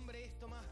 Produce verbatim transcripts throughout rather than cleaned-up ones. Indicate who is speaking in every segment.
Speaker 1: nombre es Tomás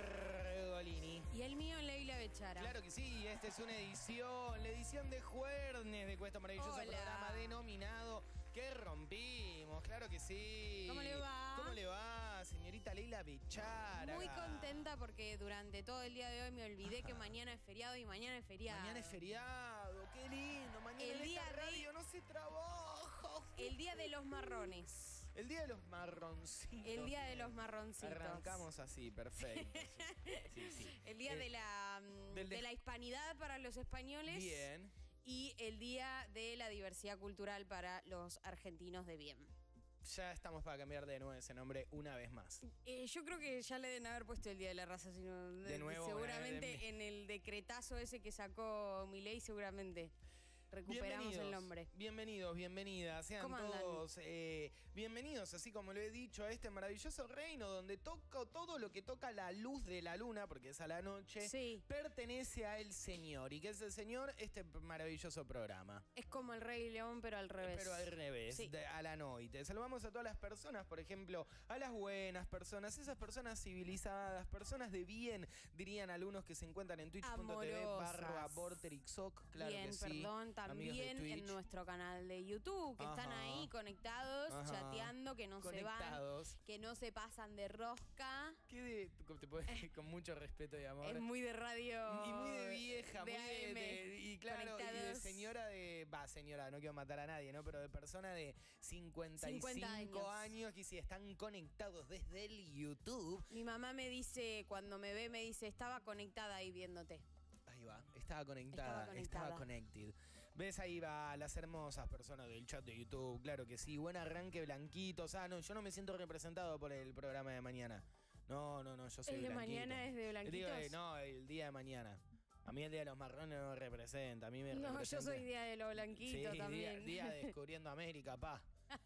Speaker 1: Pergolini.
Speaker 2: Y el mío, Leila Bechara.
Speaker 1: Claro que sí, esta es una edición, la edición de Juernes de Cuesta Maravilloso,
Speaker 2: Hola.
Speaker 1: programa denominado Que Rompimos, claro que sí.
Speaker 2: ¿Cómo le va?
Speaker 1: ¿Cómo le va, señorita Leila Bechara?
Speaker 2: Muy contenta porque durante todo el día de hoy me olvidé que mañana es feriado y mañana es feriado.
Speaker 1: Mañana es feriado, qué lindo, mañana
Speaker 2: El
Speaker 1: en
Speaker 2: día
Speaker 1: esta
Speaker 2: de-
Speaker 1: radio no se trabaja.
Speaker 2: El día de los marrones.
Speaker 1: El día de los marroncitos.
Speaker 2: El día de los marroncitos.
Speaker 1: Arrancamos así, perfecto. Sí, sí, sí.
Speaker 2: El día
Speaker 1: Eh,
Speaker 2: de la mm,
Speaker 1: del de-
Speaker 2: de la hispanidad para los españoles.
Speaker 1: Bien.
Speaker 2: Y el día de la diversidad cultural para los argentinos de bien.
Speaker 1: Ya estamos para cambiar de nuevo ese nombre una vez más.
Speaker 2: Eh, yo creo que ya le deben haber puesto el Día de la Raza, sino
Speaker 1: De nuevo,
Speaker 2: seguramente
Speaker 1: de- de-
Speaker 2: en el decretazo ese que sacó Milei seguramente recuperamos el nombre.
Speaker 1: Bienvenidos, bienvenidas. Sean
Speaker 2: ¿Cómo andan?
Speaker 1: todos eh, bienvenidos, así como lo he dicho, a este maravilloso reino donde toca todo lo que toca la luz de la luna, porque es a la noche,
Speaker 2: Sí.
Speaker 1: pertenece a el Señor. ¿Y qué es el Señor? Este maravilloso programa.
Speaker 2: Es como el Rey León, pero al revés.
Speaker 1: Pero al revés,
Speaker 2: Sí.
Speaker 1: de- a la noche. Saludamos a todas las personas, por ejemplo, a las buenas personas, esas personas civilizadas, personas de bien, dirían algunos que se encuentran en twitch punto tv
Speaker 2: Amorosas.
Speaker 1: barra Vorterixoc, claro
Speaker 2: Bien,
Speaker 1: que sí.
Speaker 2: perdón,
Speaker 1: amigos de
Speaker 2: también
Speaker 1: Twitch.
Speaker 2: en nuestro canal de YouTube, que están
Speaker 1: Ajá.
Speaker 2: ahí conectados,
Speaker 1: Ajá.
Speaker 2: chateando, que no
Speaker 1: Conectados.
Speaker 2: se van, que no se pasan de rosca.
Speaker 1: ¿Qué de, te puedo decir con mucho respeto y amor?
Speaker 2: Es muy de radio.
Speaker 1: Y muy de vieja,
Speaker 2: de
Speaker 1: muy de,
Speaker 2: A M,
Speaker 1: de- y claro, y de
Speaker 2: conectados.
Speaker 1: señora de, va, señora, no quiero matar a nadie, ¿no? Pero de persona de cincuenta y cinco
Speaker 2: cincuenta años.
Speaker 1: años que sí están conectados desde el YouTube.
Speaker 2: Mi mamá me dice, cuando me ve, me dice, estaba conectada ahí viéndote.
Speaker 1: Ahí va, estaba conectada,
Speaker 2: Estaba
Speaker 1: estaba,
Speaker 2: conectada.
Speaker 1: connected. ¿ Ves? Ahí va, las hermosas personas del chat de YouTube, claro que sí. Buen arranque, blanquitos. Ah, no, yo no me siento representado por el programa de mañana. No, no, no, yo soy
Speaker 2: ¿El de
Speaker 1: blanquito.
Speaker 2: mañana es de blanquitos?
Speaker 1: Digo, eh, no, el día de mañana. A mí el día de los marrones no me representa, a mí me
Speaker 2: No, yo
Speaker 1: representa-
Speaker 2: soy día de los blanquitos
Speaker 1: sí,
Speaker 2: también.
Speaker 1: Día, día descubriendo América, pa.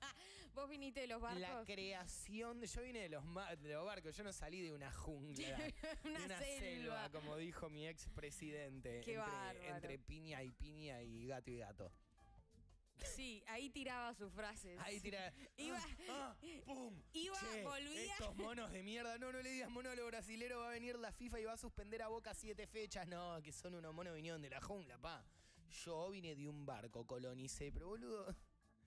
Speaker 2: Vos viniste de los barcos.
Speaker 1: La creación de. Yo vine de los, ma- de los barcos, yo no salí de una jungla.
Speaker 2: Una
Speaker 1: de una
Speaker 2: selva.
Speaker 1: como dijo mi expresidente.
Speaker 2: Qué
Speaker 1: entre,
Speaker 2: bárbaro.
Speaker 1: entre piña y piña y gato y gato.
Speaker 2: Sí, ahí tiraba sus frases.
Speaker 1: Ahí tira.
Speaker 2: Iba-
Speaker 1: ah, ah, ¡pum!
Speaker 2: Iba,
Speaker 1: Che,
Speaker 2: volvía.
Speaker 1: Estos monos de mierda. No, no le digas mono a lo brasilero. Va a venir la FIFA y va a suspender a Boca siete fechas. No, que son unos monos vinieron de la jungla, pa. Yo vine de un barco, colonicé, pero boludo.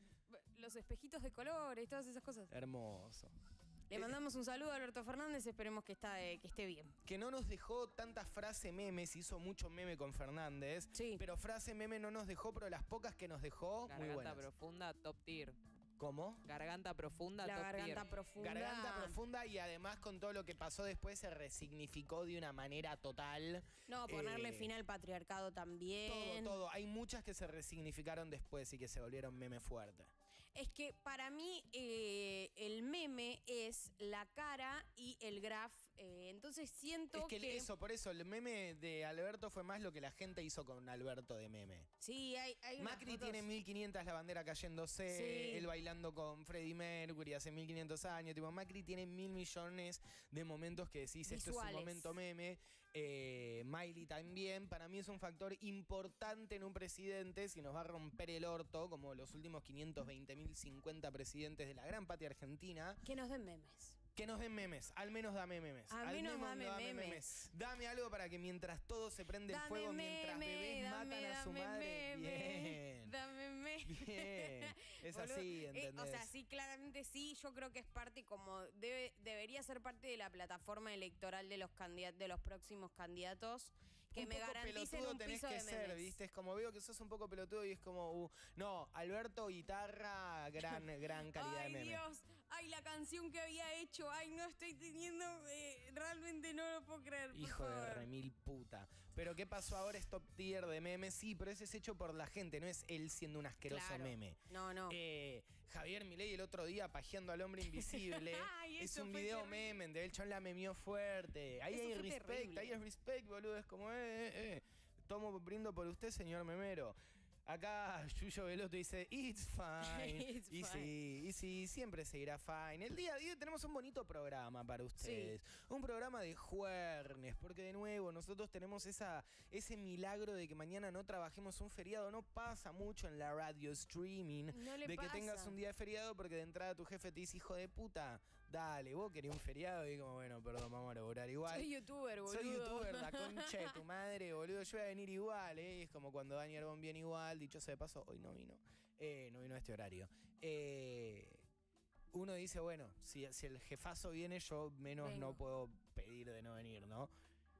Speaker 2: Los espejitos de colores, todas esas cosas.
Speaker 1: Hermoso.
Speaker 2: Le mandamos un saludo a Alberto Fernández, esperemos que, está, eh, que esté bien.
Speaker 1: Que no nos dejó tanta frase memes, hizo mucho meme con Fernández.
Speaker 2: Sí.
Speaker 1: Pero frase meme no nos dejó, pero las pocas que nos dejó, muy
Speaker 3: Garganta
Speaker 1: buenas.
Speaker 3: profunda, top tier.
Speaker 1: ¿Cómo?
Speaker 3: Garganta profunda,
Speaker 2: La
Speaker 3: top
Speaker 2: garganta
Speaker 3: tier.
Speaker 2: profunda.
Speaker 1: Garganta profunda y además con todo lo que pasó después se resignificó de una manera total.
Speaker 2: No, ponerle
Speaker 1: Eh,
Speaker 2: fin al patriarcado también.
Speaker 1: Todo, todo. Hay muchas que se resignificaron después y que se volvieron meme fuerte.
Speaker 2: Es que para mí eh, el meme es la cara y el graph. eh, entonces siento
Speaker 1: Es que,
Speaker 2: que...
Speaker 1: eso, por eso, el meme de Alberto fue más lo que la gente hizo con Alberto de meme.
Speaker 2: Sí, hay, hay unas
Speaker 1: Macri
Speaker 2: fotos-
Speaker 1: tiene mil quinientas la bandera cayéndose,
Speaker 2: Sí.
Speaker 1: él bailando con Freddie Mercury hace mil quinientos años. Tipo, Macri tiene mil millones de momentos que decís, esto es
Speaker 2: Visuales.
Speaker 1: un momento meme. Eh, Miley también. Para mí es un factor importante en un presidente si nos va a romper el orto, como los últimos quinientos veinte mil cincuenta presidentes de la gran patria argentina.
Speaker 2: Que nos den memes.
Speaker 1: Que nos den memes, al menos dame memes.
Speaker 2: Al
Speaker 1: Al
Speaker 2: menos dame memes.
Speaker 1: Dame algo para que mientras todo se prende el
Speaker 2: Dame
Speaker 1: fuego, mientras
Speaker 2: meme,
Speaker 1: bebés
Speaker 2: dame,
Speaker 1: matan a su
Speaker 2: dame
Speaker 1: madre.
Speaker 2: meme,
Speaker 1: Bien.
Speaker 2: Dame meme.
Speaker 1: Bien. Es
Speaker 2: Boludo,
Speaker 1: así,
Speaker 2: eh,
Speaker 1: ¿entendés?
Speaker 2: o sea, sí, claramente sí. Yo creo que es parte como debe, debería ser parte de la plataforma electoral de los candidatos, de los próximos candidatos, que
Speaker 1: un
Speaker 2: me
Speaker 1: poco
Speaker 2: garanticen
Speaker 1: pelotudo
Speaker 2: un
Speaker 1: tenés
Speaker 2: piso
Speaker 1: que
Speaker 2: de
Speaker 1: ser,
Speaker 2: memes.
Speaker 1: ¿viste? Es como veo que sos un poco pelotudo y es como, uh, no, Alberto Guitarra, gran, gran calidad
Speaker 2: Ay,
Speaker 1: de meme.
Speaker 2: Dios, ay, la canción que había hecho, ay, no estoy teniendo, eh, realmente no lo puedo creer, por
Speaker 1: Hijo de
Speaker 2: favor.
Speaker 1: remil puta. Pero ¿qué pasó ahora? Es top tier de memes. Sí, pero ese es hecho por la gente, no es él siendo un asqueroso
Speaker 2: Claro.
Speaker 1: meme.
Speaker 2: No, no.
Speaker 1: Eh, Javier Milei el otro día pajeando al hombre invisible.
Speaker 2: Ay,
Speaker 1: es
Speaker 2: eso
Speaker 1: un
Speaker 2: fue
Speaker 1: video
Speaker 2: terrible.
Speaker 1: meme, donde el chon la memió fuerte. Ahí
Speaker 2: Eso
Speaker 1: hay
Speaker 2: fue
Speaker 1: respect,
Speaker 2: terrible.
Speaker 1: ahí hay respect, boludo. Es como, eh, eh, eh. Tomo, brindo por usted, señor memero. Acá Yuyo Veloto dice, it's fine.
Speaker 2: It's
Speaker 1: y
Speaker 2: fine.
Speaker 1: sí, y sí, siempre seguirá fine. El día de hoy tenemos un bonito programa para ustedes. Sí. Un programa de jueves, porque de nuevo nosotros tenemos esa, ese milagro de que mañana no trabajemos un feriado. No pasa mucho en la radio streaming
Speaker 2: no le
Speaker 1: de
Speaker 2: pasa.
Speaker 1: que tengas un día de feriado porque de entrada tu jefe te dice, hijo de puta, dale, vos querías un feriado y como, bueno, perdón, vamos a laburar igual.
Speaker 2: Soy youtuber, boludo.
Speaker 1: Soy youtuber, la concha de tu madre, boludo. Yo voy a venir igual, ¿eh? Es como cuando Dani Arbón viene igual, dicho sea de paso, hoy no vino. Eh, no vino a este horario. Eh, uno dice, bueno, si, si el jefazo viene, yo menos Vengo. no puedo pedir de no venir, ¿no?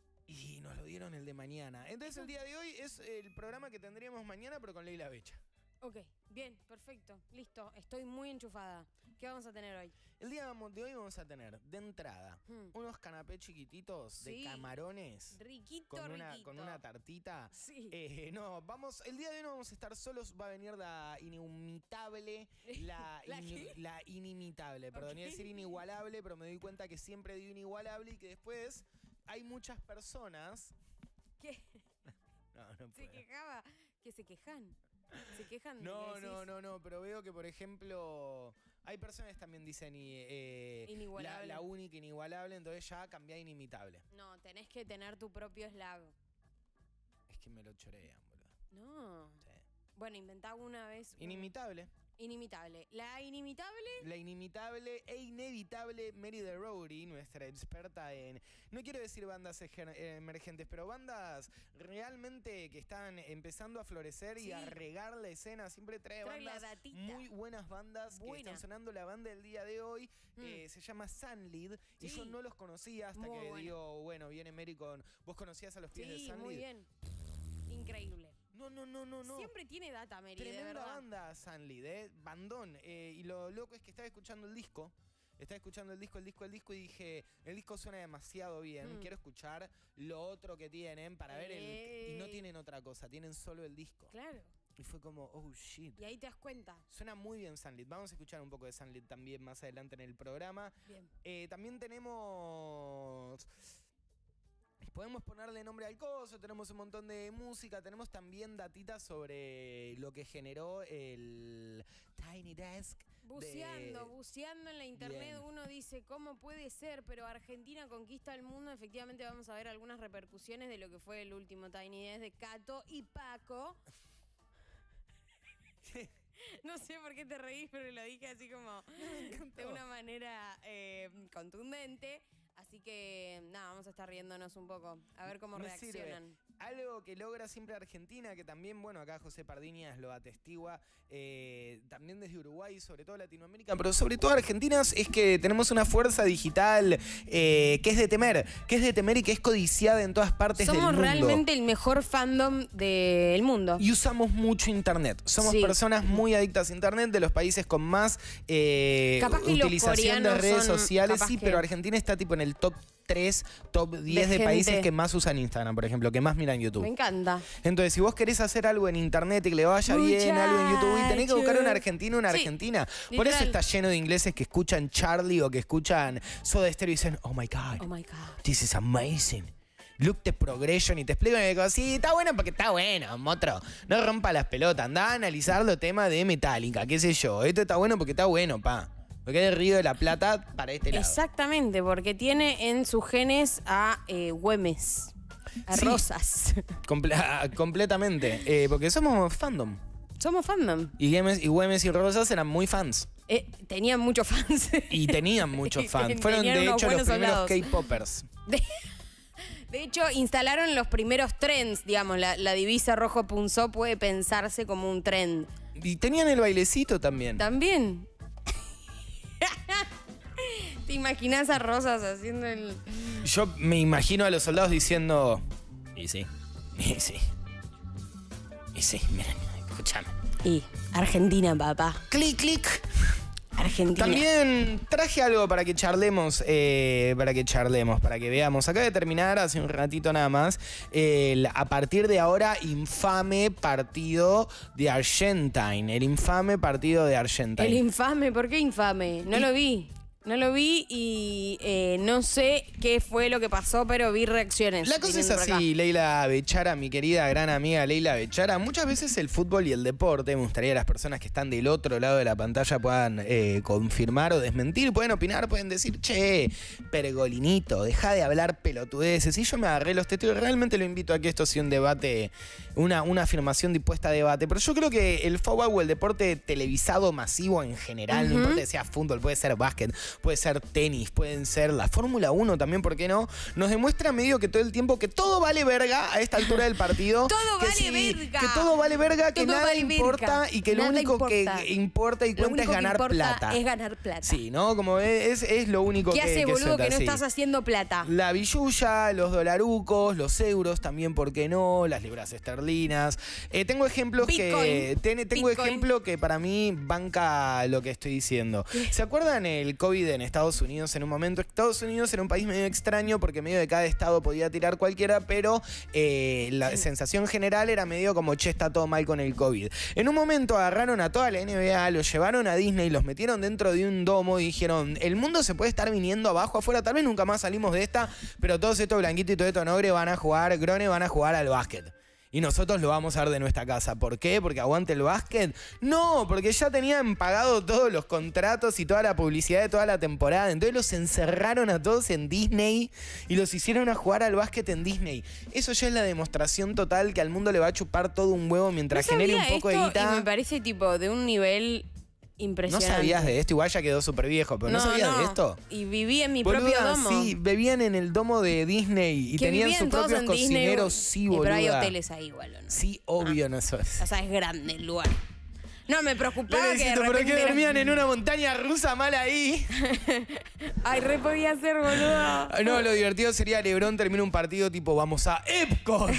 Speaker 1: Y nos lo dieron el de mañana. Entonces el día de hoy es el programa que tendríamos mañana, pero con Leila Becha.
Speaker 2: Ok, bien, perfecto, listo, estoy muy enchufada. ¿Qué vamos a tener hoy?
Speaker 1: El día de hoy vamos a tener, de entrada, hmm. unos canapés chiquititos
Speaker 2: sí.
Speaker 1: de camarones.
Speaker 2: Riquito,
Speaker 1: con una,
Speaker 2: riquito.
Speaker 1: Con una tartita.
Speaker 2: Sí.
Speaker 1: Eh, no, vamos, el día de hoy no vamos a estar solos, va a venir la inimitable, la,
Speaker 2: ¿La,
Speaker 1: in, la inimitable, perdón, okay. iba a decir inigualable, pero me doy cuenta que siempre digo inigualable y que después hay muchas personas...
Speaker 2: ¿Qué?
Speaker 1: No, no puedo.
Speaker 2: Se quejaba, que se quejan. ¿Se quejan?
Speaker 1: No,
Speaker 2: de
Speaker 1: no, no, no, pero veo que, por ejemplo, hay personas que también dicen eh,
Speaker 2: inigualable.
Speaker 1: La, la única inigualable, entonces ya cambia inimitable.
Speaker 2: No, tenés que tener tu propio slang.
Speaker 1: Es que me lo chorean, boludo.
Speaker 2: No.
Speaker 1: Sí.
Speaker 2: Bueno, inventá una vez.
Speaker 1: Inimitable.
Speaker 2: Un... Inimitable. La inimitable.
Speaker 1: La inimitable e inevitable Mary the Rowdy, nuestra experta en, no quiero decir bandas emergentes, pero bandas realmente que están empezando a florecer sí. y a regar la escena. Siempre trae, trae bandas, muy buenas bandas Buena. que están sonando. La banda del día de hoy mm. eh, se llama Sunlit sí. y yo no los conocía hasta muy que bueno. digo, bueno, viene Mary con... ¿Vos conocías a los pies
Speaker 2: sí,
Speaker 1: de Sunlit?
Speaker 2: Muy bien. Increíble.
Speaker 1: No, no, no, no, no.
Speaker 2: Siempre tiene data, Mary,
Speaker 1: Tremenda
Speaker 2: de verdad.
Speaker 1: banda, Sunlit, ¿eh? Bandón. Eh, y lo loco es que estaba escuchando el disco. Estaba escuchando el disco, el disco, el disco y dije, el disco suena demasiado bien. Mm. Quiero escuchar lo otro que tienen para eh. ver el... Y no tienen otra cosa, tienen solo el disco.
Speaker 2: Claro.
Speaker 1: Y fue como, oh, shit.
Speaker 2: Y ahí te das cuenta.
Speaker 1: Suena muy bien Sunlit. Vamos a escuchar un poco de Sunlit también más adelante en el programa.
Speaker 2: Bien.
Speaker 1: Eh, también tenemos... Podemos ponerle nombre al coso, tenemos un montón de música, tenemos también datitas sobre lo que generó el Tiny Desk.
Speaker 2: Buceando,
Speaker 1: de...
Speaker 2: buceando en la internet, Bien. uno dice, ¿cómo puede ser? Pero Argentina conquista el mundo. Efectivamente vamos a ver algunas repercusiones de lo que fue el último Tiny Desk de Cato y Paco. No sé por qué te reís, pero lo dije así como de una manera eh, contundente. Así que, nada, vamos a estar riéndonos un poco, a ver cómo
Speaker 1: Me
Speaker 2: reaccionan.
Speaker 1: Sirve. Algo que logra siempre Argentina, que también, bueno, acá José Pardiñas lo atestigua, eh, también desde Uruguay, sobre todo Latinoamérica, pero sobre todo Argentina, es que tenemos una fuerza digital eh, que es de temer, que es de temer y que es codiciada en todas partes
Speaker 2: Somos
Speaker 1: del mundo.
Speaker 2: Somos realmente el mejor fandom del mundo.
Speaker 1: Y usamos mucho internet. Somos sí. personas muy adictas a internet, de los países con más eh, utilización de redes sociales, sí, que... pero Argentina está tipo en el top tres, top diez de, de países que más usan Instagram, por ejemplo, que más miran YouTube.
Speaker 2: Me encanta.
Speaker 1: Entonces, si vos querés hacer algo en internet y que le vaya Muchacho. bien, algo en YouTube, y tenés que buscar una argentina, una sí. argentina. Por Literal. eso está lleno de ingleses que escuchan Charlie o que escuchan Soda Stereo y dicen, oh my God,
Speaker 2: oh my God,
Speaker 1: this is amazing. Look the progression y te explican y digo, sí, está bueno porque está bueno, motro. No rompa las pelotas, andá a analizar los temas de Metallica, qué sé yo. Esto está bueno porque está bueno, pa. Porque es el Río de la Plata para este lado.
Speaker 2: Exactamente, porque tiene en sus genes a eh, Güemes, a sí, Rosas.
Speaker 1: Comple- completamente, eh, porque somos fandom.
Speaker 2: Somos fandom.
Speaker 1: Y Güemes y, Güemes y Rosas eran muy fans.
Speaker 2: Eh, tenían muchos fans.
Speaker 1: Y tenían muchos fans. Fueron de hecho los primeros K-popers.
Speaker 2: De, de hecho, instalaron los primeros trends, digamos. La, la divisa rojo punzó puede pensarse como un trend.
Speaker 1: Y tenían el bailecito también.
Speaker 2: También. ¿Te imaginas a Rosas haciendo el...?
Speaker 1: Yo me imagino a los soldados diciendo... Y sí, y sí. Y sí, miren, escúchame.
Speaker 2: Y Argentina, papá.
Speaker 1: Clic, clic.
Speaker 2: Argentina.
Speaker 1: También traje algo para que charlemos, eh, para que charlemos, para que veamos. Acaba de terminar hace un ratito nada más el, a partir de ahora, infame partido de Argentine. El infame partido de Argentine.
Speaker 2: El infame, ¿por qué infame? No y, lo vi. No lo vi y eh, no sé qué fue lo que pasó, pero vi reacciones.
Speaker 1: La cosa es
Speaker 2: viniendo por acá.
Speaker 1: así, Leila Bechara, mi querida gran amiga Leila Bechara. Muchas veces el fútbol y el deporte, me gustaría que las personas que están del otro lado de la pantalla puedan eh, confirmar o desmentir, pueden opinar, pueden decir, che, pergolinito, deja de hablar pelotudeces. Y yo me agarré los tetos y realmente lo invito a que esto sea un debate, una, una afirmación dispuesta a debate. Pero yo creo que el fútbol o el deporte televisado masivo en general, uh-huh. no importa que sea fútbol, puede ser básquet, puede ser tenis, pueden ser la Fórmula uno también, ¿por qué no? Nos demuestra medio que todo el tiempo que todo vale verga a esta altura del partido.
Speaker 2: Todo
Speaker 1: que
Speaker 2: vale
Speaker 1: sí,
Speaker 2: verga.
Speaker 1: Que todo vale verga, que
Speaker 2: todo
Speaker 1: nada
Speaker 2: vale
Speaker 1: importa
Speaker 2: verga.
Speaker 1: y que
Speaker 2: Nada
Speaker 1: lo único
Speaker 2: importa.
Speaker 1: que importa y cuenta es ganar plata.
Speaker 2: Es ganar plata.
Speaker 1: Sí, ¿no? Como es, es lo único
Speaker 2: ¿Qué
Speaker 1: que
Speaker 2: hace,
Speaker 1: que
Speaker 2: boludo,
Speaker 1: suelta,
Speaker 2: que no
Speaker 1: sí.
Speaker 2: estás haciendo plata?
Speaker 1: La billulla, los dolarucos, los euros también, ¿por qué no? Las libras esterlinas. Eh, tengo ejemplos
Speaker 2: Bitcoin.
Speaker 1: que... Ten, tengo
Speaker 2: Bitcoin.
Speaker 1: ejemplo que para mí banca lo que estoy diciendo. ¿Se acuerdan el COVID en Estados Unidos en un momento? Estados Unidos era un país medio extraño porque medio de cada estado podía tirar cualquiera, pero eh, la sensación general era medio como, che, está todo mal con el COVID. En un momento agarraron a toda la N B A, los llevaron a Disney, los metieron dentro de un domo y dijeron, el mundo se puede estar viniendo abajo, afuera, tal vez nunca más salimos de esta, pero todos estos blanquitos y todo esto nogre van a jugar, grone van a jugar al básquet. Y nosotros lo vamos a ver de nuestra casa. ¿Por qué? ¿Porque aguante el básquet? No, porque ya tenían pagado todos los contratos y toda la publicidad de toda la temporada. Entonces los encerraron a todos en Disney y los hicieron a jugar al básquet en Disney. Eso ya es la demostración total que al mundo le va a chupar todo un huevo mientras
Speaker 2: no
Speaker 1: genere un poco de
Speaker 2: esto
Speaker 1: guita.
Speaker 2: Y me parece tipo de un nivel impresionante.
Speaker 1: No sabías de esto, igual ya quedó súper viejo, pero no, no sabías
Speaker 2: no.
Speaker 1: de esto.
Speaker 2: Y viví en mi
Speaker 1: Boluda,
Speaker 2: propio domo.
Speaker 1: Sí, bebían en el domo de Disney y
Speaker 2: que
Speaker 1: tenían sus
Speaker 2: todos
Speaker 1: propios
Speaker 2: en
Speaker 1: cocineros,
Speaker 2: Disney,
Speaker 1: sí,
Speaker 2: eh,
Speaker 1: boluda.
Speaker 2: Pero hay hoteles ahí igual, ¿o no?
Speaker 1: Sí, obvio,
Speaker 2: ah.
Speaker 1: no eso es.
Speaker 2: O sea, es grande el lugar. No, me preocupaba
Speaker 1: Lo
Speaker 2: que de
Speaker 1: necesito, pero
Speaker 2: repente
Speaker 1: que
Speaker 2: era-
Speaker 1: dormían en una montaña rusa mal ahí.
Speaker 2: Ay, re podía ser, boludo.
Speaker 1: No, lo divertido sería LeBron termina un partido tipo vamos a Epcot.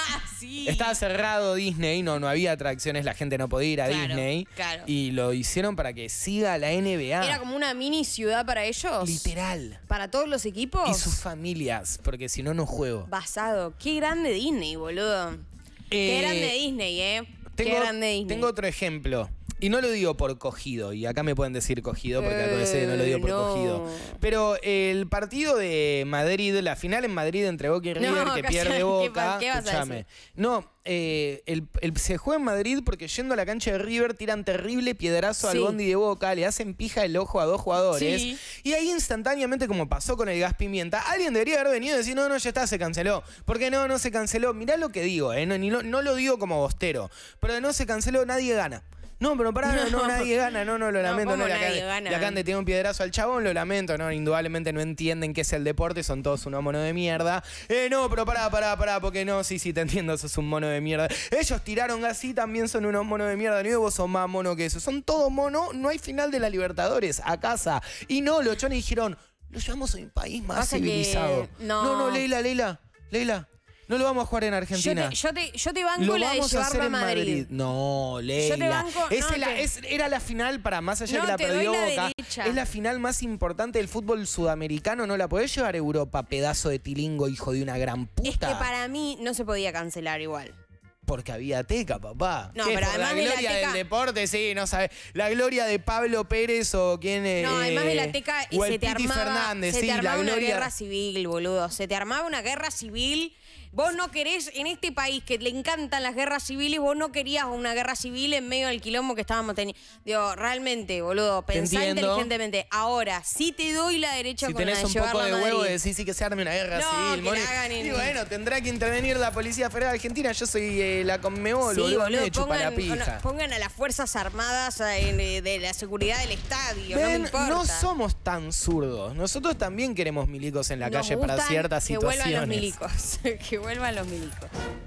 Speaker 2: Sí.
Speaker 1: Estaba cerrado Disney, no, no había atracciones, la gente no podía ir a
Speaker 2: Claro,
Speaker 1: Disney.
Speaker 2: claro.
Speaker 1: Y lo hicieron para que siga la N B A.
Speaker 2: Era como una mini ciudad para ellos.
Speaker 1: Literal.
Speaker 2: Para todos los equipos.
Speaker 1: Y sus familias, porque si no, no juego.
Speaker 2: Basado. Qué grande Disney, boludo. Qué
Speaker 1: Eh,
Speaker 2: grande Disney, eh.
Speaker 1: Tengo,
Speaker 2: Qué grande Disney.
Speaker 1: tengo otro ejemplo. Y no lo digo por cogido, y acá me pueden decir cogido porque a veces no lo digo por
Speaker 2: Eh, no.
Speaker 1: cogido. Pero el partido de Madrid, la final en Madrid entre Boca y
Speaker 2: No,
Speaker 1: River que
Speaker 2: calla,
Speaker 1: pierde
Speaker 2: ¿qué
Speaker 1: Boca.
Speaker 2: pa- qué vas a
Speaker 1: escuchame.
Speaker 2: decir?
Speaker 1: No, eh, el, el- se juega en Madrid porque yendo a la cancha de River tiran terrible piedrazo al
Speaker 2: Sí.
Speaker 1: bondi de Boca, le hacen pija el ojo a dos jugadores.
Speaker 2: Sí.
Speaker 1: Y ahí instantáneamente, como pasó con el gas pimienta, alguien debería haber venido y decir, no, no, ya está, se canceló. ¿Por qué no, no se canceló? Mirá lo que digo, eh, no, ni lo- no lo digo como bostero, pero de no se canceló, nadie gana. No, pero pará, no, no,
Speaker 2: No.
Speaker 1: nadie gana, no, no, lo
Speaker 2: No,
Speaker 1: lamento.
Speaker 2: ¿cómo
Speaker 1: No, le
Speaker 2: nadie
Speaker 1: acaban,
Speaker 2: gana?
Speaker 1: le acaban de tirar un piedrazo al chabón, lo lamento, no, indudablemente no entienden qué es el deporte, son todos unos monos de mierda. Eh, no, pero pará, pará, pará, porque no, sí, sí, te entiendo, sos un mono de mierda. Ellos tiraron así, también son unos monos de mierda, ni vos sos más mono que eso. Son todos monos, no hay final de la Libertadores, a casa. Y no, los chones dijeron, lo llevamos a un país más
Speaker 2: Pasa que-
Speaker 1: civilizado.
Speaker 2: no.
Speaker 1: no, no, Leila, Leila, Leila. No lo vamos a jugar en
Speaker 2: Yo
Speaker 1: Argentina.
Speaker 2: te, yo, te, yo te banco
Speaker 1: Lo
Speaker 2: la de
Speaker 1: vamos a hacer
Speaker 2: llevarlo a
Speaker 1: en
Speaker 2: Madrid.
Speaker 1: Madrid. No, Leila.
Speaker 2: Yo te banco-
Speaker 1: Es
Speaker 2: no,
Speaker 1: la-
Speaker 2: te-
Speaker 1: es- era la final para más allá
Speaker 2: No,
Speaker 1: que la
Speaker 2: te doy
Speaker 1: perdió
Speaker 2: la
Speaker 1: Boca.
Speaker 2: derecha.
Speaker 1: Es la final más importante del fútbol sudamericano. No la podés llevar a Europa, pedazo de tilingo, hijo de una gran puta.
Speaker 2: Es que para mí no se podía cancelar igual.
Speaker 1: Porque había teca, papá.
Speaker 2: No,
Speaker 1: ¿Qué,
Speaker 2: pero
Speaker 1: por
Speaker 2: además
Speaker 1: la
Speaker 2: de la
Speaker 1: gloria
Speaker 2: teca-
Speaker 1: del deporte, sí, no sabes. La gloria de Pablo Pérez o quién es.
Speaker 2: No, además de la teca,
Speaker 1: o
Speaker 2: se
Speaker 1: el
Speaker 2: te
Speaker 1: Piti
Speaker 2: armaba,
Speaker 1: Fernández,
Speaker 2: se
Speaker 1: sí,
Speaker 2: te armaba
Speaker 1: la
Speaker 2: una
Speaker 1: gloria.
Speaker 2: guerra civil, boludo. Se te armaba una guerra civil. Vos no querés, en este país que le encantan las guerras civiles, vos no querías una guerra civil en medio del quilombo que estábamos teniendo. Digo, realmente, boludo, pensá
Speaker 1: entiendo.
Speaker 2: inteligentemente. Ahora, sí te doy la derecha
Speaker 1: Si
Speaker 2: con la
Speaker 1: tenés
Speaker 2: de
Speaker 1: un
Speaker 2: llevarlo
Speaker 1: poco de
Speaker 2: a Madrid.
Speaker 1: huevo, decís sí que se arme una guerra
Speaker 2: No,
Speaker 1: civil.
Speaker 2: que
Speaker 1: Moni.
Speaker 2: la hagan en-
Speaker 1: Y bueno, tendrá que intervenir la Policía Federal Argentina. Yo soy eh, la Conmebol,
Speaker 2: Sí,
Speaker 1: boludo.
Speaker 2: boludo,
Speaker 1: me chupa la
Speaker 2: pongan,
Speaker 1: pija.
Speaker 2: pongan a las Fuerzas Armadas en, eh, de la seguridad del estadio, no me
Speaker 1: Ven,
Speaker 2: importa.
Speaker 1: no somos tan zurdos. Nosotros también queremos milicos en la
Speaker 2: Nos
Speaker 1: calle para
Speaker 2: gustan
Speaker 1: ciertas
Speaker 2: que
Speaker 1: situaciones.
Speaker 2: vuelvan los milicos, que vuelvan los milicos.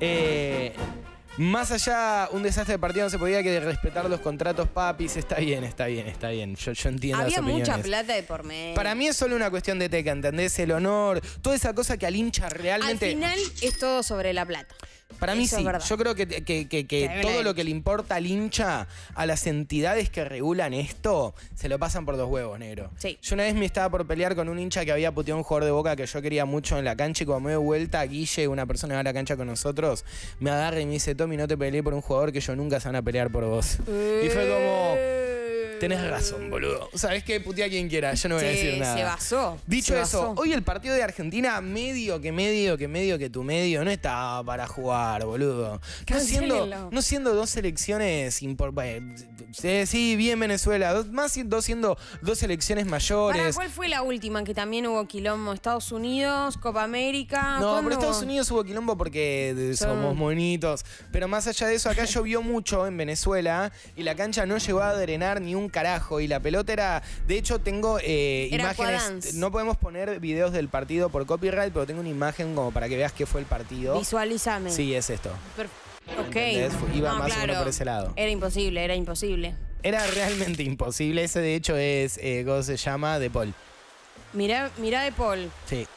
Speaker 1: Eh, más allá, un desastre de partido no se podía que respetar los contratos, papis. Está bien, está bien, está bien. Yo, yo entiendo
Speaker 2: Había
Speaker 1: las opiniones.
Speaker 2: mucha plata de por medio.
Speaker 1: Para mí es solo una cuestión de teca, ¿entendés? El honor, toda esa cosa que al hincha
Speaker 2: Al
Speaker 1: realmente...
Speaker 2: final es todo sobre la plata.
Speaker 1: Para mí
Speaker 2: Eso es
Speaker 1: sí,
Speaker 2: verdad.
Speaker 1: yo creo que, que- que- que
Speaker 2: Que me la
Speaker 1: todo
Speaker 2: he
Speaker 1: lo que le importa al hincha, a las entidades que regulan esto, se lo pasan por dos huevos, negro.
Speaker 2: Sí.
Speaker 1: Yo una vez me estaba por pelear con un hincha que había puteado a un jugador de Boca que yo quería mucho en la cancha y cuando me doy vuelta, Guille, una persona que va a la cancha con nosotros, me agarra y me dice, Tommy, no te peleé por un jugador que yo nunca se van a pelear por vos. Y fue como... Tenés razón, boludo. Sabés que putea a quien quiera, yo no voy a
Speaker 2: Se-
Speaker 1: decir nada.
Speaker 2: se basó,
Speaker 1: Dicho
Speaker 2: se
Speaker 1: eso,
Speaker 2: basó.
Speaker 1: hoy el partido de Argentina, medio que medio que medio que tu medio, no está para jugar, boludo. No siendo,
Speaker 2: Cancelenlo.
Speaker 1: no siendo dos selecciones importantes. Sí, bien Venezuela. Dos, más siendo, siendo dos selecciones
Speaker 2: Pará,
Speaker 1: mayores.
Speaker 2: ¿cuál fue la última que también hubo quilombo? ¿Estados Unidos? ¿Copa América?
Speaker 1: No,
Speaker 2: ¿Cuándo
Speaker 1: pero Estados
Speaker 2: hubo?
Speaker 1: Unidos hubo quilombo porque de-
Speaker 2: Son-
Speaker 1: somos monitos. Pero más allá de eso, acá llovió mucho en Venezuela y la cancha no llegó a drenar ni un carajo. Y la pelota era. De hecho, tengo eh,
Speaker 2: Era
Speaker 1: imágenes.
Speaker 2: aquadance.
Speaker 1: No podemos poner videos del partido por copyright, pero tengo una imagen como para que veas qué fue el partido.
Speaker 2: Visualízame.
Speaker 1: Sí, es esto.
Speaker 2: Per- ok.
Speaker 1: ¿Entendés? Iba
Speaker 2: No,
Speaker 1: más o menos
Speaker 2: claro.
Speaker 1: por ese lado.
Speaker 2: Era imposible, era imposible.
Speaker 1: Era realmente imposible. Ese, de hecho, es. Eh, ¿Cómo se llama? De Paul.
Speaker 2: Mirá, mirá de Paul.
Speaker 1: Sí.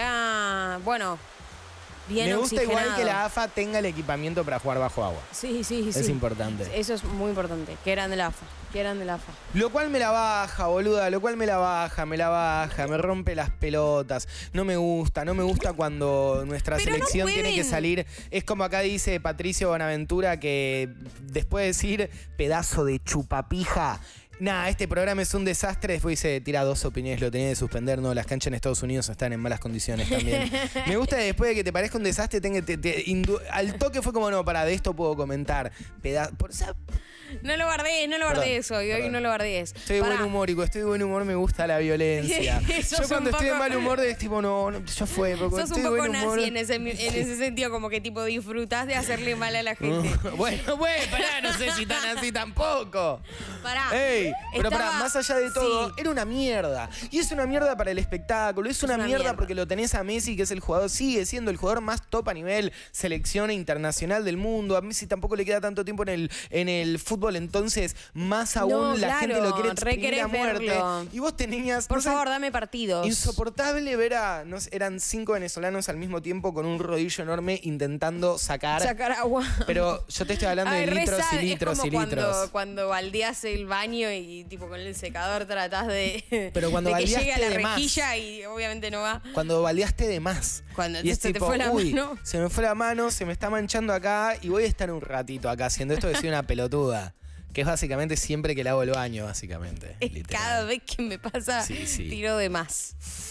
Speaker 2: Mirá, bueno, bien
Speaker 1: Me gusta
Speaker 2: oxigenado.
Speaker 1: igual que la A F A tenga el equipamiento para jugar bajo agua.
Speaker 2: Sí, sí, sí.
Speaker 1: Es importante.
Speaker 2: Eso es muy importante. Que eran de la A F A. Que eran de la A F A.
Speaker 1: Lo cual me la baja, boluda, lo cual me la baja, me la baja, me rompe las pelotas. No me gusta, no me gusta cuando nuestra
Speaker 2: Pero no
Speaker 1: selección tiene que
Speaker 2: pueden.
Speaker 1: salir. Es como acá dice Patricio Bonaventura que después de decir pedazo de chupapija. Nah, este programa es un desastre. Después dice, tira dos opiniones, lo tenía de suspender. No, las canchas en Estados Unidos están en malas condiciones también. Me gusta que después de que te parezca un desastre, tenga, te- te indu- al toque fue como, no, para, de esto puedo comentar. Peda por, o sea,
Speaker 2: No lo guardees, no lo
Speaker 1: Perdón,
Speaker 2: guardees hoy. Hoy
Speaker 1: perdón.
Speaker 2: no lo guardees.
Speaker 1: estoy de
Speaker 2: Pará.
Speaker 1: buen humor, y cuando estoy de buen humor me gusta la violencia.
Speaker 2: Sos
Speaker 1: Yo cuando
Speaker 2: un
Speaker 1: estoy de
Speaker 2: poco-
Speaker 1: mal humor, es tipo, no, no, ya fue. Pero cuando
Speaker 2: Sos
Speaker 1: estoy
Speaker 2: un
Speaker 1: de
Speaker 2: poco
Speaker 1: buen humor.
Speaker 2: nazi en ese, en ese sentido, como que tipo disfrutás de hacerle mal a la gente.
Speaker 1: Bueno, bueno, pará, no sé si tan así tampoco.
Speaker 2: Pará.
Speaker 1: Ey, pero
Speaker 2: Estaba-
Speaker 1: pará, más allá de todo,
Speaker 2: Sí.
Speaker 1: era una mierda. Y es una mierda para el espectáculo, es una,
Speaker 2: una
Speaker 1: mierda,
Speaker 2: mierda.
Speaker 1: porque lo tenés a Messi, que es el jugador, sigue siendo el jugador más top a nivel selección internacional del mundo. A Messi tampoco le queda tanto tiempo en el, en el fútbol, entonces más aún
Speaker 2: No,
Speaker 1: la
Speaker 2: claro,
Speaker 1: gente lo quiere
Speaker 2: re
Speaker 1: exprimir
Speaker 2: querés
Speaker 1: a muerte.
Speaker 2: verlo.
Speaker 1: Y vos tenías...
Speaker 2: Por
Speaker 1: no sé,
Speaker 2: favor, dame partidos.
Speaker 1: insoportable ver a... no sé, eran cinco venezolanos al mismo tiempo con un rodillo enorme intentando sacar...
Speaker 2: Sacar agua.
Speaker 1: Pero yo te estoy hablando
Speaker 2: Ay,
Speaker 1: de
Speaker 2: re
Speaker 1: litros
Speaker 2: sad.
Speaker 1: y litros
Speaker 2: es como
Speaker 1: y
Speaker 2: cuando,
Speaker 1: litros.
Speaker 2: cuando baldeás el baño y tipo con el secador tratás de,
Speaker 1: Pero cuando
Speaker 2: de que llegue a la
Speaker 1: baldeaste de más.
Speaker 2: rejilla y obviamente no va.
Speaker 1: Cuando baldeaste de más.
Speaker 2: Cuando
Speaker 1: y es
Speaker 2: se te
Speaker 1: tipo,
Speaker 2: fue la
Speaker 1: uy,
Speaker 2: mano".
Speaker 1: se me fue la mano, se me está manchando acá y voy a estar un ratito acá haciendo esto que soy una pelotuda. Que es básicamente siempre que lavo el baño, básicamente.
Speaker 2: Es
Speaker 1: literal.
Speaker 2: cada vez que me pasa,
Speaker 1: Sí, sí.
Speaker 2: tiro de más.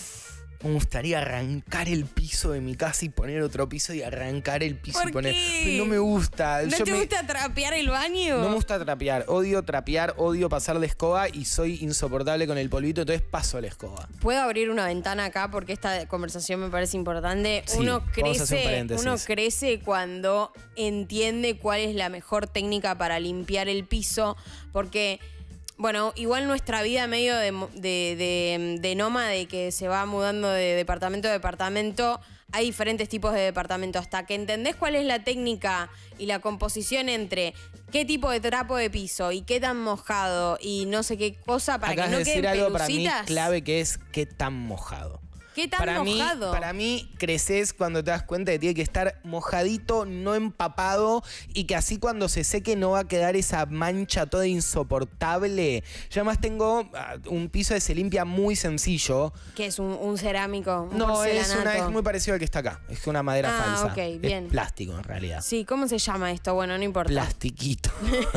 Speaker 1: Me gustaría arrancar el piso de mi casa y poner otro piso y arrancar el piso
Speaker 2: ¿Por
Speaker 1: y poner.
Speaker 2: qué?
Speaker 1: Pero no me gusta.
Speaker 2: ¿No
Speaker 1: Yo
Speaker 2: te
Speaker 1: me-
Speaker 2: gusta trapear el baño?
Speaker 1: No me gusta trapear. Odio trapear, odio pasar la escoba y soy insoportable con el polvito, entonces paso la escoba.
Speaker 2: Puedo abrir una ventana acá porque esta conversación me parece importante.
Speaker 1: Sí,
Speaker 2: uno
Speaker 1: vamos a hacer un
Speaker 2: crece,
Speaker 1: paréntesis.
Speaker 2: uno crece cuando entiende cuál es la mejor técnica para limpiar el piso, porque bueno, igual nuestra vida medio de, mo- de, de, de nómade que se va mudando de departamento a departamento, hay diferentes tipos de departamento. Hasta que entendés cuál es la técnica y la composición entre qué tipo de trapo de piso y qué tan mojado y no sé qué cosa para
Speaker 1: Acabas
Speaker 2: que no
Speaker 1: de decir
Speaker 2: queden
Speaker 1: algo para mí
Speaker 2: pelucitas.
Speaker 1: clave, que es qué tan mojado.
Speaker 2: ¿Qué tan
Speaker 1: para
Speaker 2: mojado?
Speaker 1: Mí, para mí, creces cuando te das cuenta de que tiene que estar mojadito, no empapado, y que así cuando se seque no va a quedar esa mancha toda insoportable. Yo además tengo ah, un piso de se limpia muy sencillo.
Speaker 2: Que es un, un cerámico, un
Speaker 1: No, es,
Speaker 2: porcelanato.
Speaker 1: una, es muy parecido al que está acá. Es una madera
Speaker 2: Ah,
Speaker 1: falsa.
Speaker 2: ok, bien.
Speaker 1: Es plástico, en realidad.
Speaker 2: Sí, ¿cómo se llama esto? Bueno, no importa.
Speaker 1: Plastiquito.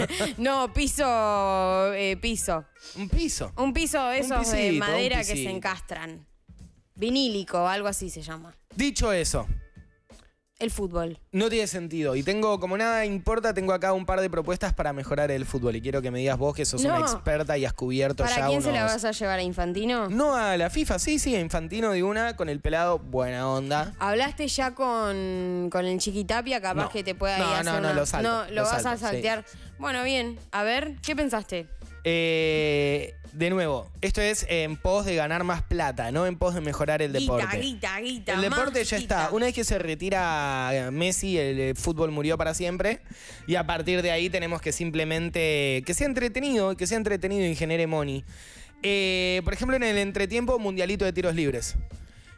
Speaker 2: No, piso, eh, piso.
Speaker 1: Un piso.
Speaker 2: Un piso de esos de
Speaker 1: pisito, un
Speaker 2: madera que se
Speaker 1: pisito.
Speaker 2: encastran. Vinílico, algo así se llama.
Speaker 1: Dicho eso,
Speaker 2: El fútbol.
Speaker 1: no tiene sentido. Y tengo, como nada importa, tengo acá un par de propuestas para mejorar el fútbol. Y quiero que me digas vos, que sos
Speaker 2: No.
Speaker 1: una experta y has cubierto
Speaker 2: ¿Para
Speaker 1: ya
Speaker 2: quién
Speaker 1: unos...
Speaker 2: se la vas a llevar? ¿A Infantino?
Speaker 1: No, a la FIFA, sí, sí, a Infantino de una, con el pelado, buena onda.
Speaker 2: ¿Hablaste ya con, con el Chiquitapia? Capaz
Speaker 1: No.
Speaker 2: que te pueda
Speaker 1: No,
Speaker 2: ir a
Speaker 1: no,
Speaker 2: hacer
Speaker 1: no,
Speaker 2: una-
Speaker 1: lo salto,
Speaker 2: No,
Speaker 1: lo
Speaker 2: lo vas
Speaker 1: salto,
Speaker 2: a
Speaker 1: sí.
Speaker 2: saltear. Bueno, bien. A ver, ¿qué pensaste?
Speaker 1: Eh, de nuevo, esto es en pos de ganar más plata, no en pos de mejorar el deporte.
Speaker 2: Guita, guita, guita.
Speaker 1: El deporte
Speaker 2: más
Speaker 1: ya
Speaker 2: guita.
Speaker 1: está. Una vez que se retira Messi, el, eh, fútbol murió para siempre. Y a partir de ahí tenemos que simplemente que sea entretenido, que sea entretenido y genere money. Eh, por ejemplo, en el entretiempo, mundialito de tiros libres.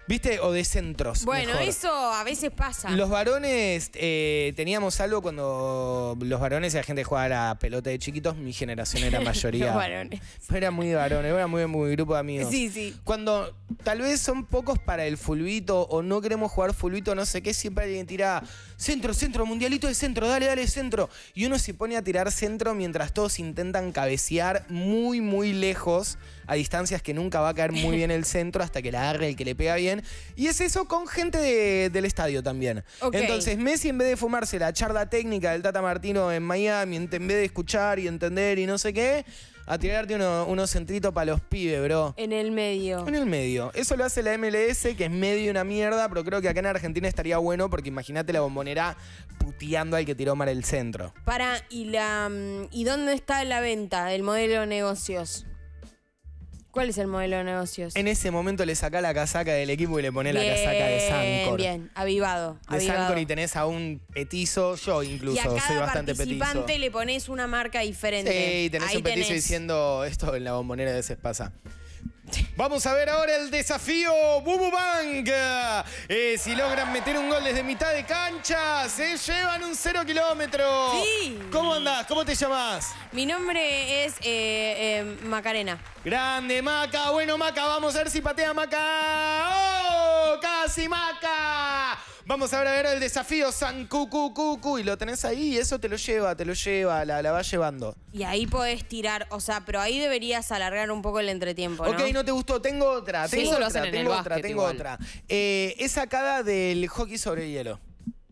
Speaker 1: ¿Viste? O de centros.
Speaker 2: Bueno,
Speaker 1: mejor.
Speaker 2: eso a veces pasa.
Speaker 1: Los varones, eh, teníamos algo cuando los varones y la gente jugaba a la pelota de chiquitos, mi generación era mayoría.
Speaker 2: Los varones.
Speaker 1: Era muy varones, era muy, muy grupo de amigos.
Speaker 2: Sí, sí.
Speaker 1: Cuando tal vez son pocos para el fulbito o no queremos jugar fulbito, no sé qué, siempre alguien tira centro, centro, mundialito de centro, dale, dale, centro. Y uno se pone a tirar centro mientras todos intentan cabecear muy, muy lejos, a distancias que nunca va a caer muy bien el centro hasta que la agarre el que le pega bien. Y es eso con gente de- del estadio también.
Speaker 2: Ok.
Speaker 1: Entonces Messi, en vez de fumarse la charla técnica del Tata Martino en Miami, en en vez de escuchar y entender y no sé qué, a tirarte uno- unos centritos para los pibes, bro.
Speaker 2: En el medio.
Speaker 1: En el medio. Eso lo hace la M L S, que es medio una mierda, pero creo que acá en Argentina estaría bueno porque imagínate la Bombonera puteando al que tiró mal el centro.
Speaker 2: Para, ¿y la mm, y dónde está la venta del modelo de negocios? ¿Cuál es el modelo de negocios?
Speaker 1: En ese momento le saca la casaca del equipo y le pone la casaca de Sancor.
Speaker 2: Bien, avivado.
Speaker 1: De
Speaker 2: avivado.
Speaker 1: Sancor y tenés a un petizo, yo incluso,
Speaker 2: Y a
Speaker 1: soy
Speaker 2: cada
Speaker 1: bastante
Speaker 2: participante
Speaker 1: petizo.
Speaker 2: le pones una marca diferente.
Speaker 1: Sí, tenés
Speaker 2: Ahí
Speaker 1: un petizo
Speaker 2: tenés.
Speaker 1: diciendo esto en la Bombonera a veces pasa. Vamos a ver ahora el desafío Bubu Bank. Eh, si logran meter un gol desde mitad de cancha, se llevan un cero kilómetro.
Speaker 2: Sí.
Speaker 1: ¿Cómo andás? ¿Cómo te llamás?
Speaker 2: Mi nombre es eh, eh, Macarena.
Speaker 1: Grande Maca, bueno Maca, vamos a ver si patea Maca. ¡Oh! ¡Casi Maca! Vamos a ver a ver el desafío San Cucu Cucu y lo tenés ahí y eso te lo lleva, te lo lleva, la, la va llevando.
Speaker 2: Y ahí podés tirar, o sea, pero ahí deberías alargar un poco el entretiempo, ¿no?
Speaker 1: Ok, no te gustó, tengo otra,
Speaker 3: Sí,
Speaker 1: tengo
Speaker 3: eso lo
Speaker 1: otra,
Speaker 3: hacen en el
Speaker 1: tengo otra,
Speaker 3: básquet
Speaker 1: tengo
Speaker 3: igual.
Speaker 1: otra. Eh, es sacada del hockey sobre hielo.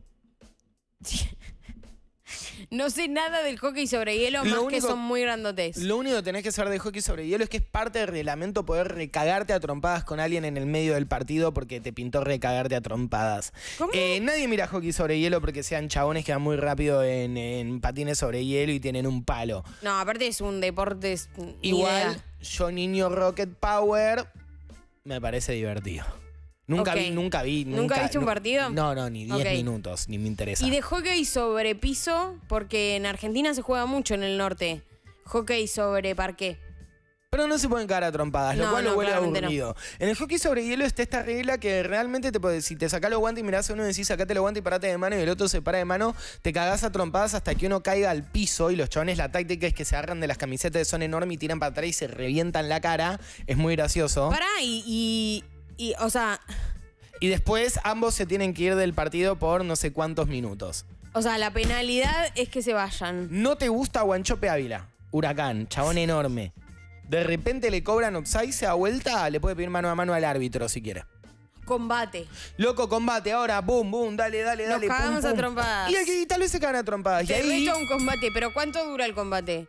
Speaker 2: No sé nada del hockey sobre hielo,
Speaker 1: Lo
Speaker 2: más
Speaker 1: único-
Speaker 2: que son muy grandotes.
Speaker 1: Lo único que tenés que saber de hockey sobre hielo es que es parte del reglamento poder recagarte a trompadas con alguien en el medio del partido porque te pintó recagarte a trompadas.
Speaker 2: ¿Cómo?
Speaker 1: Eh, nadie mira hockey sobre hielo porque sean chabones que van muy rápido en, en patines sobre hielo y tienen un palo.
Speaker 2: No, aparte es un deporte... es- ni
Speaker 1: Igual,
Speaker 2: idea.
Speaker 1: yo niño Rocket Power me parece divertido. Nunca
Speaker 2: Ok.
Speaker 1: vi, nunca vi.
Speaker 2: ¿Nunca viste un
Speaker 1: nu-
Speaker 2: partido?
Speaker 1: No, no, ni diez
Speaker 2: Ok.
Speaker 1: minutos, ni me interesa.
Speaker 2: Y de hockey sobre piso, porque en Argentina se juega mucho en el norte. Hockey sobre parqué.
Speaker 1: Pero no se pueden caer a trompadas, lo
Speaker 2: No,
Speaker 1: cual lo
Speaker 2: no,
Speaker 1: vuelve
Speaker 2: claramente no.
Speaker 1: aburrido. En el hockey sobre hielo está esta regla que realmente te puede, si te sacás los guantes y mirás a uno y decís sacate los guantes y parate de mano y el otro se para de mano, te cagás a trompadas hasta que uno caiga al piso y los chabones la táctica es que se agarran de las camisetas, son enormes y tiran para atrás y se revientan la cara. Es muy gracioso.
Speaker 2: Pará, y, y, y, o sea,
Speaker 1: Y después ambos se tienen que ir del partido por no sé cuántos minutos.
Speaker 2: o sea, la penalidad es que se vayan.
Speaker 1: ¿No te gusta Guanchope Ávila? Huracán, chabón enorme. De repente le cobran offside, se da vuelta, le puede pedir mano a mano al árbitro si quiere.
Speaker 2: Combate.
Speaker 1: Loco, combate ahora, boom, boom, dale, dale,
Speaker 2: Nos
Speaker 1: dale. pum,
Speaker 2: cagamos a
Speaker 1: pum.
Speaker 2: trompadas.
Speaker 1: Y aquí tal vez se cagan a trompadas. Y
Speaker 2: Te
Speaker 1: ahí.
Speaker 2: reto a un combate, pero ¿cuánto dura el combate?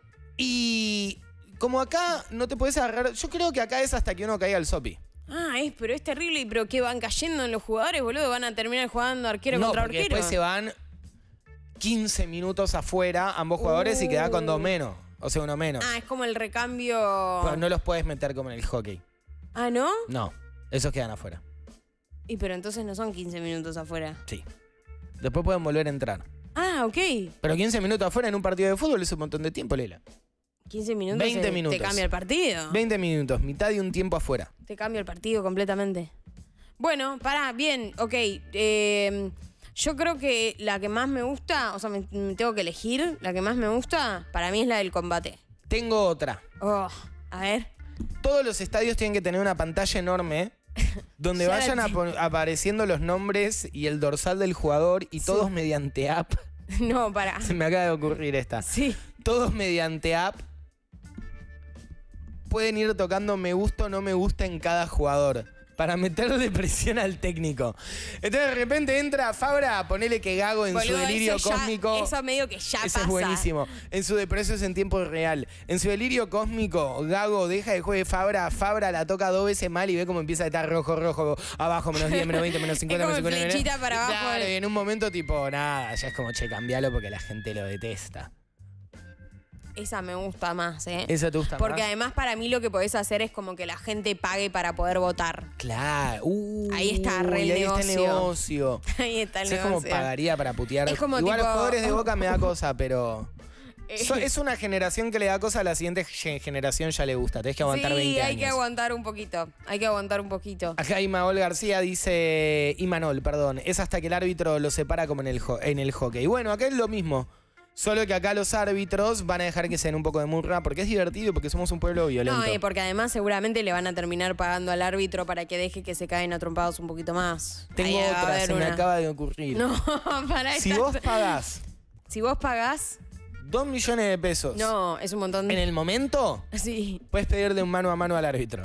Speaker 1: Y como acá no te puedes agarrar. Yo creo que acá es hasta que uno caiga al sopi.
Speaker 2: Ah, es, pero es terrible. ¿Y pero qué van cayendo en los jugadores, boludo? Van a terminar jugando arquero
Speaker 1: No,
Speaker 2: contra
Speaker 1: porque
Speaker 2: arquero.
Speaker 1: después se van quince minutos afuera ambos jugadores y queda con dos menos. O sea, uno menos.
Speaker 2: Ah, es como el recambio.
Speaker 1: Pero no los puedes meter como en el hockey.
Speaker 2: Ah, ¿no?
Speaker 1: No, esos quedan afuera.
Speaker 2: Y pero entonces no son quince minutos afuera.
Speaker 1: Sí. Después pueden volver a entrar.
Speaker 2: Ah, ok.
Speaker 1: Pero quince minutos afuera en un partido de fútbol es un montón de tiempo, Lela.
Speaker 2: quince minutos.
Speaker 1: veinte
Speaker 2: se-
Speaker 1: minutos.
Speaker 2: Te cambia el partido.
Speaker 1: veinte minutos, mitad de un tiempo afuera.
Speaker 2: Te cambia el partido completamente. Bueno, pará, bien, ok. eh, yo creo que la que más me gusta, o sea, me, me tengo que elegir, la que más me gusta, para mí es la del combate.
Speaker 1: Tengo otra.
Speaker 2: Oh, a ver.
Speaker 1: Todos los estadios tienen que tener una pantalla enorme donde
Speaker 2: Ya la
Speaker 1: vayan
Speaker 2: tengo.
Speaker 1: apo- apareciendo los nombres y el dorsal del jugador y todos mediante app.
Speaker 2: No, pará.
Speaker 1: Se me acaba de ocurrir esta.
Speaker 2: Sí.
Speaker 1: Todos mediante app pueden ir tocando me gusta o no me gusta en cada jugador para meterle presión al técnico. Entonces de repente entra Fabra, ponele que Gago en
Speaker 2: Boludo,
Speaker 1: su delirio
Speaker 2: eso ya-
Speaker 1: cósmico.
Speaker 2: eso medio que ya
Speaker 1: Eso
Speaker 2: pasa.
Speaker 1: es buenísimo. En su pero eso es en tiempo real. En su delirio cósmico, Gago deja de juegue Fabra, Fabra la toca dos veces mal y ve cómo empieza a estar rojo, rojo, abajo, menos diez, menos veinte, menos cincuenta,
Speaker 2: como
Speaker 1: menos cincuenta.
Speaker 2: flechita para abajo.
Speaker 1: Claro, y en un momento tipo, nada, ya es como, che, cambialo porque la gente lo detesta.
Speaker 2: Esa me gusta más, ¿eh?
Speaker 1: ¿Eso te gusta
Speaker 2: Porque
Speaker 1: más?
Speaker 2: además para mí lo que podés hacer es como que la gente pague para poder votar.
Speaker 1: Claro. Uh,
Speaker 2: Ahí está re el
Speaker 1: y ahí está el
Speaker 2: negocio.
Speaker 1: negocio.
Speaker 2: Ahí está el
Speaker 1: ¿Sabes cómo
Speaker 2: negocio.
Speaker 1: pagaría para putear?
Speaker 2: Es como
Speaker 1: Igual
Speaker 2: tipo-
Speaker 1: los jugadores de Boca me da cosa, pero... So- es una generación que le da cosa, a la siguiente ge- generación ya le gusta. Tenés que aguantar
Speaker 2: sí,
Speaker 1: veinte
Speaker 2: hay
Speaker 1: años.
Speaker 2: que aguantar un poquito. Hay que aguantar un poquito.
Speaker 1: Acá Imanol García dice, Imanol, perdón, es hasta que el árbitro lo separa como en el, ho- en el hockey. Bueno, acá es lo mismo. Solo que acá los árbitros van a dejar que se den un poco de murra porque es divertido, porque somos un pueblo violento.
Speaker 2: No, y porque además seguramente le van a terminar pagando al árbitro para que deje que se caen a trompados un poquito más.
Speaker 1: Tengo
Speaker 2: Ahí va a
Speaker 1: otra,
Speaker 2: haber
Speaker 1: se me
Speaker 2: una.
Speaker 1: acaba de ocurrir.
Speaker 2: No, para
Speaker 1: Si
Speaker 2: esta-
Speaker 1: vos pagás
Speaker 2: Si vos pagás,
Speaker 1: dos millones de pesos
Speaker 2: no, es un montón.
Speaker 1: en el momento,
Speaker 2: Sí.
Speaker 1: puedes pedirle un mano a mano al árbitro.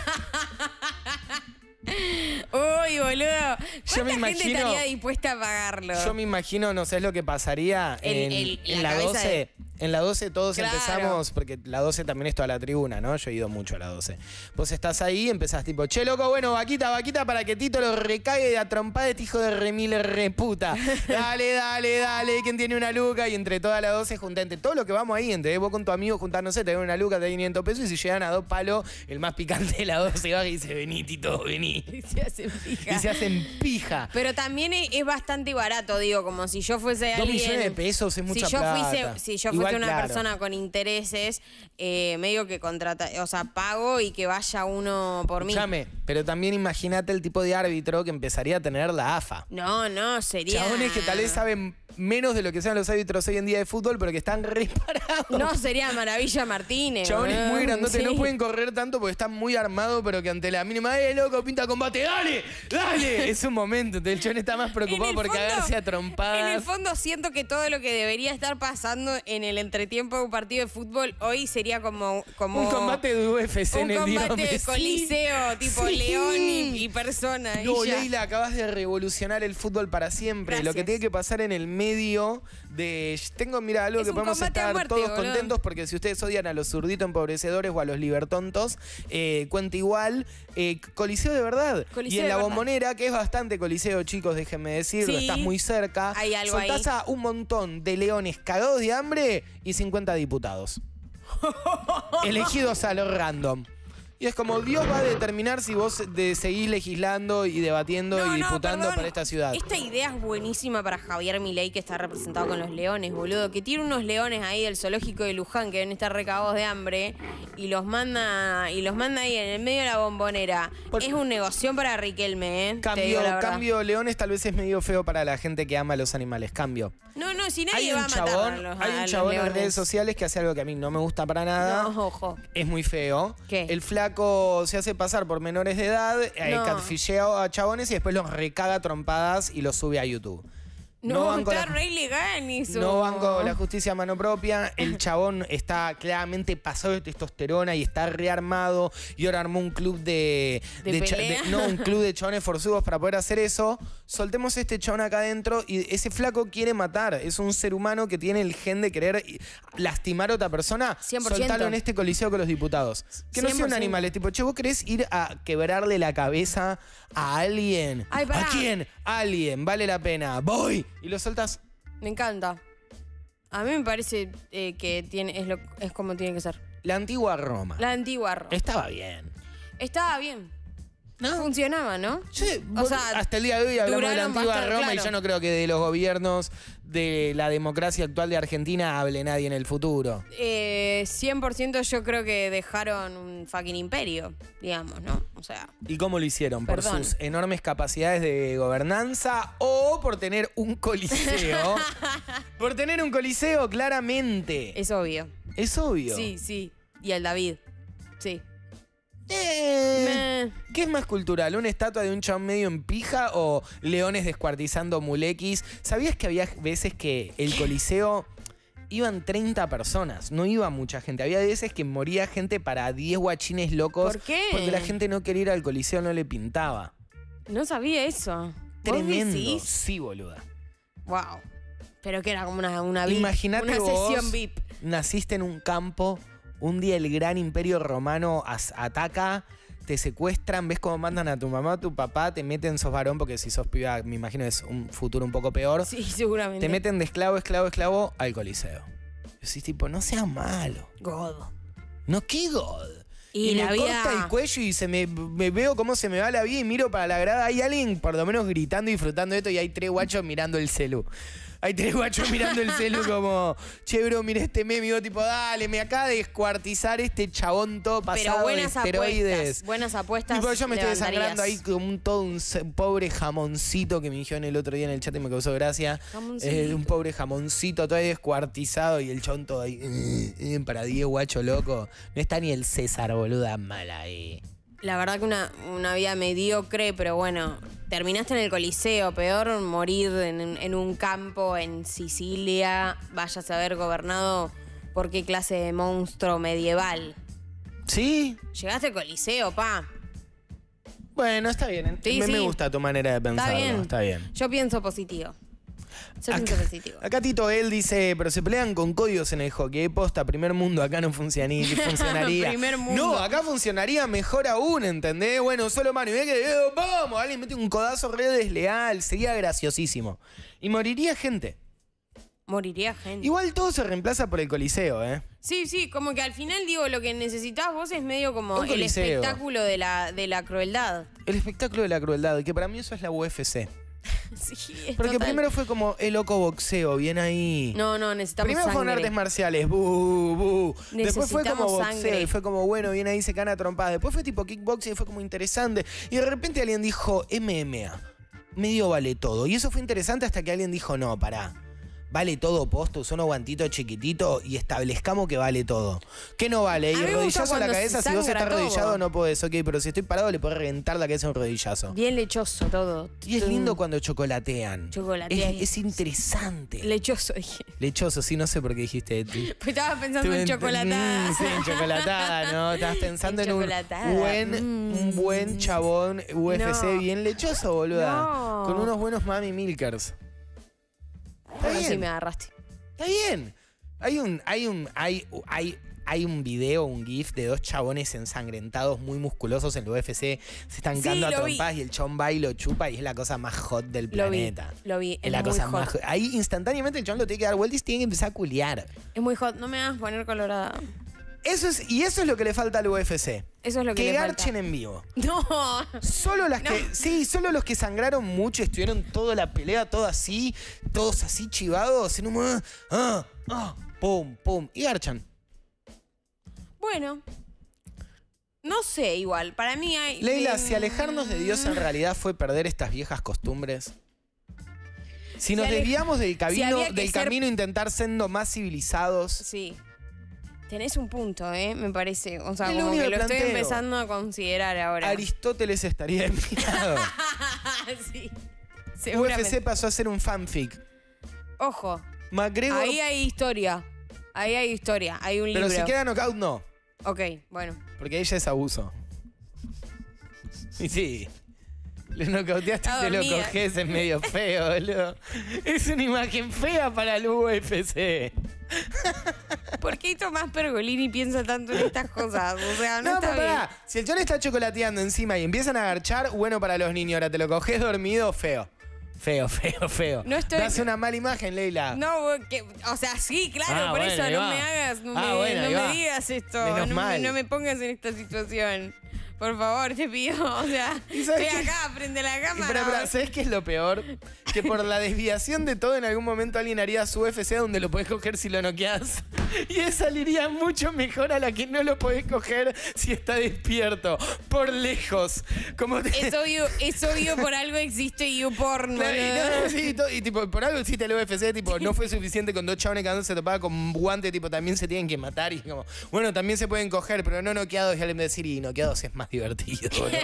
Speaker 2: Uy, boludo.
Speaker 1: Yo me
Speaker 2: ¿Cuánta gente
Speaker 1: imagino-
Speaker 2: estaría dispuesta a pagarlo?
Speaker 1: Yo me imagino, no sé lo que pasaría
Speaker 2: El-
Speaker 1: en,
Speaker 2: el-
Speaker 1: en
Speaker 2: la
Speaker 1: la
Speaker 2: cabeza
Speaker 1: doce.
Speaker 2: de-
Speaker 1: En la doce todos
Speaker 2: Claro.
Speaker 1: empezamos, porque la doce también es toda la tribuna, ¿no? Yo he ido mucho a la doce. Vos estás ahí y empezás tipo, che, loco, bueno, vaquita, vaquita, para que Tito lo recague de a trompada este hijo de remil reputa. Dale, dale, dale, ¿quién tiene una luca? Y entre toda la doce junta entre todo lo que vamos ahí, entre vos con tu amigo juntás, no sé, te dan una luca, te dan quinientos pesos y si llegan a dos palos, el más picante de la doce baja y dice, vení, Tito, vení.
Speaker 2: Y se hacen pija.
Speaker 1: Y se hacen pija.
Speaker 2: Pero también es, es bastante barato, digo, como si yo fuese
Speaker 1: Dos
Speaker 2: alguien...
Speaker 1: millones de pesos es mucha
Speaker 2: si yo
Speaker 1: plata.
Speaker 2: Fuese, si yo fuese
Speaker 1: Igual,
Speaker 2: una
Speaker 1: claro.
Speaker 2: persona con intereses, eh, medio que contrata, o sea, pago y que vaya uno por mí.
Speaker 1: Escuchame, pero también imagínate el tipo de árbitro que empezaría a tener la A F A.
Speaker 2: No, no, sería...
Speaker 1: Chabones que tal vez saben menos de lo que sean los árbitros hoy en día de fútbol, pero que están reparados.
Speaker 2: No, sería Maravilla Martínez.
Speaker 1: Chabones
Speaker 2: boludo.
Speaker 1: muy grandotes,
Speaker 2: Sí.
Speaker 1: no pueden correr tanto porque están muy armados, pero que ante la mínima, ¡eh, loco, pinta combate! ¡Dale! ¡Dale! Es un momento, entonces el chabón está más
Speaker 2: En
Speaker 1: preocupado
Speaker 2: el
Speaker 1: por
Speaker 2: fondo-
Speaker 1: cagarse a
Speaker 2: En
Speaker 1: trompadas.
Speaker 2: el fondo siento que todo lo que debería estar pasando en el entretiempo de un partido de fútbol hoy sería como... como
Speaker 1: Un combate de U F C
Speaker 2: un
Speaker 1: en el
Speaker 2: combate
Speaker 1: Diome,
Speaker 2: de
Speaker 1: sí.
Speaker 2: coliseo, tipo
Speaker 1: Sí.
Speaker 2: león y, y persona. y
Speaker 1: No,
Speaker 2: ya.
Speaker 1: Leila, acabas de revolucionar el fútbol para siempre. Lo que
Speaker 2: Gracias.
Speaker 1: tiene que pasar en el medio de... Tengo, mira, algo
Speaker 2: Es
Speaker 1: que
Speaker 2: un
Speaker 1: podemos
Speaker 2: combate a
Speaker 1: estar
Speaker 2: muerte,
Speaker 1: todos
Speaker 2: boludo.
Speaker 1: contentos porque si ustedes odian a los zurditos empobrecedores o a los libertontos, eh, cuenta igual. Eh, coliseo de verdad.
Speaker 2: Coliseo
Speaker 1: y en
Speaker 2: de
Speaker 1: la
Speaker 2: verdad.
Speaker 1: Bombonera, que es bastante coliseo, chicos, déjenme decirlo,
Speaker 2: Sí.
Speaker 1: estás muy cerca.
Speaker 2: Hay algo
Speaker 1: soltás
Speaker 2: ahí.
Speaker 1: a un montón de leones cagados de hambre y cincuenta diputados. Elegidos a lo random. Y es como Dios va a determinar si vos de seguís legislando y debatiendo
Speaker 2: No,
Speaker 1: y
Speaker 2: no,
Speaker 1: diputando
Speaker 2: perdón.
Speaker 1: para esta ciudad.
Speaker 2: Esta idea es buenísima para Javier Milei, que está representado con los leones, boludo. Que tiene unos leones ahí del zoológico de Luján que deben estar recabados de hambre y los manda y los manda ahí en el medio de la Bombonera.
Speaker 1: Por-
Speaker 2: Es un negocio para Riquelme, ¿eh? Te
Speaker 1: Cambio,
Speaker 2: digo la verdad.
Speaker 1: cambio leones tal vez es medio feo para la gente que ama a los animales. Cambio.
Speaker 2: No, no, si nadie
Speaker 1: Hay
Speaker 2: va
Speaker 1: un
Speaker 2: a matar
Speaker 1: chabón,
Speaker 2: a los,
Speaker 1: hay
Speaker 2: a
Speaker 1: un
Speaker 2: los
Speaker 1: chabón en
Speaker 2: leones.
Speaker 1: redes sociales que hace algo que a mí no me gusta para nada.
Speaker 2: No, ojo.
Speaker 1: Es muy feo.
Speaker 2: ¿Qué?
Speaker 1: El flaco se hace pasar por menores de edad, eh,
Speaker 2: No.
Speaker 1: catfishea a chabones y después los recaga a trompadas y los sube a YouTube.
Speaker 2: No,
Speaker 1: banco
Speaker 2: está
Speaker 1: la-
Speaker 2: re ilegal eso.
Speaker 1: No banco la justicia a mano propia. El chabón está claramente pasado de testosterona y está rearmado. Y ahora armó un club de.
Speaker 2: ¿De
Speaker 1: cha-
Speaker 2: pelea?
Speaker 1: no, un club de chabones forzudos para poder hacer eso. Soltemos este chabón acá adentro y ese flaco quiere matar. Es un ser humano que tiene el gen de querer lastimar a otra persona.
Speaker 2: cien por ciento.
Speaker 1: Soltalo en este coliseo con los diputados. Que no
Speaker 2: cien
Speaker 1: sea
Speaker 2: por
Speaker 1: un
Speaker 2: ciento.
Speaker 1: animal. Es tipo, che, ¿vos querés ir a quebrarle la cabeza a alguien?
Speaker 2: Ay, pará.
Speaker 1: ¿A quién? A alguien. Vale la pena. Voy. Y lo soltás.
Speaker 2: Me encanta. A mí me parece eh, que tiene, es, lo, es como tiene que ser.
Speaker 1: La antigua Roma.
Speaker 2: La antigua Roma.
Speaker 1: Estaba bien.
Speaker 2: Estaba bien.
Speaker 1: ¿No?
Speaker 2: Funcionaba, ¿no?
Speaker 1: Sí,
Speaker 2: O
Speaker 1: vos-
Speaker 2: sea,
Speaker 1: hasta el día de hoy hablamos de la
Speaker 2: duraron
Speaker 1: antigua
Speaker 2: bastante,
Speaker 1: Roma y
Speaker 2: claro.
Speaker 1: yo no creo que de los gobiernos de la democracia actual de Argentina hable nadie en el futuro.
Speaker 2: Eh, cien por ciento yo creo que dejaron un fucking imperio, digamos, ¿no? O sea,
Speaker 1: ¿Y cómo lo hicieron? ¿Por
Speaker 2: Perdón.
Speaker 1: sus enormes capacidades de gobernanza o por tener un coliseo? Por tener un coliseo, claramente.
Speaker 2: es obvio.
Speaker 1: Es obvio.
Speaker 2: Sí, sí. Y el David. Sí.
Speaker 1: Eh,
Speaker 2: Meh.
Speaker 1: ¿Qué es más cultural? ¿Una estatua de un chabón medio en pija o leones descuartizando mulequis? ¿Sabías que había veces que el coliseo iban treinta personas? No iba mucha gente. Había veces que moría gente para diez guachines locos.
Speaker 2: ¿Por qué?
Speaker 1: Porque la gente no quería ir al coliseo, no le pintaba.
Speaker 2: No sabía eso. ¿Vos
Speaker 1: Tremendo.
Speaker 2: decís?
Speaker 1: Sí, boluda.
Speaker 2: Wow. Pero que era como una, una V I P.
Speaker 1: Imagínate
Speaker 2: Una
Speaker 1: vos,
Speaker 2: sesión V I P.
Speaker 1: naciste en un campo, un día el gran imperio romano as- ataca, te secuestran, ves cómo mandan a tu mamá, a tu papá, te meten, sos varón, porque si sos piba, me imagino es un futuro un poco peor.
Speaker 2: Sí, seguramente.
Speaker 1: Te meten de esclavo, esclavo, esclavo al coliseo. Y decís, tipo, no seas malo.
Speaker 2: Godo.
Speaker 1: No, qué god.
Speaker 2: Y,
Speaker 1: Y,
Speaker 2: la
Speaker 1: me
Speaker 2: vida...
Speaker 1: corta el cuello y se me, me veo cómo se me va la vida y miro para la grada. Hay alguien por lo menos gritando y disfrutando de esto y hay tres guachos mirando el celu. Ahí tenés guacho mirando el celu como, che, bro, mira este meme. Y vos tipo, dale, me acaba de descuartizar este chabón todo pasado
Speaker 2: Pero buenas
Speaker 1: de esteroides.
Speaker 2: apuestas. Buenas apuestas.
Speaker 1: Tipo, yo me estoy
Speaker 2: levantarías.
Speaker 1: desangrando ahí como un, todo un se- pobre jamoncito que me dijeron el otro día en el chat y me causó gracia.
Speaker 2: Jamoncito.
Speaker 1: Eh, un pobre jamoncito todo ahí descuartizado y el chabón todo ahí. eh, eh, para diez guacho loco. No está ni el César, boluda, mala ahí.
Speaker 2: La verdad que una, una vida mediocre, pero bueno, terminaste en el Coliseo. Peor morir en, en un campo en Sicilia, vayas a haber gobernado por qué clase de monstruo medieval.
Speaker 1: ¿Sí?
Speaker 2: Llegaste al Coliseo, pa.
Speaker 1: Bueno, está bien.
Speaker 2: Sí,
Speaker 1: me,
Speaker 2: sí.
Speaker 1: me gusta tu manera de pensar.
Speaker 2: Está bien.
Speaker 1: Está bien.
Speaker 2: Yo pienso positivo. Yo pienso
Speaker 1: Acá,
Speaker 2: positivo.
Speaker 1: acá Tito él dice, pero se pelean con códigos en el hockey. Posta, primer mundo, acá no funcioni- funcionaría.
Speaker 2: Primer mundo.
Speaker 1: No, acá funcionaría mejor aún, ¿entendés? Bueno, solo mano y ve que eh, vamos, alguien mete un codazo re desleal, sería graciosísimo. Y moriría gente.
Speaker 2: Moriría gente.
Speaker 1: Igual todo se reemplaza por el Coliseo, ¿eh?
Speaker 2: Sí, sí, como que al final digo, lo que necesitas vos es medio como
Speaker 1: Un
Speaker 2: el
Speaker 1: coliseo.
Speaker 2: espectáculo de la, de la crueldad.
Speaker 1: El espectáculo de la crueldad, que para mí eso es la U F C.
Speaker 2: Sí, es
Speaker 1: Porque
Speaker 2: total.
Speaker 1: primero fue como el loco boxeo, bien ahí.
Speaker 2: No, no, necesitamos
Speaker 1: Primero fueron
Speaker 2: sangre.
Speaker 1: artes marciales, bu, bu. Después fue como
Speaker 2: Necesitamos
Speaker 1: boxeo
Speaker 2: sangre.
Speaker 1: y fue como, bueno, bien ahí se gana trompadas. Después fue tipo kickboxing y fue como interesante. Y de repente alguien dijo M M A. Medio vale todo. Y eso fue interesante hasta que alguien dijo, no, pará. Vale todo, posto, usa unos guantitos chiquititos y establezcamos que vale todo. ¿Qué no vale? Y
Speaker 2: A mí me gusta
Speaker 1: rodillazo a la
Speaker 2: cuando
Speaker 1: cabeza,
Speaker 2: se
Speaker 1: si vos
Speaker 2: sangra
Speaker 1: estás arrodillado
Speaker 2: todo.
Speaker 1: no podés, ok, pero si estoy parado le podés reventar la cabeza a un rodillazo.
Speaker 2: Bien lechoso todo.
Speaker 1: Y es lindo cuando chocolatean.
Speaker 2: Chocolatean.
Speaker 1: Es, es interesante.
Speaker 2: Lechoso, dije.
Speaker 1: Lechoso, sí, no sé por qué dijiste Eti.
Speaker 2: Pues estaba pensando en
Speaker 1: Tú-
Speaker 2: chocolatada.
Speaker 1: Mm, sí, en chocolatada, ¿no? Estabas pensando en,
Speaker 2: En
Speaker 1: un
Speaker 2: chocolatada.
Speaker 1: buen,
Speaker 2: Mm.
Speaker 1: un buen chabón U F C
Speaker 2: No.
Speaker 1: bien lechoso, boluda.
Speaker 2: No.
Speaker 1: Con unos buenos mami milkers. Está
Speaker 2: Bueno, sí
Speaker 1: bien.
Speaker 2: me agarraste.
Speaker 1: Está bien. Hay un, hay un, hay, hay, hay un video, un GIF de dos chabones ensangrentados muy musculosos en la U F C. Se están
Speaker 2: Sí,
Speaker 1: cagando a
Speaker 2: lo vi.
Speaker 1: trompadas y el chabón va y lo chupa y es la cosa más hot del
Speaker 2: Lo vi,
Speaker 1: planeta.
Speaker 2: lo vi.
Speaker 1: Es
Speaker 2: Es
Speaker 1: la
Speaker 2: muy
Speaker 1: cosa
Speaker 2: hot.
Speaker 1: más hot. Ahí instantáneamente el chabón lo tiene que dar vueltas y tiene que empezar a culiar.
Speaker 2: Es muy hot. No me hagas poner colorada.
Speaker 1: Eso es, y eso es lo que le falta al U F C.
Speaker 2: Eso es lo que,
Speaker 1: Que
Speaker 2: le
Speaker 1: garchen
Speaker 2: falta.
Speaker 1: en vivo.
Speaker 2: No.
Speaker 1: Solo las
Speaker 2: No.
Speaker 1: que. Sí, solo los que sangraron mucho, estuvieron toda la pelea, todo así, todos así chivados, en un. Ah, ah, ah, pum, pum. Y garchan.
Speaker 2: Bueno. No sé, igual. Para mí hay.
Speaker 1: Leila,
Speaker 2: de-
Speaker 1: si alejarnos de Dios en realidad fue perder estas viejas costumbres. Si nos
Speaker 2: ale-
Speaker 1: desviamos del camino,
Speaker 2: había que
Speaker 1: del
Speaker 2: ser-
Speaker 1: camino intentar siendo más civilizados.
Speaker 2: Sí. Tenés un punto, ¿eh? Me parece. O sea,
Speaker 1: Es lo
Speaker 2: como
Speaker 1: único
Speaker 2: que
Speaker 1: que
Speaker 2: lo estoy
Speaker 1: planteo.
Speaker 2: empezando a considerar ahora.
Speaker 1: Aristóteles estaría de mi lado.
Speaker 2: Sí.
Speaker 1: U F
Speaker 2: Seguramente.
Speaker 1: C pasó a ser un fanfic.
Speaker 2: Ojo.
Speaker 1: McGregor.
Speaker 2: Ahí hay historia. Ahí hay historia. Hay un
Speaker 1: pero
Speaker 2: libro.
Speaker 1: si queda knockout, no.
Speaker 2: Ok, bueno.
Speaker 1: Porque ella es abuso. Y sí. Lo nocauteaste
Speaker 2: Está
Speaker 1: y te lo
Speaker 2: dormida.
Speaker 1: coges, es medio feo, boludo. Es una imagen fea para el U F C.
Speaker 2: ¿Por qué Tomás Pergolini piensa tanto en estas cosas? O sea, no,
Speaker 1: No,
Speaker 2: está
Speaker 1: pero
Speaker 2: bien.
Speaker 1: pará. Si el chon está chocolateando encima y empiezan a agarchar, bueno para los niños. Ahora te lo coges dormido, feo. Feo, feo, feo.
Speaker 2: No estoy-
Speaker 1: Das una mala imagen, Leila.
Speaker 2: No, que, o sea, sí, claro,
Speaker 1: Ah,
Speaker 2: por
Speaker 1: bueno,
Speaker 2: eso
Speaker 1: ahí
Speaker 2: no
Speaker 1: va.
Speaker 2: me hagas, no,
Speaker 1: Ah,
Speaker 2: me,
Speaker 1: bueno,
Speaker 2: no
Speaker 1: ahí
Speaker 2: me
Speaker 1: va.
Speaker 2: digas esto,
Speaker 1: Menos
Speaker 2: no, me-
Speaker 1: mal.
Speaker 2: no me pongas en esta situación. Por favor, te pido, o sea,
Speaker 1: ¿Y sabes
Speaker 2: estoy
Speaker 1: qué?
Speaker 2: acá frente a la
Speaker 1: Y
Speaker 2: cámara.
Speaker 1: para, para, ¿sabes qué es lo peor? Que por la desviación de todo, en algún momento alguien haría su U F C donde lo podés coger si lo noqueás. Y esa saliría mucho mejor a la que no lo podés coger si está despierto. Por lejos. Como te...
Speaker 2: Es obvio, es obvio, por algo existe YouPorn,
Speaker 1: Claro, y,
Speaker 2: boludo.
Speaker 1: no, sí, y todo- y tipo, por algo existe el U F C, tipo, no fue suficiente con dos chabones que se topaba con guante, tipo, también se tienen que matar y como, bueno, también se pueden coger, pero no noqueados, y alguien me decir, y noqueados es más divertido, ¿no?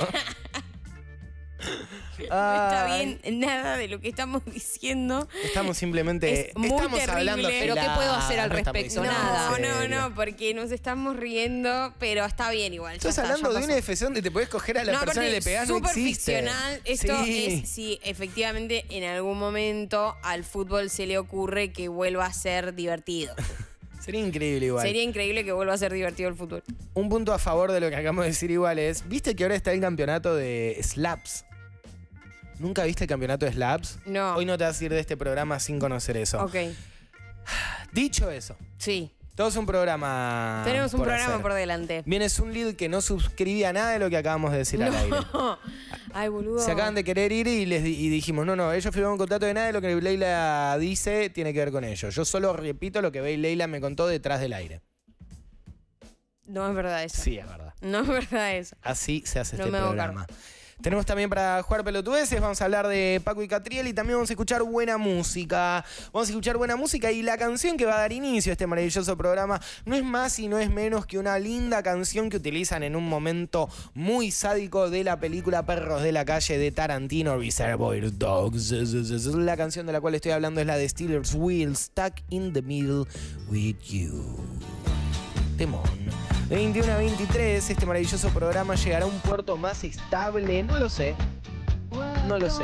Speaker 2: No está
Speaker 1: Ay,
Speaker 2: bien nada de lo que estamos diciendo.
Speaker 1: Estamos simplemente,
Speaker 2: Es muy
Speaker 1: estamos
Speaker 2: terrible.
Speaker 1: hablando
Speaker 3: Pero ¿qué puedo hacer al
Speaker 1: no estamos
Speaker 3: respecto?
Speaker 1: diciendo
Speaker 3: Nada.
Speaker 2: No,
Speaker 1: en
Speaker 2: no,
Speaker 1: serio.
Speaker 2: no, porque nos estamos riendo, pero está bien igual. ya
Speaker 1: Estás
Speaker 2: está,
Speaker 1: hablando
Speaker 2: ya
Speaker 1: de
Speaker 2: pasó.
Speaker 1: una U F C donde te puedes coger a la
Speaker 2: No,
Speaker 1: persona y
Speaker 2: aparte,
Speaker 1: le pegás, no
Speaker 2: súper
Speaker 1: existe.
Speaker 2: ficcional. Esto
Speaker 1: Sí.
Speaker 2: es si efectivamente en algún momento al fútbol se le ocurre que vuelva a ser divertido.
Speaker 1: Sería increíble igual.
Speaker 2: Sería increíble que vuelva a ser divertido el fútbol.
Speaker 1: Un punto a favor de lo que acabamos de decir igual es, ¿viste que ahora está el campeonato de slaps? ¿Nunca viste el campeonato de slaps?
Speaker 2: No.
Speaker 1: Hoy no te vas a ir de este programa sin conocer eso.
Speaker 2: Ok,
Speaker 1: Dicho eso,
Speaker 2: sí.
Speaker 1: todo es un programa
Speaker 2: Tenemos un
Speaker 1: por
Speaker 2: programa
Speaker 1: hacer.
Speaker 2: por delante.
Speaker 1: Vienes un lead que no suscribía nada de lo que acabamos de decir al aire.
Speaker 2: No. Ay, boludo.
Speaker 1: Se acaban de querer ir y les di- y dijimos, no, no, ellos firmaron un contrato de nada de lo que Leila dice tiene que ver con ellos. Yo solo repito lo que Leila me contó detrás del aire.
Speaker 2: No es verdad eso.
Speaker 1: Sí, es verdad.
Speaker 2: No es verdad eso.
Speaker 1: Así se hace
Speaker 2: No
Speaker 1: este
Speaker 2: me hago
Speaker 1: programa. Tenemos también para jugar pelotudeces, vamos a hablar de Paco y Catriel y también vamos a escuchar buena música. Vamos a escuchar buena música y la canción que va a dar inicio a este maravilloso programa no es más y no es menos que una linda canción que utilizan en un momento muy sádico de la película Perros de la Calle de Tarantino, Reservoir Dogs. La canción de la cual estoy hablando es la de Steelers Wheel, Stuck in the Middle with You. Temón. De veintiuno a veintitrés, este maravilloso programa llegará a un puerto más estable. No lo sé. No lo sé.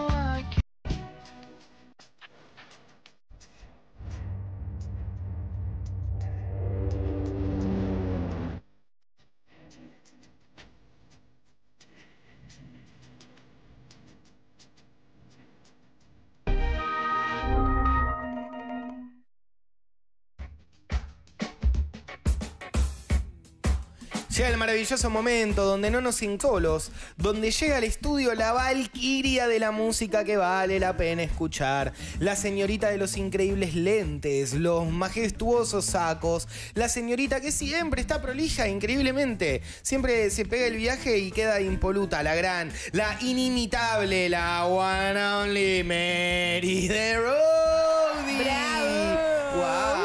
Speaker 1: Llega el maravilloso momento donde no nos encolos, donde llega al estudio la valquiria de la música que vale la pena escuchar, la señorita de los increíbles lentes, los majestuosos sacos, la señorita que siempre está prolija increíblemente, siempre se pega el viaje y queda impoluta, la gran, la inimitable, la one and only Mary the Roadie.
Speaker 2: ¡Bravo!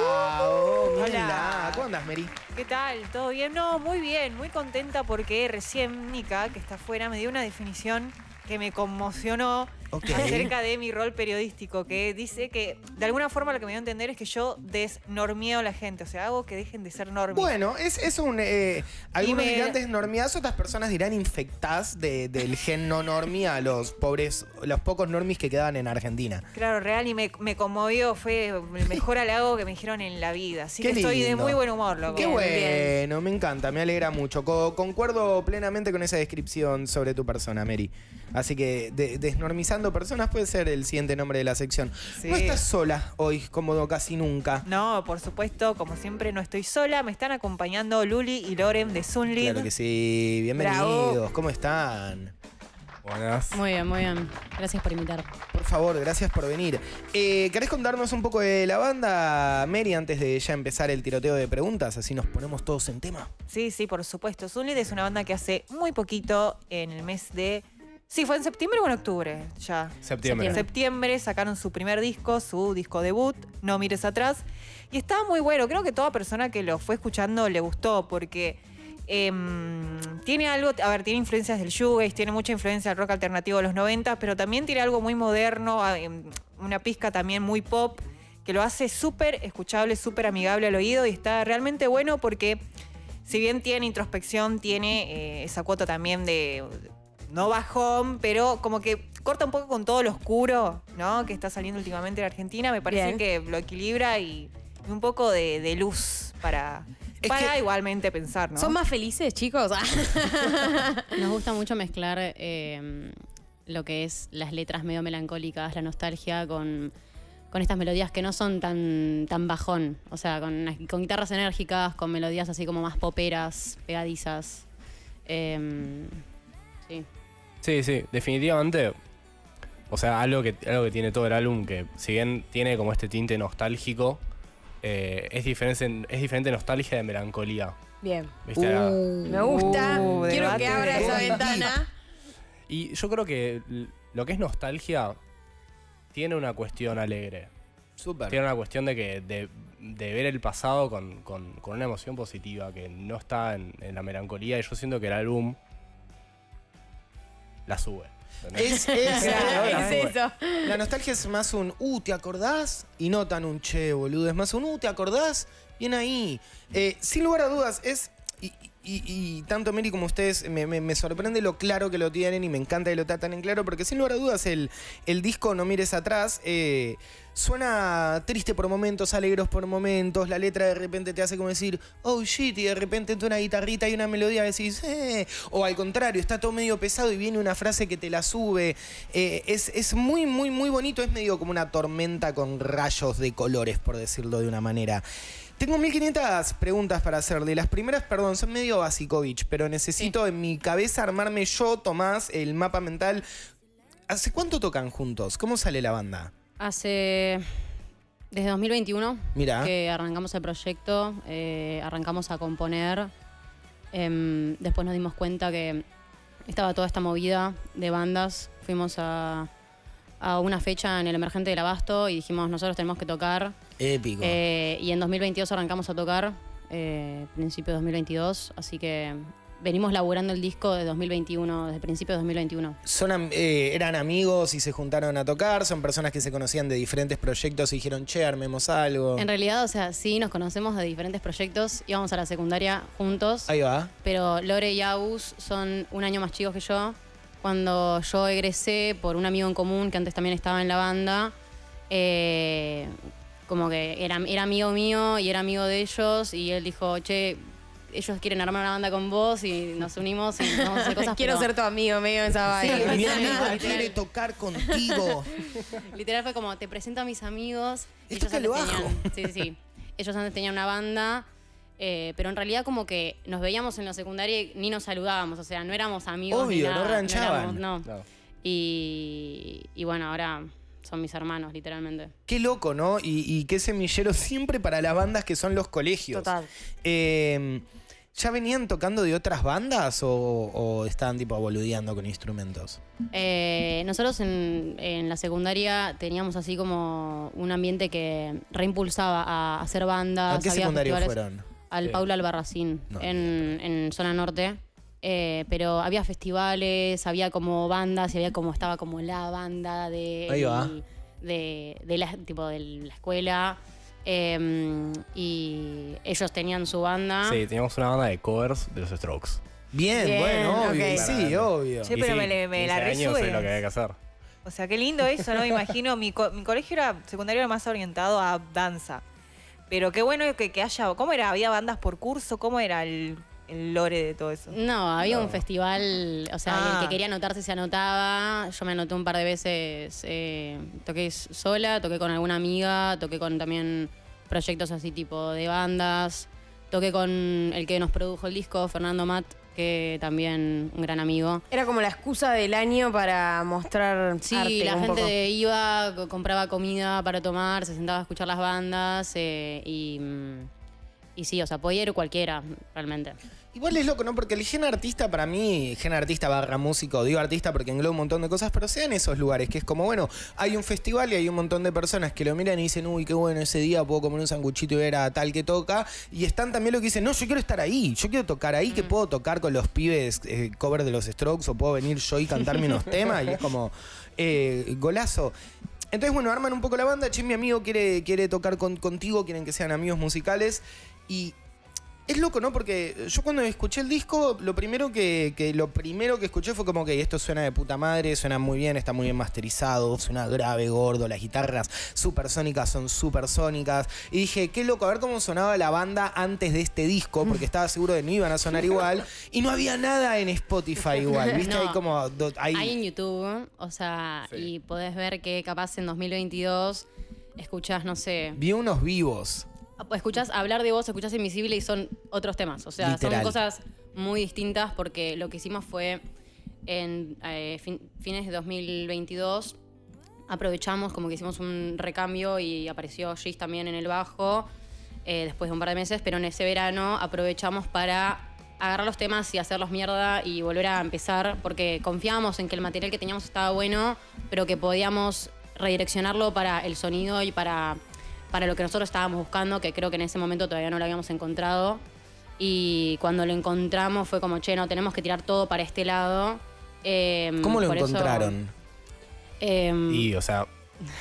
Speaker 1: ¡Wow!
Speaker 3: Hola.
Speaker 1: Mírala. ¿Cómo andas, Mary?
Speaker 3: ¿Qué tal? ¿Todo bien? No, muy bien, muy contenta porque recién Nika, que está afuera, me dio una definición que me conmocionó
Speaker 1: Ok.
Speaker 3: acerca de mi rol periodístico, que dice que de alguna forma lo que me dio a entender es que yo desnormieo a la gente, o sea, hago que dejen de ser normis.
Speaker 1: Bueno, es, es un... Eh, algunos
Speaker 3: me-
Speaker 1: dirán desnormiazo, otras personas dirán infectás de- del gen no normie a los pobres, los pocos normis que quedaban en Argentina.
Speaker 3: Claro, real, y me, me conmovió, fue el mejor halago que me dijeron en la vida. Así
Speaker 1: Qué
Speaker 3: que estoy de
Speaker 1: lindo.
Speaker 3: muy buen humor, loco.
Speaker 1: Qué
Speaker 2: Bien,
Speaker 1: bueno, me encanta, me alegra mucho. Co- concuerdo plenamente con esa descripción sobre tu persona, Mary. Así que de- desnormizando personas puede ser el siguiente nombre de la sección.
Speaker 3: Sí.
Speaker 1: No estás sola hoy, como casi nunca.
Speaker 3: No, por supuesto, como siempre no estoy sola, me están acompañando Luli y Loren de Sunlid.
Speaker 1: Claro que sí, bienvenidos,
Speaker 3: Bravo.
Speaker 1: ¿cómo están?
Speaker 4: Buenas.
Speaker 5: Muy bien, muy bien. Gracias por invitar.
Speaker 1: Por favor, gracias por venir. Eh, ¿Querés contarnos un poco de la banda, Mary, antes de ya empezar el tiroteo de preguntas? Así nos ponemos todos en tema.
Speaker 3: Sí, sí, por supuesto. Sunlid es una banda que hace muy poquito, en el mes de... Sí, fue en septiembre o en octubre ya.
Speaker 4: Septiembre.
Speaker 3: En septiembre sacaron su primer disco, su disco debut, No Mires Atrás. Y estaba muy bueno. Creo que toda persona que lo fue escuchando le gustó porque em, tiene algo, a ver, tiene influencias del shoegaze, tiene mucha influencia del rock alternativo de los noventa, pero también tiene algo muy moderno, a- em, una pizca también muy pop, que lo hace súper escuchable, súper amigable al oído y está realmente bueno porque si bien tiene introspección, tiene eh, esa cuota también de... No bajón, pero como que corta un poco con todo lo oscuro, ¿no? Que está saliendo últimamente en Argentina. Me parece
Speaker 2: Bien.
Speaker 3: que lo equilibra y, y un poco de, de luz para,
Speaker 1: Es
Speaker 3: para
Speaker 1: que-
Speaker 3: igualmente pensar, ¿no?
Speaker 2: ¿Son más felices, chicos?
Speaker 5: Nos gusta mucho mezclar eh, lo que es las letras medio melancólicas, la nostalgia, con, con estas melodías que no son tan, tan bajón. O sea, con, con guitarras enérgicas, con melodías así como más poperas, pegadizas. Eh, sí.
Speaker 4: Sí, sí, definitivamente. O sea, algo que, algo que tiene todo el álbum, que si bien tiene como este tinte nostálgico, eh, es, diferente, es diferente nostalgia de melancolía.
Speaker 2: Bien.
Speaker 4: ¿Viste? Era-
Speaker 2: Me gusta.
Speaker 3: Uh,
Speaker 2: Quiero
Speaker 3: debate.
Speaker 2: que abra esa ventana.
Speaker 4: Y yo creo que l- lo que es nostalgia tiene una cuestión alegre.
Speaker 1: Súper.
Speaker 4: Tiene una cuestión de que de, de ver el pasado con, con- con una emoción positiva que no está en, en la melancolía. Y yo siento que el álbum la sube. ¿entendés?
Speaker 1: Es, es-
Speaker 3: Claro,
Speaker 2: Es eso.
Speaker 1: La nostalgia es más un, uh, ¿te acordás? Y no tan un che, boludo. Es más un, uh, ¿te acordás? Bien ahí. Eh, sin lugar a dudas, es... Y, y- y tanto Mary como ustedes, me, me- me sorprende lo claro que lo tienen y me encanta que lo tratan en claro, porque sin lugar a dudas el, el disco No Mires Atrás eh, suena triste por momentos, alegros por momentos, la letra de repente te hace como decir, oh shit, y de repente entra una guitarrita y una melodía y decís, eh, o al contrario, está todo medio pesado y viene una frase que te la sube. Eh, es, es muy, muy, muy bonito, es medio como una tormenta con rayos de colores, por decirlo de una manera. Tengo mil quinientas preguntas para hacerle. Las primeras, perdón, son medio basikovich, pero necesito sí. en mi cabeza armarme yo, Tomás, el mapa mental. ¿Hace cuánto tocan juntos? ¿Cómo sale la banda?
Speaker 5: Hace... Desde dos mil veintiuno,
Speaker 1: Mirá.
Speaker 5: que arrancamos el proyecto, eh, arrancamos a componer. Eh, después nos dimos cuenta que estaba toda esta movida de bandas. Fuimos a, a una fecha en el Emergente del Abasto y dijimos, nosotros tenemos que tocar.
Speaker 1: Épico.
Speaker 5: Eh, y en dos mil veintidós arrancamos a tocar, eh, principio de dos mil veintidós. Así que venimos laburando el disco de dos mil veintiuno, desde principio de dos mil veintiuno.
Speaker 1: Son, eh, ¿Eran amigos y se juntaron a tocar? ¿Son personas que se conocían de diferentes proyectos y dijeron, che, armemos algo?
Speaker 5: En realidad, o sea, sí, nos conocemos de diferentes proyectos. Íbamos a la secundaria juntos.
Speaker 1: Ahí va.
Speaker 5: Pero Lore y Agus son un año más chicos que yo. Cuando yo egresé por un amigo en común que antes también estaba en la banda, eh, como que era, era amigo mío y era amigo de ellos. Y él dijo, che, ellos quieren armar una banda con vos y nos unimos y vamos a hacer cosas.
Speaker 2: Quiero
Speaker 5: pero...
Speaker 2: ser tu amigo, medio esa vaina.
Speaker 1: Sí, mi
Speaker 5: literal,
Speaker 1: amigo
Speaker 5: literal.
Speaker 1: quiere tocar contigo.
Speaker 5: Literal fue como, te presento a mis amigos.
Speaker 1: Esto
Speaker 5: Ellos
Speaker 1: te lo
Speaker 5: antes
Speaker 1: hago.
Speaker 5: tenían, sí, sí, sí. Ellos antes tenían una banda, eh, pero en realidad como que nos veíamos en la secundaria y ni nos saludábamos. O sea, no éramos amigos.
Speaker 1: Obvio,
Speaker 5: ni nada,
Speaker 1: no ranchaban.
Speaker 5: éramos- no.
Speaker 4: Claro.
Speaker 5: Y, y bueno, ahora son mis hermanos, literalmente.
Speaker 1: Qué loco, ¿no? Y, y qué semillero siempre para las bandas que son los colegios.
Speaker 2: Total.
Speaker 1: Eh, ¿Ya venían tocando de otras bandas o, o estaban tipo boludeando con instrumentos?
Speaker 5: Eh, nosotros en, en la secundaria teníamos así como un ambiente que reimpulsaba a hacer bandas.
Speaker 1: ¿A qué
Speaker 5: había
Speaker 1: secundario
Speaker 5: festivales-
Speaker 1: fueron?
Speaker 5: Al
Speaker 4: Sí.
Speaker 5: Paula Albarracín,
Speaker 1: No,
Speaker 5: en, en zona norte. Eh, pero había festivales, había como bandas y había como estaba como la banda de
Speaker 1: Ahí va.
Speaker 5: de, de la tipo de la escuela. Eh, y ellos tenían su banda.
Speaker 4: Sí, teníamos una banda de covers de los Strokes.
Speaker 1: Bien,
Speaker 2: Bien,
Speaker 1: bueno, obvio.
Speaker 2: ok.
Speaker 1: y Sí, obvio.
Speaker 3: Sí,
Speaker 4: Y
Speaker 3: pero me le- me la
Speaker 4: quince años es
Speaker 3: resube.
Speaker 4: lo que había que hacer.
Speaker 3: O sea, qué lindo eso, ¿no? Me imagino, mi, co- mi colegio era secundario era más orientado a danza. Pero qué bueno que, que haya... ¿Cómo era? ¿Había bandas por curso? ¿Cómo era el, el lore de todo eso?
Speaker 5: No, había
Speaker 4: No.
Speaker 5: un festival, o sea,
Speaker 3: Ah.
Speaker 5: el que quería anotarse se anotaba. Yo me anoté un par de veces, eh, toqué sola, toqué con alguna amiga, toqué con también proyectos así tipo de bandas, toqué con el que nos produjo el disco, Fernando Matt, que también un gran amigo.
Speaker 2: Era como la excusa del año para mostrar
Speaker 5: Sí,
Speaker 2: arte
Speaker 5: la
Speaker 2: un
Speaker 5: gente
Speaker 2: poco.
Speaker 5: iba, co- compraba comida para tomar, se sentaba a escuchar las bandas eh, y, mm, y sí, o sea, podía ir cualquiera, realmente.
Speaker 1: Igual es loco, ¿no? Porque el gen artista para mí, gen artista barra músico, digo artista porque engloba un montón de cosas, pero sea en esos lugares, que es como, bueno, hay un festival y hay un montón de personas que lo miran y dicen, uy, qué bueno, ese día puedo comer un sanguchito y ver a tal que toca. Y están también los que dicen, no, yo quiero estar ahí, yo quiero tocar ahí, que puedo tocar con los pibes eh, cover de los Strokes o puedo venir yo y cantarme unos temas. Y es como, eh, golazo. Entonces, bueno, arman un poco la banda, che, mi amigo quiere, quiere tocar con- contigo, quieren que sean amigos musicales. Y es loco, ¿no? Porque yo cuando escuché el disco, lo primero que, que lo primero que escuché fue como que esto suena de puta madre, suena muy bien, está muy bien masterizado, suena grave, gordo, las guitarras supersónicas son supersónicas. Y dije, qué loco, a ver cómo sonaba la banda antes de este disco, porque estaba seguro de que no iban a sonar igual. Y no había nada en Spotify igual, ¿viste?
Speaker 5: No.
Speaker 1: Hay como... do- hay-
Speaker 5: Hay en YouTube, o sea,
Speaker 4: Sí.
Speaker 5: y podés ver que capaz en dos mil veintidós escuchás, no sé,
Speaker 1: Vi unos vivos.
Speaker 5: escuchás hablar de vos, escuchás Invisible y son otros temas. O sea,
Speaker 1: Literal.
Speaker 5: son cosas muy distintas porque lo que hicimos fue en eh, fin- fines de dos mil veintidós aprovechamos como que hicimos un recambio y apareció Gis también en el bajo eh, después de un par de meses, pero en ese verano aprovechamos para agarrar los temas y hacerlos mierda y volver a empezar porque confiábamos en que el material que teníamos estaba bueno, pero que podíamos redireccionarlo para el sonido y para, para lo que nosotros estábamos buscando, que creo que en ese momento todavía no lo habíamos encontrado. Y cuando lo encontramos fue como, che, no, tenemos que tirar todo para este lado. Eh,
Speaker 1: ¿Cómo lo
Speaker 5: por eso,
Speaker 1: encontraron?
Speaker 5: eh,
Speaker 4: Y, o sea,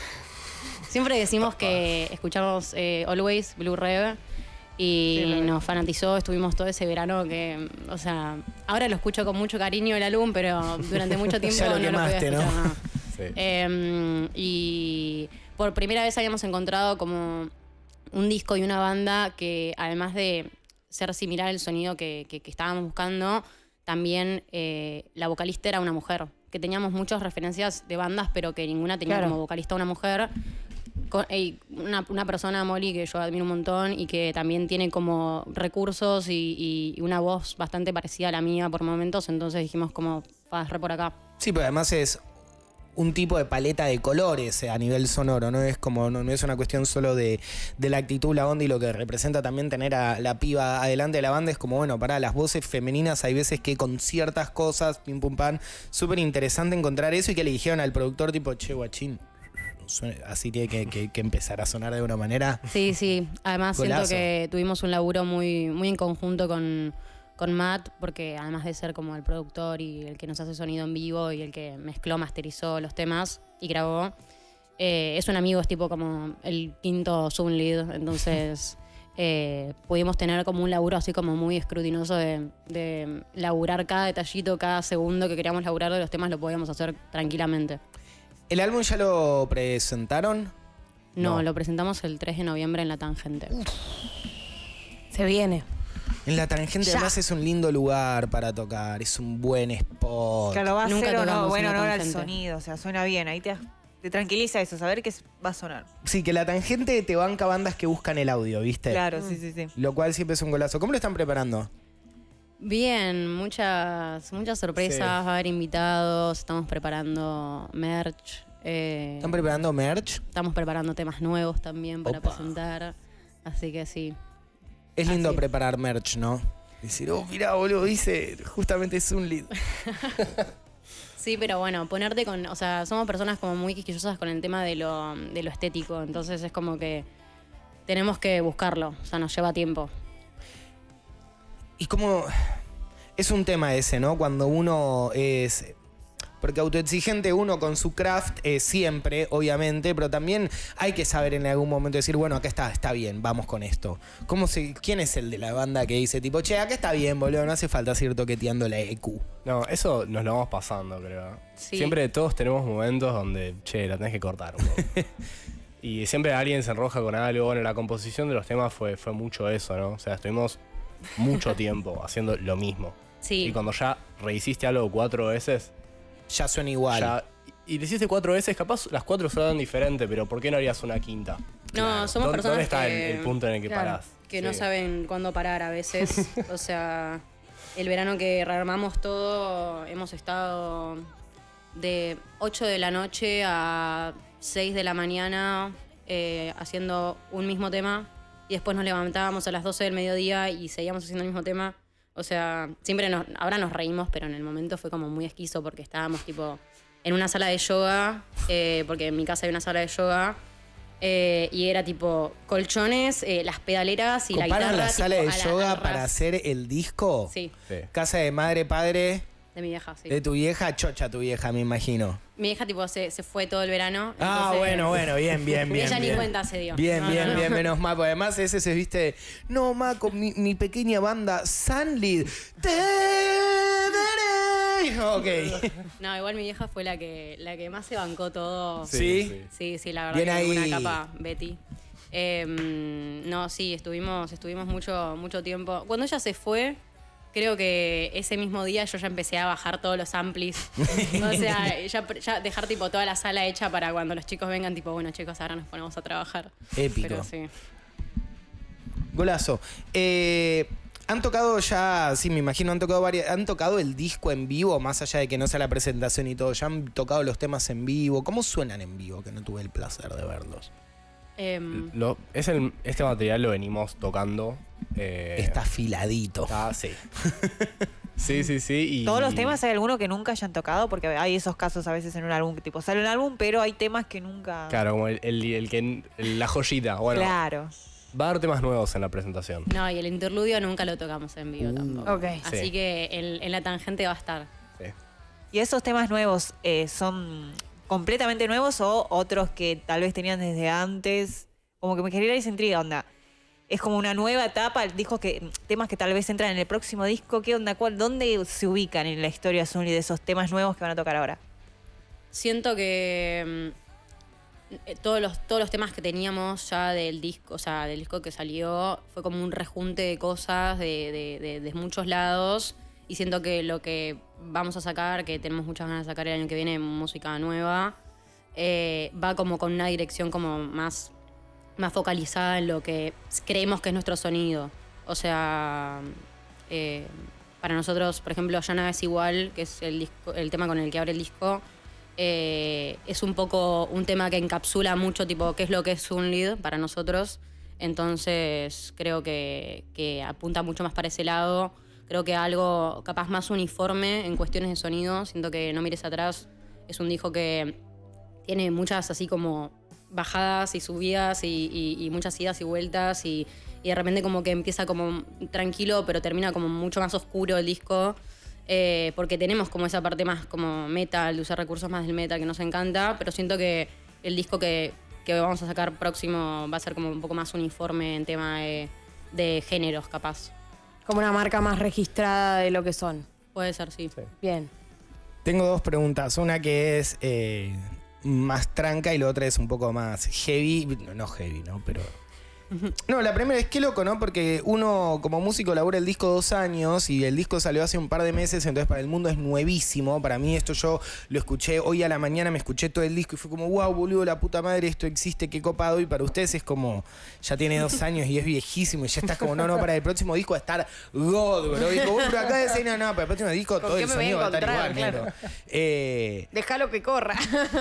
Speaker 5: Siempre decimos que escuchamos eh, Always, Blue Rev, y
Speaker 3: Sí,
Speaker 5: nos fanatizó, estuvimos todo ese verano que, o sea, ahora lo escucho con mucho cariño el álbum, pero durante mucho tiempo
Speaker 1: Ya lo
Speaker 5: no lo podía
Speaker 1: quemaste, ¿no?
Speaker 5: escuchar. no.
Speaker 4: sí.
Speaker 5: Eh, y por primera vez habíamos encontrado como un disco y una banda que además de ser similar al sonido que, que- que estábamos buscando, también eh, la vocalista era una mujer, que teníamos muchas referencias de bandas, pero que ninguna tenía
Speaker 2: Claro.
Speaker 5: como vocalista una mujer. con- ey, una, una persona, Molly, que yo admiro un montón y que también tiene como recursos y, y una voz bastante parecida a la mía por momentos, entonces dijimos como, vas re por acá.
Speaker 1: Sí, pero además es un tipo de paleta de colores eh, a nivel sonoro, no es como no, no es una cuestión solo de, de la actitud, la onda y lo que representa también tener a la piba adelante de la banda. Es como, bueno, para las voces femeninas hay veces que con ciertas cosas, pim pum pam, súper interesante encontrar eso y que le dijeron al productor tipo, che, guachín, suena- así tiene que, que- que empezar a sonar de una manera.
Speaker 5: Sí, sí. Además
Speaker 1: Golazo.
Speaker 5: siento que tuvimos un laburo muy, muy en conjunto con, con Matt, porque además de ser como el productor y el que nos hace sonido en vivo y el que mezcló, masterizó los temas y grabó, eh, es un amigo, es tipo como el quinto Zoom lead, entonces eh, pudimos tener como un laburo así como muy escrutinoso de, de laburar cada detallito, cada segundo que queríamos laburar de los temas lo podíamos hacer tranquilamente.
Speaker 1: ¿El álbum ya lo presentaron?
Speaker 5: No,
Speaker 1: No.
Speaker 5: lo presentamos el tres de noviembre en La Tangente.
Speaker 2: Se viene.
Speaker 1: En La Tangente
Speaker 2: Ya.
Speaker 1: además es un lindo lugar para tocar, es un buen spot.
Speaker 3: Claro, va a
Speaker 5: Nunca
Speaker 3: ser o no,
Speaker 5: tocamos
Speaker 3: bueno,
Speaker 5: una
Speaker 3: no era el
Speaker 5: tangente.
Speaker 3: sonido, o sea, suena bien, ahí te, te tranquiliza eso, saber que va a sonar.
Speaker 1: Sí, que La Tangente te banca bandas que buscan el audio, ¿viste?
Speaker 3: Claro, sí, sí, sí.
Speaker 1: Lo cual siempre es un golazo. ¿Cómo lo están preparando?
Speaker 5: Bien, muchas, muchas sorpresas,
Speaker 1: Sí.
Speaker 5: va a haber invitados, estamos preparando merch, eh,
Speaker 1: ¿Están preparando merch?
Speaker 5: estamos preparando temas nuevos también para
Speaker 1: Opa.
Speaker 5: presentar, así que sí.
Speaker 1: Es lindo
Speaker 5: Así es.
Speaker 1: preparar merch, ¿no? Decir, oh, mirá, boludo, dice justamente es un lead.
Speaker 5: Sí, pero bueno, ponerte con, o sea, somos personas como muy quisquillosas con el tema de lo, de lo estético, entonces es como que tenemos que buscarlo, o sea, nos lleva tiempo.
Speaker 1: Y como es un tema ese, ¿no? Cuando uno es... Porque autoexigente uno con su craft es siempre, obviamente, pero también hay que saber en algún momento decir, bueno, acá está, está bien, vamos con esto. ¿Cómo se, ¿Quién es el de la banda que dice tipo, che, acá está bien, boludo, no hace falta seguir toqueteando la E Q?
Speaker 4: No, eso nos lo vamos pasando, creo.
Speaker 5: Sí.
Speaker 4: Siempre todos tenemos momentos donde, che, la tenés que cortar un poco. Y siempre alguien se enroja con algo. Bueno, la composición de los temas fue, fue mucho eso, ¿no? O sea, estuvimos mucho tiempo haciendo lo mismo.
Speaker 5: Sí.
Speaker 4: Y cuando ya rehiciste algo cuatro veces,
Speaker 1: Ya suena igual.
Speaker 4: ya... Y le hiciste cuatro veces, capaz las cuatro suenan diferente, pero ¿por qué no harías una quinta?
Speaker 5: No, somos
Speaker 4: ¿Dó-
Speaker 5: personas
Speaker 4: ¿Dónde está
Speaker 5: que,
Speaker 4: el, el punto en el que
Speaker 5: claro,
Speaker 4: parás?
Speaker 5: que no
Speaker 4: Sí.
Speaker 5: saben cuándo parar a veces. O sea, el verano que rearmamos todo, hemos estado de ocho de la noche a seis de la mañana eh, haciendo un mismo tema y después nos levantábamos a las doce del mediodía y seguíamos haciendo el mismo tema. O sea, siempre nos, ahora nos reímos, pero en el momento fue como muy esquizo porque estábamos tipo en una sala de yoga, eh, porque en mi casa hay una sala de yoga. Eh, y era tipo colchones, eh, las pedaleras y la
Speaker 1: ¿Comparan
Speaker 5: guitarra.
Speaker 1: la sala
Speaker 5: tipo,
Speaker 1: de
Speaker 5: a la-
Speaker 1: yoga
Speaker 5: al
Speaker 1: para
Speaker 5: ras.
Speaker 1: hacer el disco?
Speaker 5: Sí,
Speaker 4: Sí.
Speaker 1: Casa de madre, padre,
Speaker 5: de mi vieja, sí.
Speaker 1: de tu vieja, chocha tu vieja, me imagino.
Speaker 5: Mi vieja tipo se, se fue todo el verano.
Speaker 1: Ah,
Speaker 5: entonces-
Speaker 1: bueno, bueno, bien, bien, bien.
Speaker 5: Ella ni
Speaker 1: bien.
Speaker 5: cuenta se dio.
Speaker 1: Bien,
Speaker 5: No,
Speaker 1: bien,
Speaker 5: no, no.
Speaker 1: bien, menos mal. Porque además ese se viste, no, Maco, mi, mi pequeña banda, Sunlead. Te veré. Ok.
Speaker 5: No, igual mi vieja fue la que, la que más se bancó todo.
Speaker 1: ¿Sí?
Speaker 5: Sí, sí, la verdad
Speaker 1: Bien
Speaker 5: que
Speaker 1: ahí.
Speaker 5: una capa, Betty. Eh, no, sí, estuvimos, estuvimos mucho, mucho tiempo. Cuando ella se fue, creo que ese mismo día yo ya empecé a bajar todos los amplis. O sea, ya, ya dejar tipo toda la sala hecha para cuando los chicos vengan, tipo, bueno, chicos, ahora nos ponemos a trabajar.
Speaker 1: Épico.
Speaker 5: Pero sí.
Speaker 1: Golazo. Eh, han tocado ya, sí, me imagino, han tocado varias, han tocado el disco en vivo, más allá de que no sea la presentación y todo. Ya han tocado los temas en vivo. ¿Cómo suenan en vivo? Que no tuve el placer de verlos.
Speaker 5: Em,
Speaker 4: Lo- es el- este material lo venimos tocando. eh,
Speaker 1: Está afiladito.
Speaker 4: está- sí. Sí, sí, sí. Y,
Speaker 3: Todos los temas, ¿hay alguno que nunca hayan tocado? Porque hay esos casos a veces en un álbum que tipo sale un álbum, pero hay temas que nunca.
Speaker 4: Claro, como el, el- el que el- la joyita. Bueno,
Speaker 3: Claro.
Speaker 4: va a haber temas nuevos en la presentación.
Speaker 5: no, y el interludio nunca lo tocamos en vivo tampoco.
Speaker 2: Ok.
Speaker 5: Así
Speaker 4: Sí.
Speaker 5: que el- en la tangente va a estar.
Speaker 4: Sí.
Speaker 3: ¿Y esos temas nuevos eh, son completamente nuevos o otros que tal vez tenían desde antes? Como que me genera esa intriga, onda. Es como una nueva etapa, discos que, temas que tal vez entran en el próximo disco. ¿Qué onda? ¿Cuál, ¿Dónde se ubican en la historia Sunly de esos temas nuevos que van a tocar ahora?
Speaker 5: Siento que mm, eh, todos los, todos los temas que teníamos ya del disco, o sea, del disco que salió, fue como un rejunte de cosas de, de- de- de muchos lados. Y siento que lo que vamos a sacar, que tenemos muchas ganas de sacar el año que viene, música nueva, eh, va como con una dirección como más, más focalizada en lo que creemos que es nuestro sonido. O sea, eh, para nosotros, por ejemplo, Ya nada es igual, que es el, disco, el tema con el que abre el disco, eh, es un poco un tema que encapsula mucho tipo qué es lo que es un lead para nosotros. Entonces creo que, que apunta mucho más para ese lado. Creo que algo capaz más uniforme en cuestiones de sonido. Siento que No mires atrás es un disco que tiene muchas así como bajadas y subidas y, y, y muchas idas y vueltas y, y de repente como que empieza como tranquilo pero termina como mucho más oscuro el disco. Eh, porque tenemos como esa parte más como metal, de usar recursos más del metal que nos encanta, pero siento que el disco que, que vamos a sacar próximo va a ser como un poco más uniforme en tema de, de géneros, capaz.
Speaker 2: Como una marca más registrada de lo que son.
Speaker 5: Puede ser, sí.
Speaker 4: Sí.
Speaker 2: Bien.
Speaker 1: Tengo dos preguntas. Una que es eh, más tranca y la otra es un poco más heavy. No, no heavy, ¿no? Pero... No, la primera es qué loco, ¿no? Porque uno como músico labura el disco dos años y el disco salió hace un par de meses, entonces para el mundo es nuevísimo. Para mí esto yo lo escuché hoy a la mañana, me escuché todo el disco y fue como, wow, boludo, la puta madre, esto existe, qué copado. Y para ustedes es como, ya tiene dos años y es viejísimo y ya estás como, no, no, para el próximo disco va a estar God, bro. Y como, pero acá decís, no, no, para el próximo disco todo
Speaker 2: qué
Speaker 1: el
Speaker 2: me voy a
Speaker 1: sonido va a estar
Speaker 2: encontrar?
Speaker 1: igual,
Speaker 2: Claro.
Speaker 1: negro. Eh,
Speaker 2: Déjalo que corra.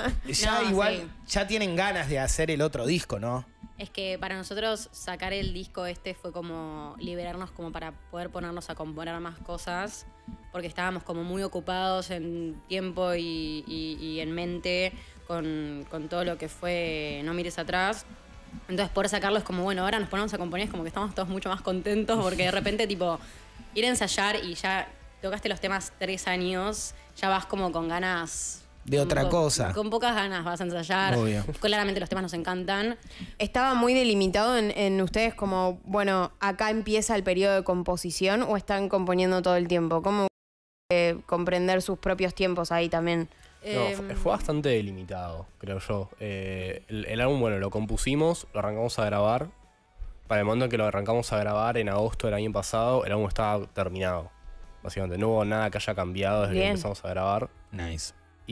Speaker 1: ya
Speaker 5: No,
Speaker 1: igual,
Speaker 5: sí.
Speaker 1: ya tienen ganas de hacer el otro disco, ¿no?
Speaker 5: Es que para nosotros sacar el disco este fue como liberarnos como para poder ponernos a componer más cosas, porque estábamos como muy ocupados en tiempo y, y- y en mente con, con todo lo que fue No mires atrás. Entonces poder sacarlo es como, bueno, ahora nos ponemos a componer, es como que estamos todos mucho más contentos, porque de repente tipo ir a ensayar y ya tocaste los temas tres años, ya vas como con ganas...
Speaker 1: De otra
Speaker 5: con-
Speaker 1: cosa.
Speaker 5: Con pocas ganas vas a ensayar.
Speaker 1: Obvio.
Speaker 5: Claramente los temas nos encantan.
Speaker 2: ¿Estaba muy delimitado en, en ustedes como, bueno, acá empieza el periodo de composición o están componiendo todo el tiempo? ¿Cómo eh, comprender sus propios tiempos ahí también?
Speaker 4: No,
Speaker 5: Eh,
Speaker 4: fue, fue bastante delimitado, creo yo. Eh, el, el álbum, bueno, lo compusimos, lo arrancamos a grabar. Para el momento en que lo arrancamos a grabar, en agosto del año pasado, el álbum estaba terminado. Básicamente, no hubo nada que haya cambiado desde
Speaker 2: Bien.
Speaker 4: que empezamos a grabar.
Speaker 1: Nice.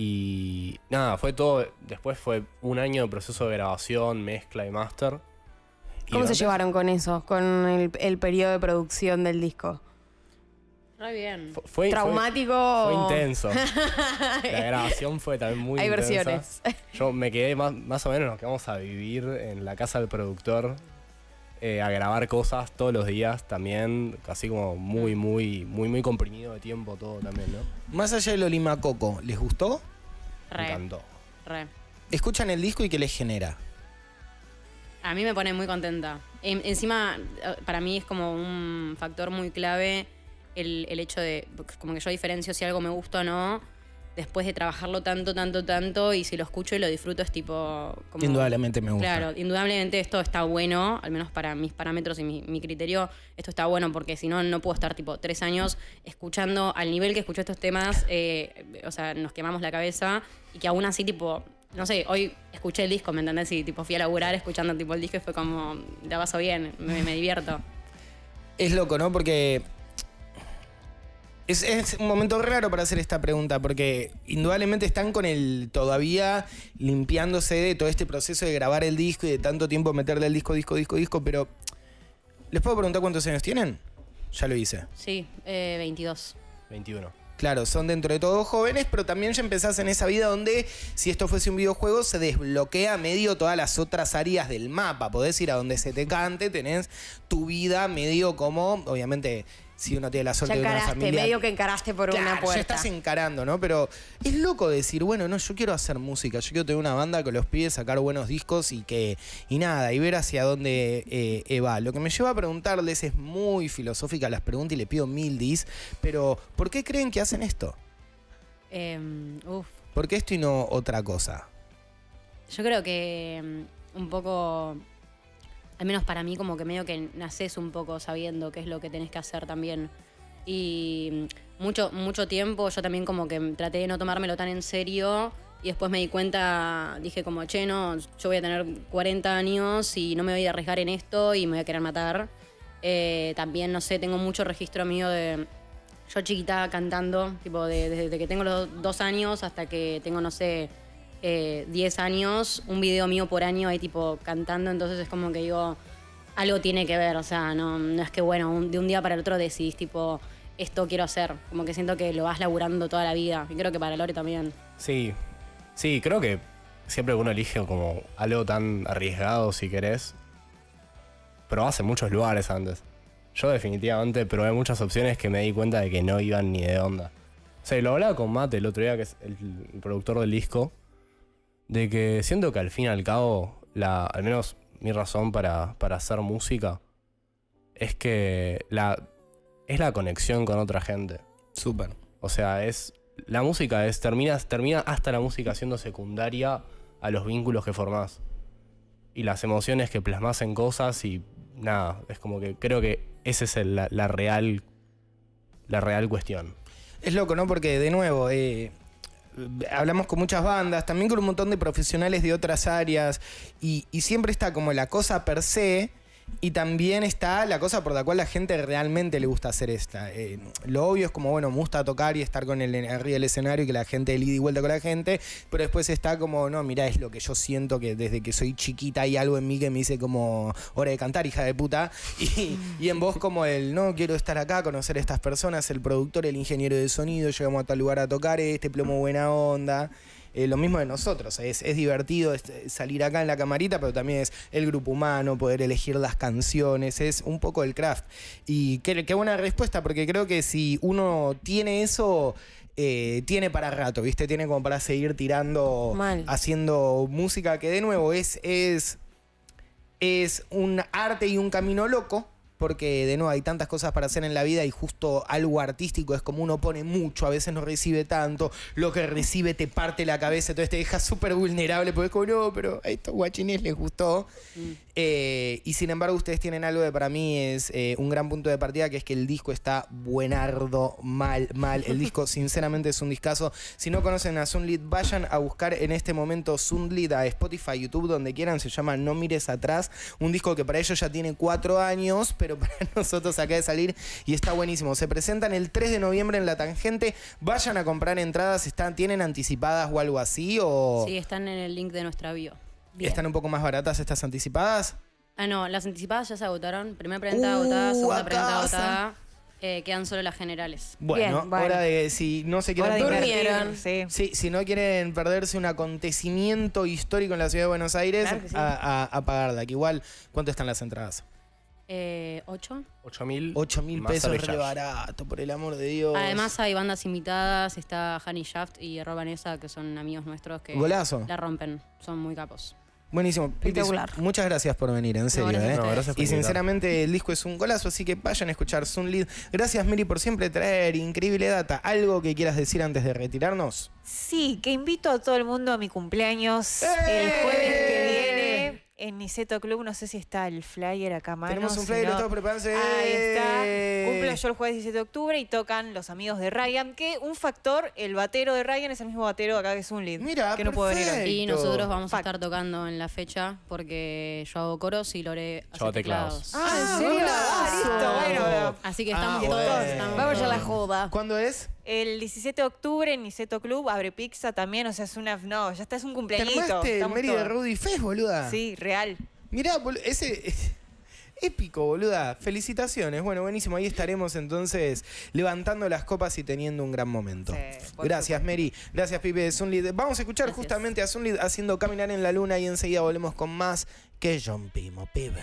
Speaker 4: Y nada, fue todo. Después fue un año de proceso de grabación, mezcla y master. Y
Speaker 2: ¿Cómo se
Speaker 4: durante-
Speaker 2: llevaron con eso, con el, el periodo de producción del disco?
Speaker 5: Re bien.
Speaker 4: Fue, fue-
Speaker 2: ¿Traumático?
Speaker 4: Fue,
Speaker 2: o-
Speaker 4: fue intenso. La grabación fue también muy
Speaker 2: Hay
Speaker 4: intensa.
Speaker 2: versiones.
Speaker 4: Yo me quedé más, más o menos, nos quedamos a vivir en la casa del productor, eh, a grabar cosas todos los días también, así como muy, muy, muy, muy comprimido de tiempo todo también, ¿no?
Speaker 1: Más allá de lo Limacoco, ¿les gustó?
Speaker 4: Me
Speaker 5: Re,
Speaker 4: encantó.
Speaker 5: re.
Speaker 1: Escuchan el disco y qué les genera.
Speaker 5: A mí me pone muy contenta. En- encima, eh, para mí es como un factor muy clave el, el hecho de, como que yo diferencio si algo me gusta o no, después de trabajarlo tanto, tanto, tanto, y si lo escucho y lo disfruto es tipo... Como,
Speaker 1: Indudablemente me gusta.
Speaker 5: Claro, indudablemente esto está bueno, al menos para mis parámetros y mi, mi criterio, esto está bueno porque si no, no puedo estar tipo tres años escuchando al nivel que escucho estos temas, eh, o sea, nos quemamos la cabeza y que aún así tipo, no sé, hoy escuché el disco, ¿me entendés? Y tipo fui a laburar escuchando tipo el disco y fue como, la paso bien, me, me divierto.
Speaker 1: Es loco, ¿no? Porque es, es un momento raro para hacer esta pregunta, porque indudablemente están con el todavía limpiándose de todo este proceso de grabar el disco y de tanto tiempo meterle el disco, disco, disco, disco, pero ¿les puedo preguntar cuántos años tienen? Ya lo hice.
Speaker 5: Sí, eh, veintidós.
Speaker 4: veintiuno.
Speaker 1: Claro, son dentro de todo jóvenes, pero también ya empezás en esa vida donde, si esto fuese un videojuego, se desbloquea medio todas las otras áreas del mapa. Podés ir a donde se te cante, tenés tu vida medio como, obviamente, si uno tiene la
Speaker 2: Ya
Speaker 1: suerte de una
Speaker 2: encaraste,
Speaker 1: familia...
Speaker 2: medio que encaraste por
Speaker 1: Claro,
Speaker 2: una
Speaker 1: ya
Speaker 2: puerta.
Speaker 1: estás encarando, ¿no? Pero es loco decir, bueno, no, yo quiero hacer música, yo quiero tener una banda con los pibes, sacar buenos discos y que y nada, y ver hacia dónde eh, eh, va. Lo que me lleva a preguntarles, es muy filosófica las preguntas y le pido mil dis, pero ¿por qué creen que hacen esto?
Speaker 5: Eh, uf.
Speaker 1: ¿Por qué esto y no otra cosa?
Speaker 5: Yo creo que mm, un poco, al menos para mí, como que medio que nacés un poco sabiendo qué es lo que tenés que hacer también. Y mm, mucho, mucho tiempo yo también como que traté de no tomármelo tan en serio y después me di cuenta, dije como, che, no, yo voy a tener cuarenta años y no me voy a arriesgar en esto y me voy a querer matar. Eh, también, no sé, tengo mucho registro mío de... Yo chiquita cantando, tipo de- desde que tengo los dos años hasta que tengo, no sé, eh, diez años, un video mío por año ahí tipo cantando, entonces es como que digo, algo tiene que ver, o sea, no, no es que bueno, un- de un día para el otro decidís tipo, esto quiero hacer, como que siento que lo vas laburando toda la vida, y creo que para Lore también.
Speaker 4: Sí, sí, creo que siempre uno elige como algo tan arriesgado, si querés, probás en muchos lugares antes. Yo definitivamente probé muchas opciones que me di cuenta de que no iban ni de onda. O sea, lo hablaba con Mate el otro día, que es el, el productor del disco, de que siento que al fin y al cabo, la, al menos mi razón para, para hacer música, es que la, es la conexión con otra gente.
Speaker 1: Súper.
Speaker 4: O sea, es la música es termina, termina hasta la música siendo secundaria a los vínculos que formás. Y las emociones que plasmás en cosas y nada, es como que creo que esa es el- la, la real la real cuestión.
Speaker 1: Es loco, ¿no? Porque, de nuevo, eh, hablamos con muchas bandas, también con un montón de profesionales de otras áreas, y, y siempre está como la cosa per se, y también está la cosa por la cual la gente realmente le gusta hacer esta. Eh, lo obvio es como, bueno, me gusta tocar y estar con el arriba del escenario y que la gente ida y vuelta con la gente, pero después está como, no, mirá, es lo que yo siento, que desde que soy chiquita hay algo en mí que me dice como, hora de cantar, hija de puta, y, y en vos como el, no, quiero estar acá, conocer a estas personas, el productor, el ingeniero de sonido, llegamos a tal lugar a tocar, este plomo buena onda. Eh, lo mismo de nosotros, es, es divertido es- salir acá en la camarita, pero también es el grupo humano, poder elegir las canciones, es un poco el craft. Y qué, qué buena respuesta, porque creo que si uno tiene eso, eh, tiene para rato, ¿viste? Tiene como para seguir tirando,
Speaker 2: Mal.
Speaker 1: haciendo música, que de nuevo es, es, es un arte y un camino loco. Porque de nuevo hay tantas cosas para hacer en la vida y justo algo artístico es como uno pone mucho, a veces no recibe tanto, lo que recibe te parte la cabeza, entonces te deja súper vulnerable porque es como, no, pero a estos guachines les gustó. Eh, y sin embargo ustedes tienen algo que para mí es eh, un gran punto de partida, que es que el disco está buenardo, mal, mal. El disco sinceramente es un discazo. Si no conocen a Sunlit, vayan a buscar en este momento Sunlit a Spotify, YouTube, donde quieran. Se llama No Mires Atrás, un disco que para ellos ya tiene cuatro años, pero para nosotros acaba de salir y está buenísimo. Se presentan el tres de noviembre en La Tangente. Vayan a comprar entradas. Están, ¿tienen anticipadas o algo así? O
Speaker 5: Sí, están en el link de nuestra bio.
Speaker 2: Bien.
Speaker 1: ¿están un poco más baratas estas anticipadas?
Speaker 5: Ah, no, las anticipadas ya se agotaron. Primera preventa
Speaker 1: Uh,
Speaker 5: agotada, segunda
Speaker 1: acá
Speaker 5: preventa
Speaker 1: pasa.
Speaker 5: agotada. Eh, quedan solo las generales.
Speaker 1: Bueno,
Speaker 2: Bien, bueno.
Speaker 1: hora de, si no se quieren
Speaker 3: Hora de
Speaker 1: perder-
Speaker 2: Durmieron.
Speaker 3: invertir, sí.
Speaker 1: Sí, si no quieren perderse un acontecimiento histórico en la ciudad de Buenos Aires,
Speaker 2: Claro que sí.
Speaker 1: a, a, a pagarla. Que igual, ¿cuánto están las entradas?
Speaker 5: Eh, ¿Ocho?
Speaker 4: ocho mil
Speaker 1: ocho mil
Speaker 4: más
Speaker 1: pesos,
Speaker 4: service
Speaker 1: re
Speaker 4: charge.
Speaker 1: barato, por el amor de Dios.
Speaker 5: Además hay bandas invitadas, está Honey Shaft y Robanesa, que son amigos nuestros que
Speaker 1: Golazo.
Speaker 5: la rompen, son muy capos.
Speaker 1: Buenísimo. Pitis,
Speaker 2: Espectacular.
Speaker 1: muchas gracias por venir, en serio.
Speaker 5: gracias a
Speaker 1: ¿eh?
Speaker 4: No,
Speaker 5: ustedes.
Speaker 4: gracias por
Speaker 1: Y
Speaker 4: invitar.
Speaker 1: sinceramente el disco es un golazo, así que vayan a escuchar Sunlit. Gracias, Miri, por siempre traer increíble data. ¿Algo que quieras decir antes de retirarnos?
Speaker 3: Sí, que invito a todo el mundo a mi cumpleaños el jueves que viene en Niceto Club. No sé si está el flyer acá a mano.
Speaker 1: Tenemos un
Speaker 3: si
Speaker 1: flyer,
Speaker 3: no-
Speaker 1: todos prepárense.
Speaker 3: Ahí está. Cumplo yo el jueves diecisiete de octubre y tocan los amigos de Ryan. Que un factor, el batero de Ryan es el mismo batero acá que es un lead.
Speaker 1: Mira,
Speaker 3: que no puedo venir hoy.
Speaker 1: perfecto.
Speaker 5: Y nosotros vamos a
Speaker 3: Fact.
Speaker 5: estar tocando en la fecha porque yo hago coros y Lore hace
Speaker 4: Yo hago teclados.
Speaker 5: teclados.
Speaker 1: Ah,
Speaker 3: ¿en serio?
Speaker 1: golazo.
Speaker 3: Listo, bueno, bueno.
Speaker 5: Así que
Speaker 1: Ah,
Speaker 5: estamos
Speaker 1: bueno.
Speaker 5: todos. estamos
Speaker 2: Vamos a la
Speaker 5: todos.
Speaker 2: joda.
Speaker 1: ¿Cuándo es?
Speaker 3: El diecisiete de octubre en Niceto Club abre pizza también. O sea, es una. No, ya está, es un
Speaker 1: ¿Te
Speaker 3: cumpleañito.
Speaker 1: armaste el
Speaker 3: Estamos
Speaker 1: Mary de
Speaker 3: todos.
Speaker 1: Rudy Fest, boluda?
Speaker 3: Sí, real.
Speaker 1: Mirá, bol- ese... Épico, boluda. Felicitaciones. Bueno, buenísimo. Ahí estaremos entonces levantando las copas y teniendo un gran momento.
Speaker 3: Sí, por
Speaker 1: Gracias, Mary. Gracias, Pipe de Sunlit. Vamos a escuchar
Speaker 5: Gracias.
Speaker 1: justamente a Sunlit haciendo Caminar en la Luna y enseguida volvemos con más que John Pimo, pibe.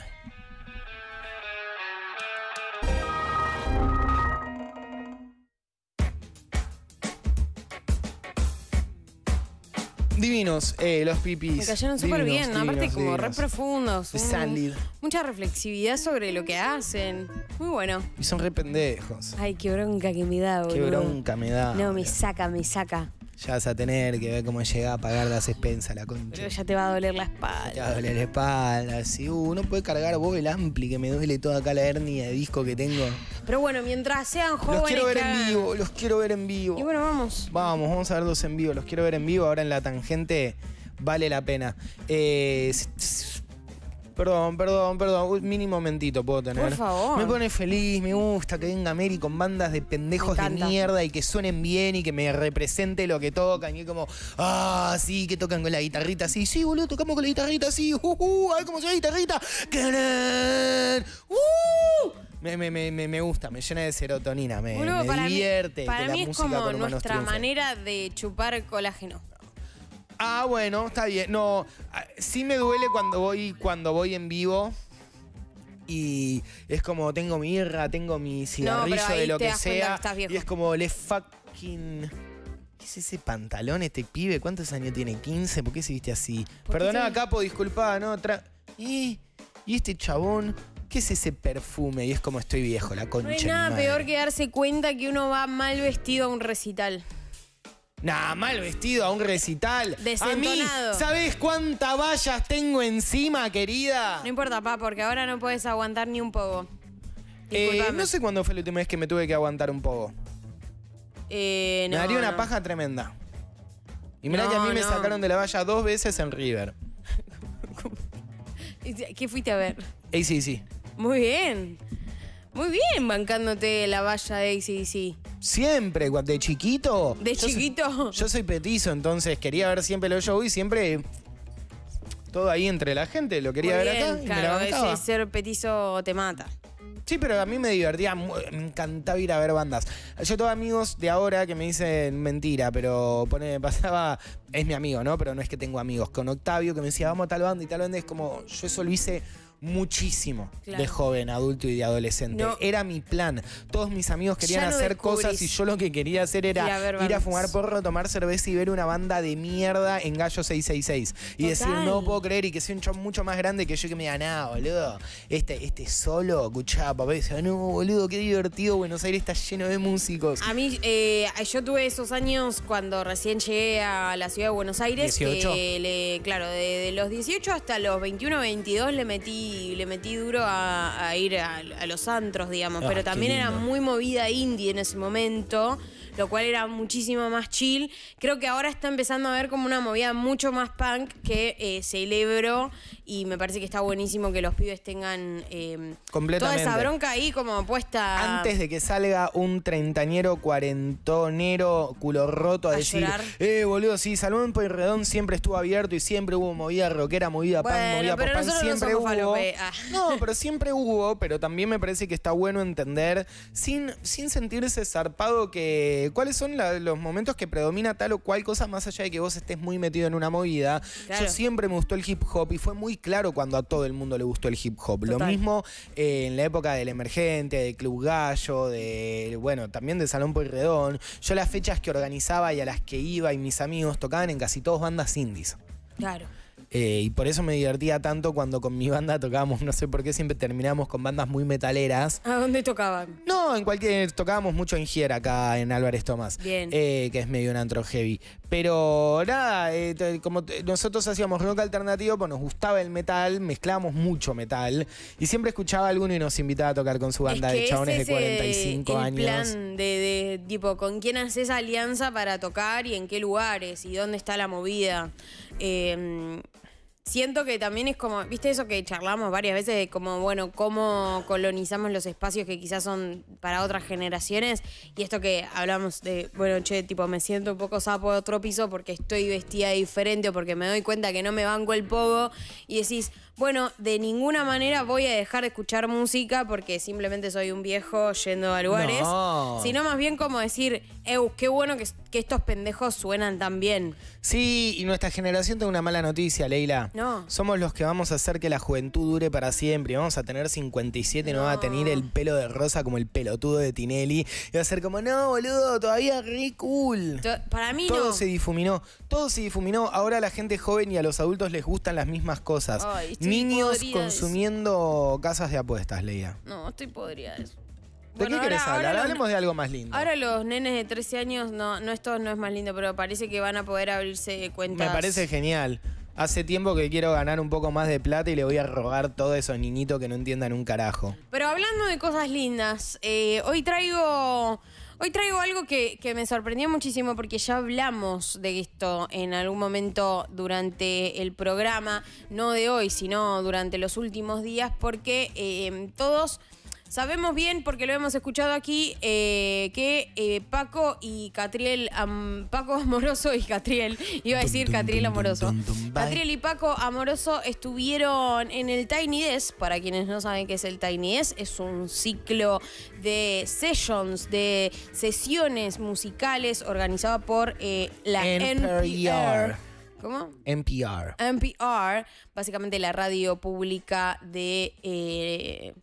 Speaker 1: Divinos, eh, los pipis.
Speaker 2: Me cayeron súper
Speaker 1: Divinos,
Speaker 2: bien, aparte
Speaker 1: divinos,
Speaker 2: como re
Speaker 1: divinos.
Speaker 2: profundos.
Speaker 1: De
Speaker 2: un-
Speaker 1: Sunlit.
Speaker 2: mucha reflexividad sobre lo que hacen. Muy bueno.
Speaker 1: Y son re pendejos.
Speaker 2: Ay, qué bronca que me da, boludo.
Speaker 1: Qué bronca me da.
Speaker 2: No, me
Speaker 1: boludo.
Speaker 2: saca, me saca.
Speaker 1: Ya vas a tener que ver cómo llega a pagar las expensas la concha.
Speaker 2: Pero ya te va a doler la
Speaker 1: Te va a
Speaker 2: espalda.
Speaker 1: doler la espalda. Si uh, no puede cargar vos el ampli, que me duele toda acá la hernia de disco que tengo.
Speaker 2: Pero bueno, mientras sean jóvenes.
Speaker 1: Los quiero ver
Speaker 2: que
Speaker 1: en
Speaker 2: hagan-
Speaker 1: vivo, los quiero ver en vivo.
Speaker 2: Y bueno, vamos.
Speaker 1: Vamos, vamos a verlos en vivo. Los quiero ver en vivo. Ahora en La Tangente vale la pena. Eh, s- s- Perdón, perdón, perdón. Un mini momentito puedo tener.
Speaker 2: Por favor.
Speaker 1: Me pone feliz, me gusta que venga Mary con bandas de pendejos
Speaker 2: Me
Speaker 1: de
Speaker 2: encanta.
Speaker 1: mierda y que suenen bien y que me represente lo que tocan. Y como, ah, sí, que tocan con la guitarrita así. Sí, boludo, tocamos con la guitarrita así. Uh, uh, a ver cómo suena la guitarrita. ¡Canan! ¡Uh! Me, me, me, me gusta, me llena de serotonina, me,
Speaker 2: Boludo,
Speaker 1: me
Speaker 2: para
Speaker 1: divierte.
Speaker 2: mí, para
Speaker 1: que la
Speaker 2: mí es
Speaker 1: música
Speaker 2: como
Speaker 1: con humanos
Speaker 2: nuestra
Speaker 1: triunfe.
Speaker 2: manera de chupar colágeno.
Speaker 1: Ah, bueno, está bien. No, ah, sí me duele cuando voy, cuando voy en vivo. Y es como tengo mi irra, tengo mi cigarrillo
Speaker 2: pero ahí
Speaker 1: de lo
Speaker 2: te
Speaker 1: que
Speaker 2: das cuenta que
Speaker 1: sea.
Speaker 2: estás viejo.
Speaker 1: Y es como le fucking. ¿Qué es ese pantalón, este pibe? ¿Cuántos años tiene? ¿quince? ¿Por qué se viste así?
Speaker 2: ¿Por qué
Speaker 1: Perdona,
Speaker 2: tiene-
Speaker 1: capo, disculpa, ¿no? Tra- ¿Y? ¿Y este chabón? ¿Qué es ese perfume? Y es como estoy viejo, la concha.
Speaker 2: No hay
Speaker 1: de mi
Speaker 2: nada
Speaker 1: madre.
Speaker 2: peor que darse cuenta que uno va mal vestido a un recital.
Speaker 1: Nah, mal vestido a un recital. A mí,
Speaker 2: Desentonado.
Speaker 1: ¿sabés cuántas vallas tengo encima, querida?
Speaker 2: No importa, pa, porque ahora no puedes aguantar ni un poco.
Speaker 1: Eh,
Speaker 2: Disculpame.
Speaker 1: no sé cuándo fue la última vez que me tuve que aguantar un poco.
Speaker 2: Eh,
Speaker 1: me
Speaker 2: no,
Speaker 1: daría una
Speaker 2: no.
Speaker 1: paja tremenda. Y mirá
Speaker 2: No,
Speaker 1: que a mí me
Speaker 2: no.
Speaker 1: sacaron de la valla dos veces en River.
Speaker 2: ¿Qué fuiste a ver?
Speaker 1: Ey, sí, sí.
Speaker 2: Muy bien. Muy bien bancándote la valla de A C D C.
Speaker 1: Siempre, cua- de chiquito.
Speaker 2: ¿De
Speaker 1: yo soy-
Speaker 2: chiquito?
Speaker 1: yo soy petizo, entonces quería ver siempre los shows y siempre todo ahí entre la gente. Lo quería
Speaker 2: Muy
Speaker 1: ver
Speaker 2: bien,
Speaker 1: acá y me la
Speaker 2: claro,
Speaker 1: bancaba.
Speaker 2: ese ser petizo te mata.
Speaker 1: Sí, pero a mí me divertía, mu- me encantaba ir a ver bandas. Yo tengo amigos de ahora que me dicen mentira, pero pone, pasaba, es mi amigo, ¿no? Pero no es que tengo amigos. Con Octavio que me decía, vamos a tal banda y tal banda, es como, yo eso lo hice muchísimo
Speaker 2: Claro.
Speaker 1: de joven, adulto y de adolescente.
Speaker 2: No.
Speaker 1: Era mi plan. Todos mis amigos querían
Speaker 2: Ya lo
Speaker 1: hacer
Speaker 2: descubrís.
Speaker 1: cosas y yo lo que quería hacer era
Speaker 2: Ir a ver
Speaker 1: ir a
Speaker 2: bandas.
Speaker 1: fumar porro, tomar cerveza y ver una banda de mierda en Gallo seiscientos sesenta y seis. Y decir,
Speaker 2: Total.
Speaker 1: no puedo creer, y que sea un show mucho más grande que yo, que me diga, nah, boludo, este, este solo, escuchá, papá, y decía, no, boludo, qué divertido, Buenos Aires está lleno de músicos.
Speaker 2: A mí, eh, yo tuve esos años cuando recién llegué a la ciudad de Buenos Aires.
Speaker 1: dieciocho.
Speaker 2: Que le, claro, de, de los dieciocho hasta los veintiuno, veintidós le metí, le metí duro a, a ir a, a los antros, digamos.
Speaker 1: Ah,
Speaker 2: Pero
Speaker 1: qué
Speaker 2: también era
Speaker 1: lindo.
Speaker 2: muy movida indie en ese momento, lo cual era muchísimo más chill. Creo que ahora está empezando a ver como una movida mucho más punk que eh, celebro, y me parece que está buenísimo que los pibes tengan eh, toda
Speaker 1: Completamente.
Speaker 2: esa bronca ahí como puesta.
Speaker 1: Antes de que salga un treintañero, cuarentonero, culo roto a,
Speaker 2: A
Speaker 1: decir,
Speaker 2: llorar.
Speaker 1: eh, boludo, sí, Salón Pueyrredón siempre estuvo abierto y siempre hubo movida rockera, movida punk,
Speaker 2: Bueno,
Speaker 1: movida
Speaker 2: pero
Speaker 1: pop punk,
Speaker 2: nosotros no
Speaker 1: siempre
Speaker 2: somos
Speaker 1: hubo.
Speaker 2: falope. Ah.
Speaker 1: No, pero siempre hubo, pero también me parece que está bueno entender, sin, sin sentirse zarpado, que cuáles son la- los momentos que predomina tal o cual cosa, más allá de que vos estés muy metido en una movida.
Speaker 2: Claro.
Speaker 1: Yo siempre me gustó el hip hop y fue muy claro cuando a todo el mundo le gustó el hip hop. Lo
Speaker 2: Total.
Speaker 1: mismo eh, en la época del Emergente, de Club Gallo, de, bueno, también de Salón Pueyrredón. Yo las fechas que organizaba y a las que iba y mis amigos tocaban en casi todas bandas indies.
Speaker 2: Claro.
Speaker 1: Eh, y por eso me divertía tanto cuando con mi banda tocábamos, no sé por qué siempre terminamos con bandas muy metaleras.
Speaker 2: ¿A dónde tocaban?
Speaker 1: No, en cualquier. Tocábamos mucho en Gier acá en Álvarez Tomás.
Speaker 2: Bien.
Speaker 1: Eh, que es medio un antro heavy. Pero nada, eh, t- como t- nosotros hacíamos rock alternativo, pues nos gustaba el metal, mezclábamos mucho metal. Y siempre escuchaba a alguno y nos invitaba a tocar con su banda
Speaker 2: Es que
Speaker 1: de chabones
Speaker 2: ese
Speaker 1: de cuarenta y cinco
Speaker 2: el
Speaker 1: años.
Speaker 2: plan de, de, tipo, con quién haces alianza para tocar y en qué lugares y dónde está la movida. Eh, Siento que también es como, viste eso que charlamos varias veces, de como, bueno, cómo colonizamos los espacios que quizás son para otras generaciones. Y esto que hablamos de, bueno, che, tipo, me siento un poco sapo de otro piso porque estoy vestida diferente o porque me doy cuenta que no me banco el pogo. Y decís, bueno, de ninguna manera voy a dejar de escuchar música porque simplemente soy un viejo yendo a lugares.
Speaker 1: No.
Speaker 2: Sino más bien como decir, ew, qué bueno que, que estos pendejos suenan tan bien.
Speaker 1: Sí, y nuestra generación tiene una mala noticia, Leila.
Speaker 2: No.
Speaker 1: Somos los que vamos a hacer que la juventud dure para siempre. Y vamos a tener cincuenta y siete y no
Speaker 2: No.
Speaker 1: va a tener el pelo de rosa como el pelotudo de Tinelli. Y va a ser como, no, boludo, todavía re cool.
Speaker 2: To- Para mí
Speaker 1: Todo
Speaker 2: no.
Speaker 1: se difuminó, todo se difuminó. Ahora a la gente joven y a los adultos les gustan las mismas cosas.
Speaker 2: Ay, estoy
Speaker 1: Niños
Speaker 2: podrida de
Speaker 1: consumiendo casas de apuestas, Leia.
Speaker 2: No, estoy podrida de eso.
Speaker 1: ¿De
Speaker 2: Bueno,
Speaker 1: qué querés
Speaker 2: ahora-
Speaker 1: hablar?
Speaker 2: ahora los-
Speaker 1: Hablemos de algo más lindo.
Speaker 2: Ahora los nenes de trece años, no, no esto no es más lindo, pero parece que van a poder abrirse cuentas.
Speaker 1: Me parece genial. Hace tiempo que quiero ganar un poco más de plata y le voy a robar todo a esos niñitos que no entiendan un carajo.
Speaker 2: Pero hablando de cosas lindas, eh, hoy traigo. Hoy traigo algo que, que me sorprendió muchísimo porque ya hablamos de esto en algún momento durante el programa, no de hoy, sino durante los últimos días, porque eh, todos... Sabemos bien, porque lo hemos escuchado aquí, eh, que eh, Paco y Catriel, um, Paco Amoroso y Catriel, iba a decir Catriel Amoroso. Catriel y Paco Amoroso estuvieron en el Tiny Desk. Para quienes no saben qué es el Tiny Desk, es un ciclo de sessions, de sesiones musicales organizado por eh, la N P R. ¿Cómo?
Speaker 1: N P R.
Speaker 2: N P R, básicamente la radio pública de... Eh,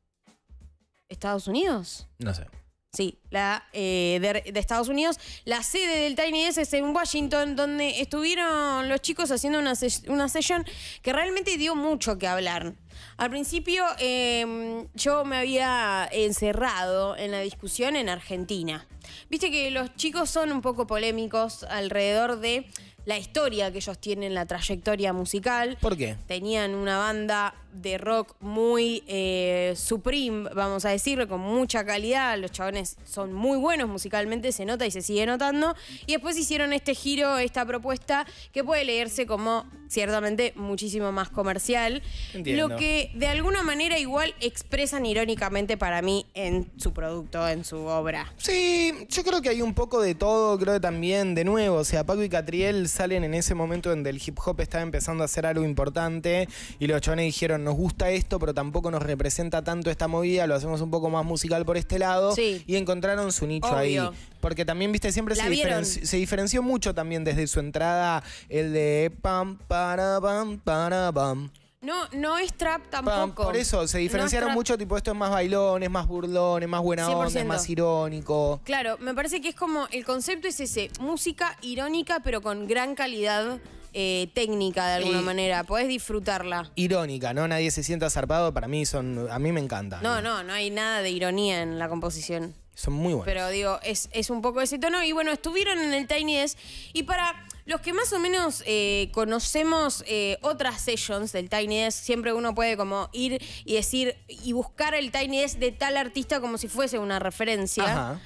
Speaker 2: ¿Estados Unidos?
Speaker 1: No sé.
Speaker 2: Sí, la eh, de, de Estados Unidos. La sede del Tiny Desk es en Washington, donde estuvieron los chicos haciendo una, ses una session que realmente dio mucho que hablar. Al principio eh, yo me había encerrado en la discusión en Argentina. Viste que los chicos son un poco polémicos alrededor de la historia que ellos tienen, la trayectoria musical.
Speaker 1: ¿Por qué?
Speaker 2: Tenían una banda de rock muy eh, supreme, vamos a decirlo, con mucha calidad. Los chabones son muy buenos musicalmente, se nota y se sigue notando. Y después hicieron este giro, esta propuesta, que puede leerse como ciertamente muchísimo más comercial.
Speaker 1: Entiendo.
Speaker 2: Lo que de alguna manera igual expresan irónicamente para mí en su producto, en su obra.
Speaker 1: Sí, yo creo que hay un poco de todo, creo que también, de nuevo, o sea, Paco y Catriel salen en ese momento donde el hip hop estaba empezando a hacer algo importante y los chavales dijeron, nos gusta esto, pero tampoco nos representa tanto esta movida, lo hacemos un poco más musical por este lado.
Speaker 2: Sí.
Speaker 1: Y encontraron su nicho
Speaker 2: Obvio.
Speaker 1: ahí. Porque también, viste, siempre
Speaker 2: ¿La
Speaker 1: se,
Speaker 2: vieron?
Speaker 1: diferenci se diferenció mucho también desde su entrada el de pam, para, pam, para, pam.
Speaker 2: No, no es trap
Speaker 1: Pam,
Speaker 2: tampoco.
Speaker 1: por eso, se diferenciaron
Speaker 2: No es trap.
Speaker 1: mucho, tipo, esto es más bailones, más burlones, más buena
Speaker 2: cien por
Speaker 1: onda, es
Speaker 2: ciento.
Speaker 1: más irónico.
Speaker 2: Claro, me parece que es como, el concepto es ese, música irónica pero con gran calidad eh, técnica de alguna
Speaker 1: Y-
Speaker 2: manera, podés disfrutarla.
Speaker 1: Irónica, ¿no? Nadie se sienta zarpado, para mí son, a mí me encanta.
Speaker 2: No, no, no hay nada de ironía en la composición.
Speaker 1: Son muy buenos.
Speaker 2: Pero digo, es, es un poco ese tono. Y bueno, estuvieron en el Tiny Desk. Y para los que más o menos eh, conocemos eh, otras sessions del Tiny Desk, siempre uno puede como ir y decir y buscar el Tiny Desk de tal artista como si fuese una referencia.
Speaker 1: Ajá.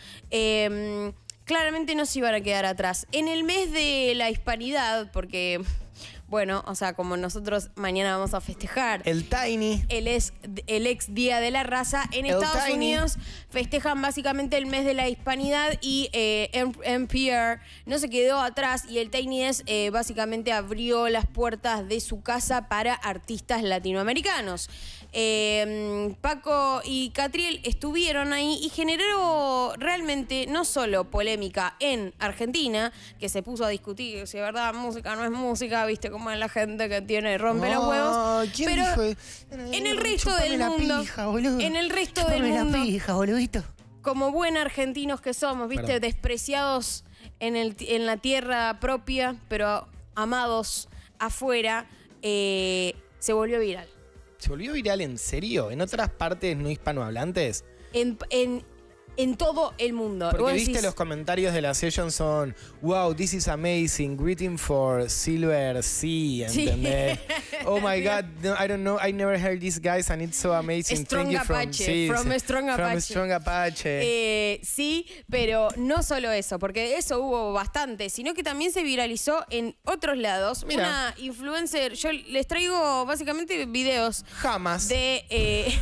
Speaker 2: Eh, claramente no se iban a quedar atrás. En el mes de la hispanidad, porque... Bueno, o sea, como nosotros mañana vamos a festejar
Speaker 1: El Tiny.
Speaker 2: el ex, el ex Día de la Raza, en
Speaker 1: El
Speaker 2: Estados
Speaker 1: Tiny.
Speaker 2: Unidos festejan básicamente el mes de la hispanidad y eh, N P R no se quedó atrás y el Tiny Desk eh, básicamente abrió las puertas de su casa para artistas latinoamericanos. Eh, Paco y Catriel estuvieron ahí y generó realmente no solo polémica en Argentina, que se puso a discutir si de verdad música no es música, viste cómo es la gente que tiene rompe los huevos,
Speaker 1: Ay, ¿quién
Speaker 2: pero
Speaker 1: dijo?
Speaker 2: en el resto
Speaker 1: Chupame
Speaker 2: del
Speaker 1: la
Speaker 2: mundo,
Speaker 1: pija, boludo.
Speaker 2: en el resto del
Speaker 1: Chupame la
Speaker 2: mundo,
Speaker 1: pija, boludito.
Speaker 2: como buen argentinos que somos, viste,
Speaker 1: Perdón.
Speaker 2: despreciados en, el, en la tierra propia, pero amados afuera, eh, se volvió viral.
Speaker 1: ¿Se volvió viral en serio? ¿En otras partes no hispanohablantes?
Speaker 2: En, en, en todo el mundo.
Speaker 1: Porque
Speaker 2: Vos
Speaker 1: viste
Speaker 2: decís,
Speaker 1: los comentarios de la session son wow, this is amazing, greeting for Silver Sea,
Speaker 2: Sí.
Speaker 1: ¿entendés? Oh my God, no, I don't know, I never heard these guys and it's so amazing.
Speaker 2: Strong
Speaker 1: Thank you from,
Speaker 2: Apache,
Speaker 1: sí,
Speaker 2: from
Speaker 1: sí,
Speaker 2: Strong
Speaker 1: from
Speaker 2: Apache.
Speaker 1: Strong Apache.
Speaker 2: Eh, sí, pero no solo eso, porque eso hubo bastante, sino que también se viralizó en otros lados.
Speaker 1: Mira.
Speaker 2: Una influencer, yo les traigo básicamente videos
Speaker 1: Jamás.
Speaker 2: de... eh,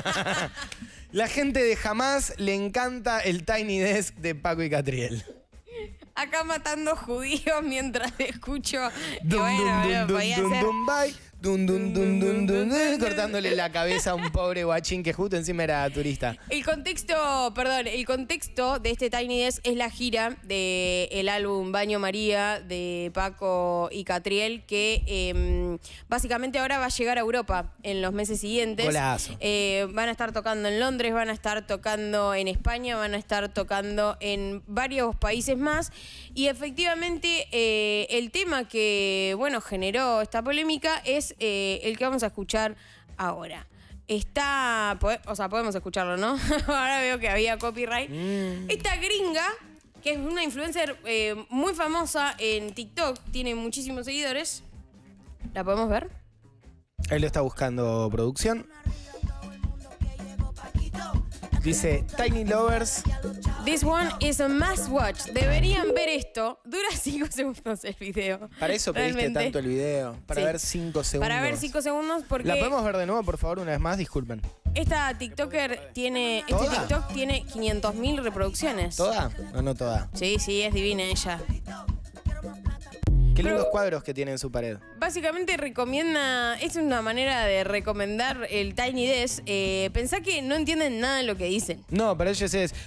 Speaker 1: La gente de Jamás le encanta el Tiny Desk de Paco y Catriel.
Speaker 2: acá matando judíos mientras escucho... que
Speaker 1: Dum,
Speaker 2: bueno,
Speaker 1: dum,
Speaker 2: bueno,
Speaker 1: dum,
Speaker 2: podía
Speaker 1: dum,
Speaker 2: ser-
Speaker 1: dum, bye. Dum, dum, dum, dum, dum, dum, cortándole la cabeza a un pobre guachín que justo encima era turista.
Speaker 2: El contexto, perdón, el contexto de este Tiny Desk es la gira del álbum Baño María de Paco y Catriel, que eh, básicamente ahora va a llegar a Europa en los meses siguientes.
Speaker 1: Golazo.
Speaker 2: Eh, van a estar tocando en Londres, van a estar tocando en España, van a estar tocando en varios países más. Y efectivamente eh, el tema que, bueno, generó esta polémica es eh, el que vamos a escuchar ahora. Está, pode- o sea, podemos escucharlo, ¿no? Ahora veo que había copyright.
Speaker 1: Mm.
Speaker 2: Esta gringa, que es una influencer eh, muy famosa en TikTok, tiene muchísimos seguidores. ¿La podemos ver?
Speaker 1: Ahí lo está buscando producción. Dice, Tiny Lovers.
Speaker 2: This one is a must watch. Deberían ver esto. Dura cinco segundos el video.
Speaker 1: Para eso pediste
Speaker 2: Realmente.
Speaker 1: tanto el video. Para
Speaker 2: Sí.
Speaker 1: ver cinco segundos.
Speaker 2: Para ver cinco segundos porque
Speaker 1: ¿La podemos ver de nuevo, por favor, una vez más? Disculpen.
Speaker 2: esta TikToker tiene... Este
Speaker 1: ¿Toda?
Speaker 2: TikTok tiene quinientas mil reproducciones.
Speaker 1: ¿Toda o no toda?
Speaker 2: Sí, sí, es divina ella.
Speaker 1: Qué
Speaker 2: Pero-
Speaker 1: lindos cuadros que tiene en su pared.
Speaker 2: Básicamente recomienda, es una manera de recomendar el Tiny Desk. Eh, pensá que no entienden nada de lo que dicen.
Speaker 1: No, para ellos es.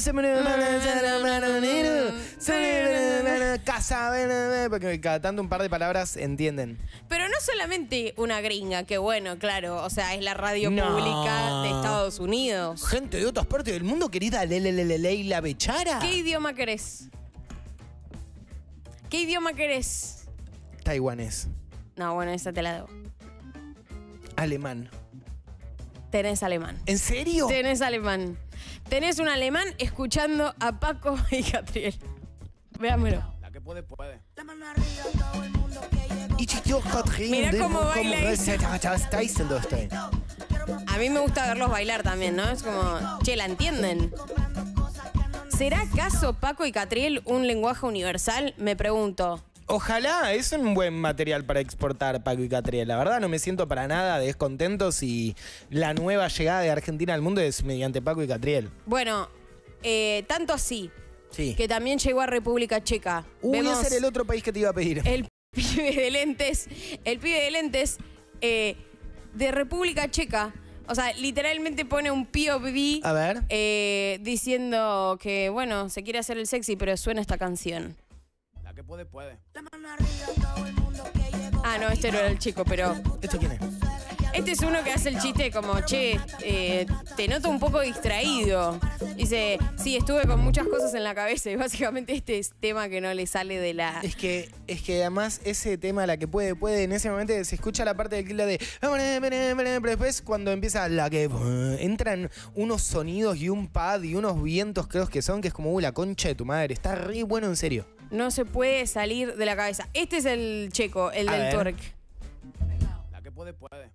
Speaker 1: Casa. Porque cada tanto un par de palabras entienden.
Speaker 2: Pero no solamente una gringa, que bueno, claro, o sea, es la radio
Speaker 1: No.
Speaker 2: pública de Estados Unidos.
Speaker 1: Gente de otras partes del mundo, querida Leila Bechara.
Speaker 2: ¿Qué idioma querés? ¿Qué idioma querés?
Speaker 1: Taiwanés.
Speaker 2: No, bueno, esa te la debo.
Speaker 1: Alemán.
Speaker 2: Tenés alemán.
Speaker 1: ¿En serio?
Speaker 2: Tenés alemán. Tenés un alemán escuchando a Paco y Catriel. Veámoslo.
Speaker 6: La que puede, puede.
Speaker 2: Mirá cómo baila eso. A mí me gusta verlos bailar también, ¿no? Es como, che, ¿la entienden? ¿Será acaso Paco y Catriel un lenguaje universal? Me pregunto.
Speaker 1: Ojalá, es un buen material para exportar, Paco y Catriel. La verdad no me siento para nada descontento si la nueva llegada de Argentina al mundo es mediante Paco y Catriel.
Speaker 2: Bueno, eh, tanto así,
Speaker 1: Sí.
Speaker 2: que también llegó a República Checa.
Speaker 1: Uy,
Speaker 2: Vemos
Speaker 1: ese era el otro país que te iba a pedir.
Speaker 2: el pibe de lentes, el pibe de lentes eh, de República Checa. O sea, literalmente pone un P O V
Speaker 1: A ver.
Speaker 2: eh, diciendo que, bueno, se quiere hacer el sexy, pero suena esta canción.
Speaker 6: La que puede, puede.
Speaker 2: Ah, no, este no era el chico, pero
Speaker 1: ¿Esto quién es?
Speaker 2: este es uno que hace el chiste como, che, eh, te noto un poco distraído. Dice, sí, estuve con muchas cosas en la cabeza y básicamente este es tema que no le sale de la...
Speaker 1: Es que, es que además ese tema, la que puede, puede, en ese momento se escucha la parte del kilo de... Pero después cuando empieza la que... Entran unos sonidos y un pad y unos vientos creo que son, que es como, uy, la concha de tu madre. Está re bueno, en serio.
Speaker 2: No se puede salir de la cabeza. Este es el checo, el
Speaker 1: A
Speaker 2: del
Speaker 1: ver.
Speaker 2: twerk.
Speaker 6: La que puede, puede.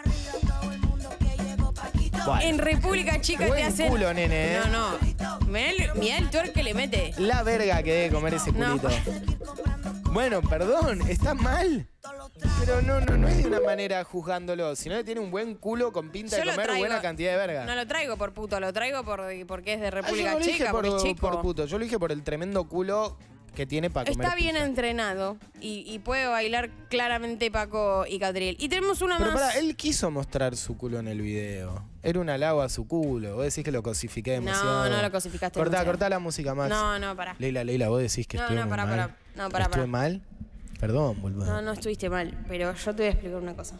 Speaker 1: Bueno.
Speaker 2: En República Checa te
Speaker 1: Buen
Speaker 2: hacen...
Speaker 1: culo, nene, ¿eh?
Speaker 2: No, no. Mirá el, mirá el twerk que le mete.
Speaker 1: La verga que debe comer ese
Speaker 2: No.
Speaker 1: culito. Bueno, perdón, está mal. Pero no, no, no es de una manera juzgándolo, sino que tiene un buen culo con pinta
Speaker 2: Yo
Speaker 1: de
Speaker 2: lo
Speaker 1: comer
Speaker 2: traigo-
Speaker 1: buena cantidad de verga.
Speaker 2: No lo traigo por puto, lo traigo por, porque es de
Speaker 1: Ah, yo
Speaker 2: República
Speaker 1: no lo dije
Speaker 2: Checa,
Speaker 1: por,
Speaker 2: porque es chico.
Speaker 1: por puto, yo lo dije por el tremendo culo que tiene para comer
Speaker 2: Está bien
Speaker 1: pizza.
Speaker 2: entrenado y, y puede bailar claramente Paco y Catriel. Y tenemos una
Speaker 1: Pero
Speaker 2: más.
Speaker 1: pará, él quiso mostrar su culo en el video. Era un halago a su culo. Vos decís que lo cosifiqué demasiado.
Speaker 2: No, no lo cosificaste
Speaker 1: Cortá,
Speaker 2: demasiado.
Speaker 1: cortá la música, Max.
Speaker 2: No, no, pará.
Speaker 1: Leila, Leila, vos decís que
Speaker 2: No,
Speaker 1: estuve
Speaker 2: no,
Speaker 1: muy
Speaker 2: pará,
Speaker 1: mal.
Speaker 2: pará. No, pará,
Speaker 1: ¿Estuve
Speaker 2: pará.
Speaker 1: mal? Perdón, boludo.
Speaker 2: No, no estuviste mal, pero yo te voy a explicar una cosa.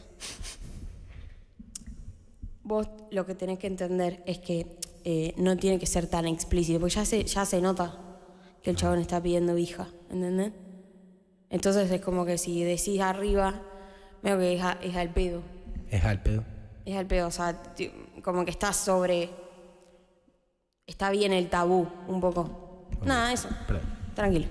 Speaker 2: Vos lo que tenés que entender es que eh, no tiene que ser tan explícito, porque ya se, ya se nota que el chabón está pidiendo hija, ¿entendés? Entonces es como que si decís arriba, veo que es, a- es al pedo.
Speaker 1: Es al pedo.
Speaker 2: Es al pedo, o sea, ti- como que está sobre... Está bien el tabú, un poco. Nada, eso.
Speaker 1: Perdón.
Speaker 2: Tranquilo.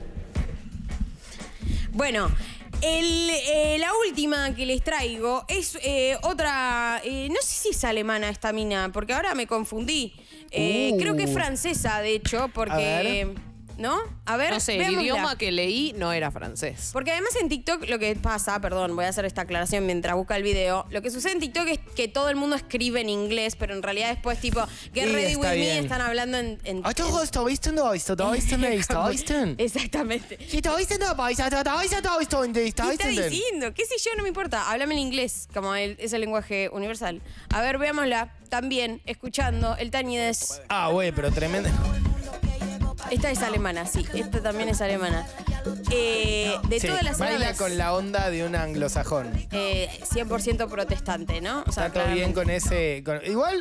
Speaker 2: Bueno, el, eh, la última que les traigo es eh, otra... eh, no sé si es alemana esta mina, porque ahora me confundí. Eh,
Speaker 1: Uh.
Speaker 2: Creo que es francesa, de hecho, porque... ¿No? A ver,
Speaker 7: No sé, el
Speaker 2: veámosla.
Speaker 7: idioma que leí no era francés.
Speaker 2: Porque además en TikTok lo que pasa, perdón, voy a hacer esta aclaración mientras busca el video. Lo que sucede en TikTok es que todo el mundo escribe en inglés, pero en realidad después, tipo, Get
Speaker 1: Sí,
Speaker 2: Ready
Speaker 1: está
Speaker 2: With Me
Speaker 1: bien.
Speaker 2: están hablando en. en-
Speaker 1: Ay, todo
Speaker 2: en-
Speaker 1: esto, ¿viste? No, esto, todo esto, no, esto,
Speaker 2: Como-
Speaker 1: ¿viste?
Speaker 2: Exactamente.
Speaker 1: Sí, todo esto, no, ¿viste? Todo esto, todo esto, todo esto,
Speaker 2: ¿Qué está
Speaker 1: ¿viste?
Speaker 2: diciendo? ¿Qué sé yo? No me importa. Háblame en inglés, como el- es el lenguaje universal. A ver, veámosla. También, escuchando el Tiny Desk.
Speaker 1: Ah, güey, pero tremendo.
Speaker 2: Esta es alemana, sí. Esta también es alemana. Eh, de
Speaker 1: Sí,
Speaker 2: todas las
Speaker 1: baila
Speaker 2: árabes,
Speaker 1: con la onda de un anglosajón.
Speaker 2: eh, cien por ciento protestante, ¿no? O sea,
Speaker 1: Está todo bien
Speaker 2: claramente.
Speaker 1: con ese... con- igual...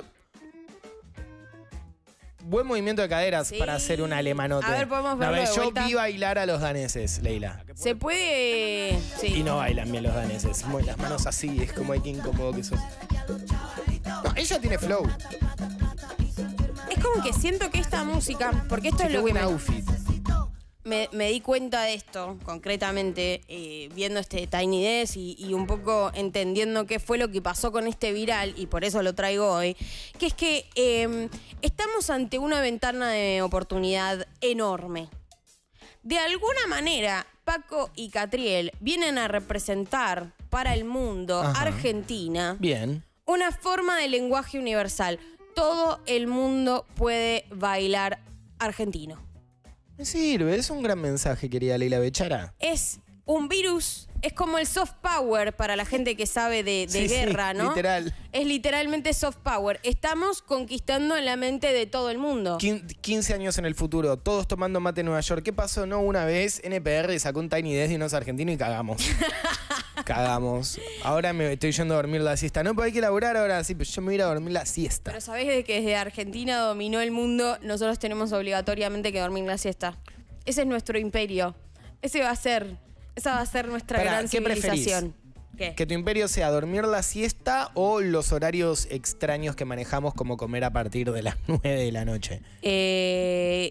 Speaker 1: Buen movimiento de caderas
Speaker 2: Sí.
Speaker 1: para hacer un alemanote.
Speaker 2: A ver, podemos
Speaker 1: A
Speaker 2: verlo de
Speaker 1: yo
Speaker 2: vuelta.
Speaker 1: vi bailar a los daneses, Leila.
Speaker 2: Se puede... Sí.
Speaker 1: Y no bailan bien los daneses. Mueven las manos así, es como hay que incómodo que sos. No, ella tiene flow.
Speaker 2: Es como que siento que esta música, porque esto
Speaker 1: Che,
Speaker 2: es
Speaker 1: qué
Speaker 2: lo que
Speaker 1: buen
Speaker 2: me,
Speaker 1: outfit.
Speaker 2: me, me di cuenta de esto, concretamente, eh, viendo este Tiny Desk y, y un poco entendiendo qué fue lo que pasó con este viral, y por eso lo traigo hoy, que es que eh, estamos ante una ventana de oportunidad enorme. De alguna manera, Paco y Catriel vienen a representar para el mundo,
Speaker 1: Ajá.
Speaker 2: Argentina,
Speaker 1: Bien.
Speaker 2: una forma de lenguaje universal. Todo el mundo puede bailar argentino.
Speaker 1: Me sirve, es un gran mensaje, querida Leila Bechara.
Speaker 2: Es un virus, es como el soft power para la gente que sabe de, de
Speaker 1: Sí, sí,
Speaker 2: guerra, ¿no?
Speaker 1: literal.
Speaker 2: Es literalmente soft power. Estamos conquistando la mente de todo el mundo.
Speaker 1: Quin- quince años en el futuro, todos tomando mate en Nueva York. ¿Qué pasó? No, una vez N P R sacó un Tiny Desk de unos argentinos y cagamos. Cagamos. Ahora me estoy yendo a dormir la siesta. No, pero hay que laburar ahora, sí, pero yo me voy a ir a dormir la siesta.
Speaker 2: Pero sabés de que desde Argentina dominó el mundo, nosotros tenemos obligatoriamente que dormir la siesta. Ese es nuestro imperio. Ese va a ser, esa va a ser nuestra
Speaker 1: Pará,
Speaker 2: gran
Speaker 1: ¿qué preferís?
Speaker 2: civilización. ¿Qué?
Speaker 1: Que tu imperio sea dormir la siesta o los horarios extraños que manejamos como comer a partir de las nueve de la noche.
Speaker 2: Eh,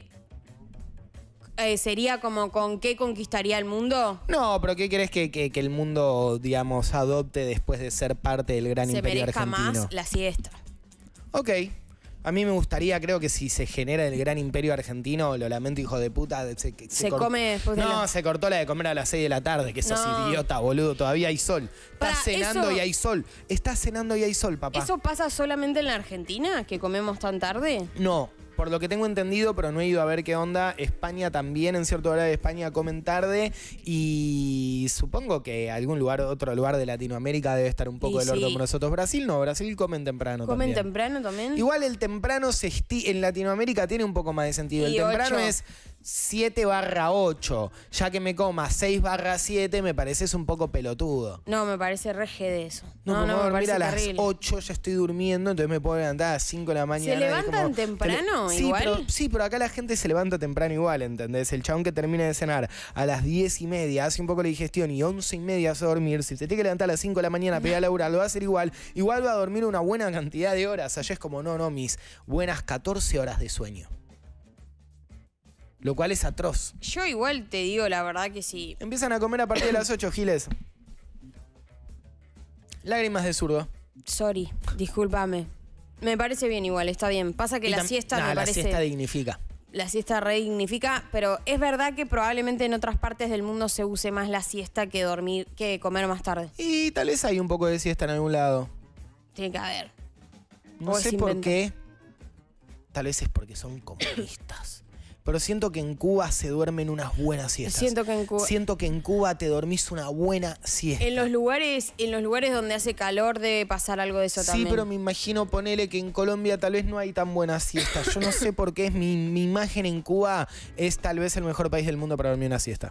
Speaker 2: eh, ¿Sería como con qué conquistaría el mundo?
Speaker 1: No, pero ¿qué crees que, que- que el mundo, digamos, adopte después de ser parte del gran
Speaker 2: Se
Speaker 1: imperio
Speaker 2: merezca
Speaker 1: argentino?
Speaker 2: más la siesta.
Speaker 1: Ok. A mí me gustaría, creo que si se genera el gran imperio argentino, lo lamento, hijo de puta. Se, se
Speaker 2: Se
Speaker 1: cor-
Speaker 2: come después de
Speaker 1: No,
Speaker 2: la-
Speaker 1: se cortó la de comer a las seis de la tarde, que sos
Speaker 2: No.
Speaker 1: idiota, boludo. Todavía hay sol. Estás
Speaker 2: Pará,
Speaker 1: cenando
Speaker 2: eso-
Speaker 1: y hay sol. Estás cenando y hay sol, papá.
Speaker 2: ¿Eso pasa solamente en la Argentina, que comemos tan tarde?
Speaker 1: No, por lo que tengo entendido, pero no he ido a ver qué onda, España también, en cierto horario de España comen tarde y supongo que algún lugar, otro lugar de Latinoamérica debe estar un poco
Speaker 2: Y
Speaker 1: del orto
Speaker 2: sí.
Speaker 1: como nosotros. Brasil no, Brasil comen temprano
Speaker 2: ¿Comen
Speaker 1: también.
Speaker 2: temprano también?
Speaker 1: Igual el temprano se esti- en Latinoamérica tiene un poco más de sentido. El
Speaker 2: Y
Speaker 1: temprano
Speaker 2: ocho.
Speaker 1: es siete barra ocho. Ya que me coma seis barra siete, me pareces un poco pelotudo.
Speaker 2: No, me parece reje de eso.
Speaker 1: No,
Speaker 2: No,
Speaker 1: como
Speaker 2: no, me
Speaker 1: dormir
Speaker 2: parece
Speaker 1: a las
Speaker 2: terrible.
Speaker 1: ocho, ya estoy durmiendo, entonces me puedo levantar a las cinco de la mañana. y
Speaker 2: levantan
Speaker 1: como-
Speaker 2: temprano
Speaker 1: sí,
Speaker 2: igual?
Speaker 1: Pero, sí, pero acá la gente se levanta temprano igual, ¿entendés? El chabón que termina de cenar a las diez y media, hace un poco la digestión y once y media hace dormir. Si se tiene que levantar a las cinco de la mañana para ir a laburar, lo va a hacer igual. Igual va a dormir una buena cantidad de horas. Allá es como, no, no, mis buenas catorce horas de sueño. Lo cual es atroz.
Speaker 2: Yo igual te digo la verdad que sí.
Speaker 1: Empiezan a comer a partir de las ocho, Giles. Lágrimas de zurdo.
Speaker 2: Sorry, discúlpame. Me parece bien igual, está bien. Pasa que
Speaker 1: Y
Speaker 2: la
Speaker 1: tam-
Speaker 2: siesta
Speaker 1: Nah,
Speaker 2: me
Speaker 1: la
Speaker 2: parece...
Speaker 1: siesta dignifica.
Speaker 2: La siesta redignifica, pero es verdad que probablemente en otras partes del mundo se use más la siesta que dormir, que comer más tarde.
Speaker 1: Y tal vez hay un poco de siesta en algún lado.
Speaker 2: Tiene que haber.
Speaker 1: No
Speaker 2: O es
Speaker 1: sé por
Speaker 2: invento.
Speaker 1: qué. Tal vez es porque son comunistas. Pero siento que en Cuba se duermen unas buenas siestas.
Speaker 2: Siento que en Cuba...
Speaker 1: Siento que en Cuba te dormís una buena siesta.
Speaker 2: En los lugares, en los lugares donde hace calor debe pasar algo de eso
Speaker 1: Sí,
Speaker 2: también.
Speaker 1: pero me imagino, ponele que en Colombia tal vez no hay tan buenas siestas. Yo no sé por qué es mi, mi imagen en Cuba es tal vez el mejor país del mundo para dormir una siesta.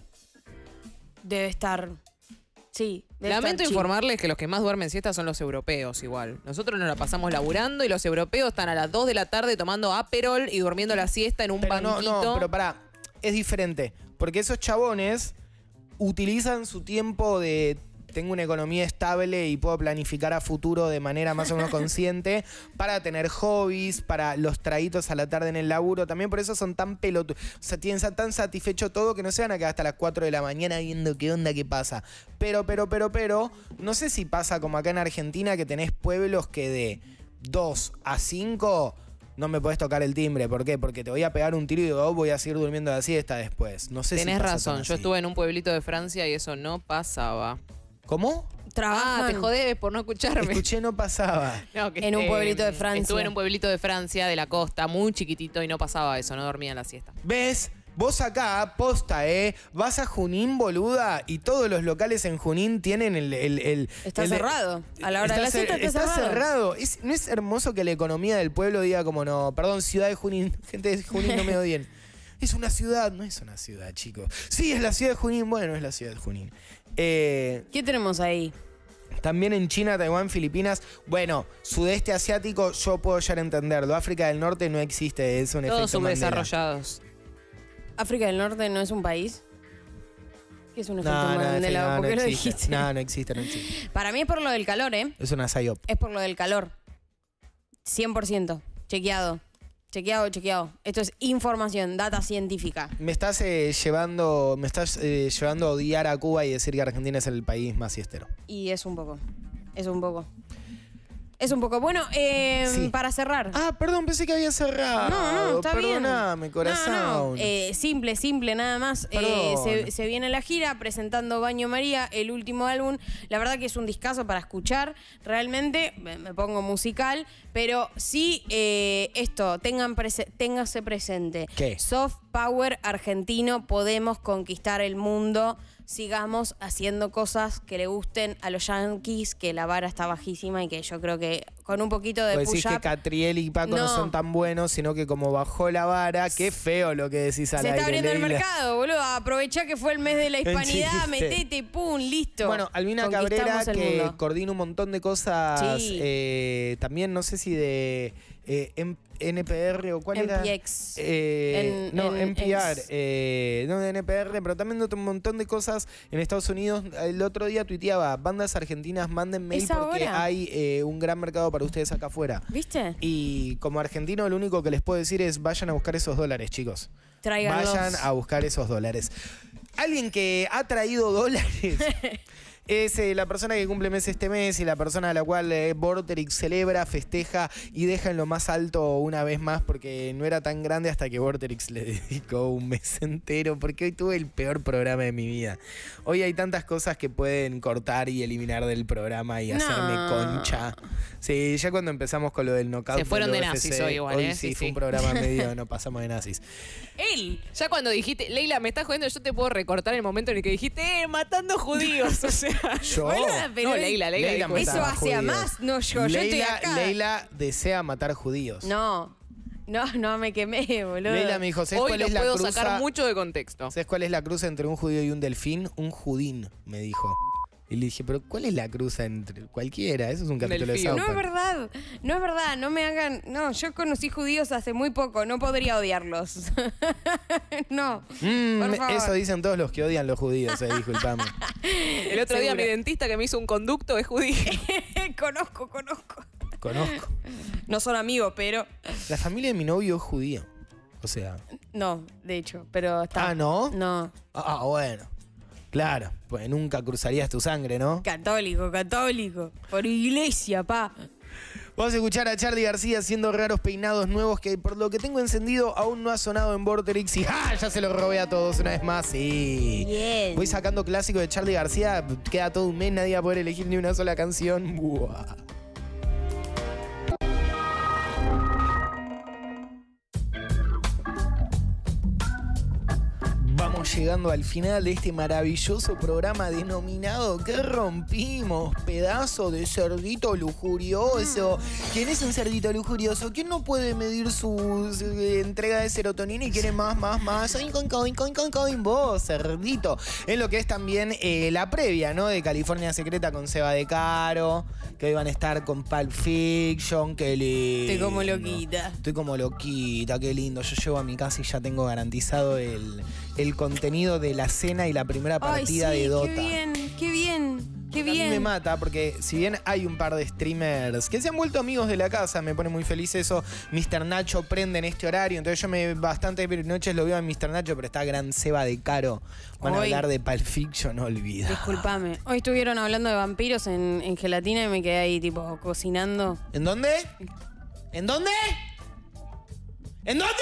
Speaker 2: Debe estar... Sí. debe
Speaker 7: Lamento
Speaker 2: estar chill.
Speaker 7: informarles que los que más duermen siesta son los europeos igual. Nosotros nos la pasamos laburando y los europeos están a las dos de la tarde tomando Aperol y durmiendo la siesta en un
Speaker 1: Pero no,
Speaker 7: banquito.
Speaker 1: no, pero pará, es diferente. Porque esos chabones utilizan su tiempo de tengo una economía estable y puedo planificar a futuro de manera más o menos consciente para tener hobbies, para los traguitos a la tarde en el laburo. También por eso son tan pelotudos. O sea, tienen tan satisfecho todo que no se van a quedar hasta las cuatro de la mañana viendo qué onda, qué pasa. Pero, pero, pero, pero, no sé si pasa como acá en Argentina que tenés pueblos que de dos a cinco... No me podés tocar el timbre, ¿por qué? Porque te voy a pegar un tiro y oh, voy a seguir durmiendo la siesta después. No sé
Speaker 7: Tenés
Speaker 1: si pasa
Speaker 7: razón,
Speaker 1: tan
Speaker 7: yo
Speaker 1: así.
Speaker 7: estuve en un pueblito de Francia y eso no pasaba.
Speaker 1: ¿Cómo?
Speaker 2: Trabajan
Speaker 7: Ah, te jodés por no escucharme.
Speaker 1: Escuché, no pasaba.
Speaker 7: No, que,
Speaker 2: En un
Speaker 7: eh,
Speaker 2: pueblito de Francia.
Speaker 7: Estuve en un pueblito de Francia, de la costa, muy chiquitito y no pasaba eso, no dormía en la siesta.
Speaker 1: ¿Ves? Vos acá, posta, ¿eh? Vas a Junín, boluda, y todos los locales en Junín tienen el... el- el-
Speaker 2: Está
Speaker 1: el-
Speaker 2: cerrado. A la hora de la
Speaker 1: Está
Speaker 2: siesta
Speaker 1: cer-
Speaker 2: está cerrado.
Speaker 1: cerrado. Es- ¿No es hermoso que la economía del pueblo diga como no? Perdón, ciudad de Junín. Gente de Junín, no me odien. Es una ciudad, no es una ciudad, chicos. Sí, es la ciudad de Junín. Bueno, es la ciudad de Junín. Eh...
Speaker 2: ¿Qué tenemos ahí?
Speaker 1: También en China, Taiwán, Filipinas. Bueno, sudeste asiático yo puedo llegar a entenderlo. África del Norte no existe, es un
Speaker 7: Todos
Speaker 1: efecto Mandela.
Speaker 7: subdesarrollados.
Speaker 2: ¿África del Norte no es un país? ¿Qué es un efecto
Speaker 1: No, no,
Speaker 2: Mandela?
Speaker 1: no,
Speaker 2: ¿Por
Speaker 1: no
Speaker 2: qué lo
Speaker 1: existe.
Speaker 2: dijiste?
Speaker 1: No, no existe, no existe.
Speaker 2: Para mí es por lo del calor, ¿eh?
Speaker 1: Es una psyop.
Speaker 2: Es por lo del calor. cien por ciento. Chequeado. Chequeado, chequeado. Esto es información, data científica.
Speaker 1: Me estás eh, llevando, me estás eh, llevando a odiar a Cuba y decir que Argentina es el país más siestero.
Speaker 2: Y es un poco. Es un poco. Es un poco. Bueno, eh,
Speaker 1: Sí.
Speaker 2: para cerrar.
Speaker 1: Ah, perdón, pensé que había cerrado.
Speaker 2: No, no, está bien.
Speaker 1: Perdóname, corazón.
Speaker 2: No, no. Eh, simple, simple, nada más. Eh,
Speaker 1: Perdón.
Speaker 2: se, se viene la gira presentando Baño María, el último álbum. La verdad que es un discazo para escuchar. Realmente me, me pongo musical, pero sí eh, esto, tengan prese- téngase presente.
Speaker 1: ¿Qué?
Speaker 2: Soft Power argentino, podemos conquistar el mundo. Sigamos haciendo cosas que le gusten a los yankees, que la vara está bajísima y que yo creo que con un poquito de
Speaker 1: Vos decís que
Speaker 2: push-up
Speaker 1: Catriel y Paco no.
Speaker 2: No.
Speaker 1: son tan buenos, sino que como bajó la vara, qué feo lo que decís al
Speaker 2: se
Speaker 1: aire,
Speaker 2: está abriendo el
Speaker 1: Leila.
Speaker 2: mercado, boludo. Aprovechá que fue el mes de la hispanidad,
Speaker 1: chiste.
Speaker 2: metete, pum, listo.
Speaker 1: Bueno, Albina
Speaker 2: Conquistamos
Speaker 1: Cabrera,
Speaker 2: el
Speaker 1: que
Speaker 2: mundo.
Speaker 1: coordina un montón de cosas,
Speaker 2: Sí.
Speaker 1: eh, también no sé si de eh, M- N P R o cuál
Speaker 2: M
Speaker 1: era.
Speaker 2: P X.
Speaker 1: Eh,
Speaker 2: En-
Speaker 1: no,
Speaker 2: en-
Speaker 1: N P R,
Speaker 2: en-
Speaker 1: eh, no de N P R, pero también de otro montón de cosas en Estados Unidos. El otro día tuiteaba, bandas argentinas, manden mail
Speaker 2: Es
Speaker 1: porque
Speaker 2: ahora.
Speaker 1: hay eh, un gran mercado para ustedes acá afuera.
Speaker 2: ¿Viste?
Speaker 1: Y como argentino, lo único que les puedo decir es vayan a buscar esos dólares, chicos.
Speaker 2: Tráiganlos.
Speaker 1: Vayan a buscar esos dólares. Alguien que ha traído dólares es eh, la persona que cumple mes este mes y la persona a la cual eh, Vorterix celebra, festeja y deja en lo más alto una vez más porque no era tan grande hasta que Vorterix le dedicó un mes entero porque hoy tuve el peor programa de mi vida. Hoy hay tantas cosas que pueden cortar y eliminar del programa y
Speaker 2: No.
Speaker 1: hacerme concha. Sí, ya cuando empezamos con lo del knockout
Speaker 7: Se fueron
Speaker 1: del
Speaker 7: de
Speaker 1: U F C,
Speaker 7: nazis hoy igual, ¿eh?
Speaker 1: sí,
Speaker 7: Sí,
Speaker 1: fue
Speaker 7: sí.
Speaker 1: un programa medio, no pasamos de nazis.
Speaker 2: Él.
Speaker 7: Ya cuando dijiste, Leila, me estás jodiendo, yo te puedo recortar el momento en el que dijiste, eh, matando judíos. O sea,
Speaker 1: Yo.
Speaker 2: Boluda, pero
Speaker 7: no,
Speaker 2: él-
Speaker 7: Leila, Leila.
Speaker 1: Leila
Speaker 7: dijo
Speaker 2: Eso
Speaker 7: eso.
Speaker 1: mataba
Speaker 2: hace a
Speaker 1: judíos.
Speaker 2: más, no yo. Yo estoy
Speaker 1: Leila,
Speaker 2: acá.
Speaker 1: Leila desea matar judíos.
Speaker 2: No. No, no me quemé, boludo.
Speaker 1: Leila me dijo, ¿sabes
Speaker 7: Hoy
Speaker 1: cuál
Speaker 7: los
Speaker 1: es la
Speaker 7: puedo
Speaker 1: cruza?
Speaker 7: sacar mucho de contexto.
Speaker 1: ¿Sabes cuál es la cruza entre un judío y un delfín? Un judín, me dijo. Y le dije, pero ¿cuál es la cruza entre cualquiera? Eso es un capítulo
Speaker 7: Delfín.
Speaker 1: de South
Speaker 2: No es
Speaker 1: Park.
Speaker 2: verdad, no es verdad, no me hagan... No, yo conocí judíos hace muy poco, no podría odiarlos. No,
Speaker 1: Mm,
Speaker 2: por favor.
Speaker 1: eso dicen todos los que odian los judíos, eh, disculpame.
Speaker 7: El otro día
Speaker 2: Seguro.
Speaker 7: mi dentista que me hizo un conducto es judío.
Speaker 2: Conozco, conozco.
Speaker 1: Conozco.
Speaker 2: No son amigos, pero...
Speaker 1: La familia de mi novio es judío. O sea.
Speaker 2: No, de hecho, pero está...
Speaker 1: Ah, ¿no?
Speaker 2: No,
Speaker 1: Ah, bueno. Claro, pues nunca cruzarías tu sangre, ¿no?
Speaker 2: católico, católico. Por iglesia, pa.
Speaker 1: Vamos a escuchar a Charly García haciendo raros peinados nuevos que por lo que tengo encendido aún no ha sonado en Vorterix y ¡ah! Ya se los robé a todos una vez más, sí.
Speaker 2: Bien.
Speaker 1: Voy sacando clásicos de Charly García, queda todo un mes, nadie va a poder elegir ni una sola canción. Buah. Vamos llegando al final de este maravilloso programa denominado ¿Qué rompimos? Pedazo de cerdito lujurioso. ¿Quién es un cerdito lujurioso? ¿Quién no puede medir su, su, eh, entrega de serotonina y quiere más, más, más? ¡Ay, con, con, con, con, con! Vos, cerdito. Es lo que es también eh, la previa, ¿no? De California Secreta con Seba de Caro, que hoy van a estar con Pulp Fiction, qué lindo.
Speaker 2: Estoy como loquita.
Speaker 1: Estoy como loquita, qué lindo. Yo llego a mi casa y ya tengo garantizado el, el contenido de la cena y la primera partida
Speaker 2: Ay, sí,
Speaker 1: de Dota.
Speaker 2: qué bien, qué bien, qué
Speaker 1: A mí me
Speaker 2: bien.
Speaker 1: mata porque si bien hay un par de streamers que se han vuelto amigos de la casa, me pone muy feliz eso. mister Nacho prende en este horario, entonces yo me bastante noches lo veo a mister Nacho, pero está Gran Seba de Caro. Van a
Speaker 2: Hoy-
Speaker 1: hablar de Pulp Fiction, no olvida.
Speaker 2: Disculpame. Hoy estuvieron hablando de vampiros en, en gelatina y me quedé ahí, tipo, cocinando.
Speaker 1: ¿En dónde? ¿En dónde? ¿En dónde?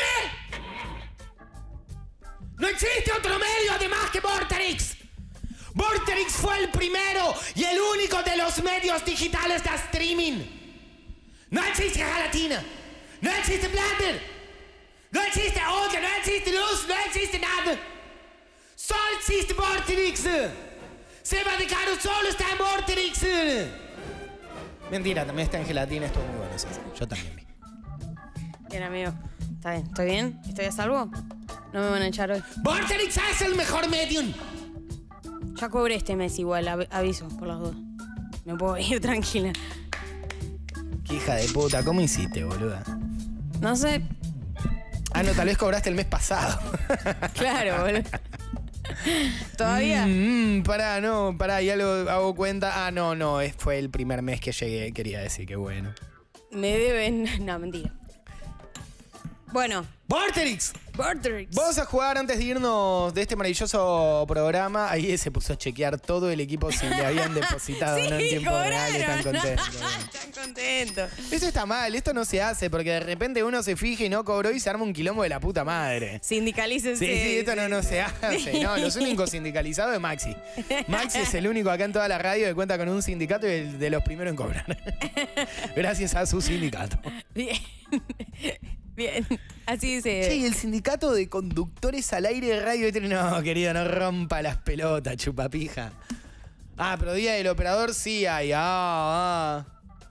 Speaker 1: No existe otro medio además que Vorterix. Vorterix fue el primero y el único de los medios digitales de streaming. No existe gelatina, no existe Blender, no existe odio, no existe luz, no existe nada. Solo existe Vorterix. Seba de Caro solo está en Vorterix. Mentira, también está en gelatina, estuvo muy bueno. Sí, sí, yo también vi.
Speaker 2: Bien, amigo. ¿Está bien? ¿Estoy bien? ¿Estoy a salvo? No me van a echar hoy.
Speaker 1: Vorterix es el mejor medium.
Speaker 2: Ya cobré este mes igual, av- aviso, por las dudas. Me puedo ir tranquila.
Speaker 1: Qué hija de puta, ¿cómo hiciste, boluda?
Speaker 2: No sé,
Speaker 1: Ah, no, tal vez cobraste el mes pasado.
Speaker 2: claro, boludo. ¿Todavía?
Speaker 1: Mm, mm, pará, no, pará, ya lo hago cuenta. Ah, no, no, es- fue el primer mes que llegué, quería decir, qué bueno.
Speaker 2: Me deben... No, mentira. Bueno,
Speaker 1: ¡Vorterix!
Speaker 2: Vorterix.
Speaker 1: Vamos a jugar antes de irnos de este maravilloso programa. Ahí se puso a chequear todo el equipo si le habían depositado
Speaker 2: Sí,
Speaker 1: no en tiempo real. Están
Speaker 2: cobraron.
Speaker 1: contentos.
Speaker 2: Están contentos.
Speaker 1: Eso está mal, esto no se hace porque de repente uno se fija y no cobró y se arma un quilombo de la puta madre.
Speaker 2: Sindicalícense.
Speaker 1: Sí, sí, esto no, no se hace. No, los únicos sindicalizados es Maxi. Maxi es el único acá en toda la radio que cuenta con un sindicato y el de los primeros en cobrar. Gracias a su sindicato.
Speaker 2: Bien. Bien. Así dice.
Speaker 1: Che, y el sindicato de conductores al aire de radio. Este, no, querido, no rompa las pelotas, chupapija. Ah, pero día del operador sí hay. Ah, ah.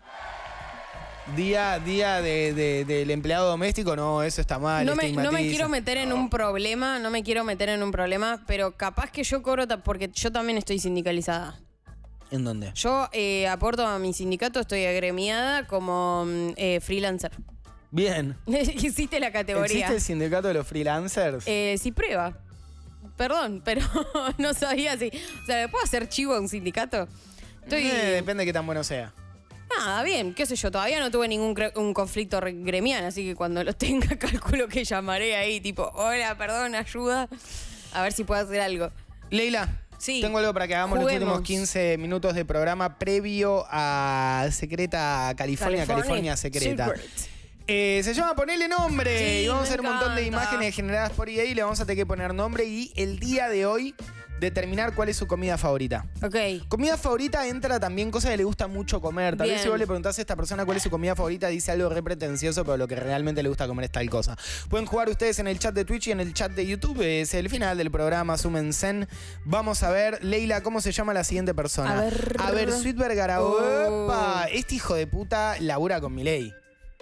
Speaker 1: Día, día de, de- del empleado doméstico, no, eso está mal.
Speaker 2: No me, no me
Speaker 1: estigmatiza.
Speaker 2: quiero meter en un problema, no me quiero meter en un problema, pero capaz que yo cobro ta- porque yo también estoy sindicalizada.
Speaker 1: ¿En dónde?
Speaker 2: Yo eh, aporto a mi sindicato, estoy agremiada como mm, eh, freelancer.
Speaker 1: Bien.
Speaker 2: Existe la categoría.
Speaker 1: ¿Existe el sindicato de los freelancers?
Speaker 2: Eh, sí, prueba. Perdón, pero no sabía si. O sea, ¿me puedo hacer chivo a un sindicato? Estoy.
Speaker 1: Eh, depende de qué tan bueno sea.
Speaker 2: Nada, bien, qué sé yo, todavía no tuve ningún cre- un conflicto re- gremial, así que cuando lo tenga, calculo que llamaré ahí, tipo, hola, perdón, ayuda. A ver si puedo hacer algo.
Speaker 1: Leila,
Speaker 2: Sí.
Speaker 1: tengo algo para que hagamos
Speaker 2: Juguemos.
Speaker 1: los últimos quince minutos de programa previo a Secreta California, California, Secreta.
Speaker 2: Secret.
Speaker 1: Eh, se llama Ponele Nombre
Speaker 2: Sí,
Speaker 1: y vamos a
Speaker 2: me
Speaker 1: hacer un montón de
Speaker 2: encanta.
Speaker 1: imágenes generadas por E A y le vamos a tener que poner nombre y el día de hoy determinar cuál es su comida favorita.
Speaker 2: Ok.
Speaker 1: Comida favorita entra también cosas que le gusta mucho comer. Tal vez
Speaker 2: Bien.
Speaker 1: si vos le preguntás a esta persona cuál es su comida favorita, dice algo re pretencioso, pero lo que realmente le gusta comer es tal cosa. Pueden jugar ustedes en el chat de Twitch y en el chat de YouTube. Es el final del programa, súmense. Vamos a ver, Leila, ¿cómo se llama la siguiente persona?
Speaker 2: A ver.
Speaker 1: A ver, Sweet Vergara.
Speaker 2: Oh.
Speaker 1: Opa, este hijo de puta labura con Milei.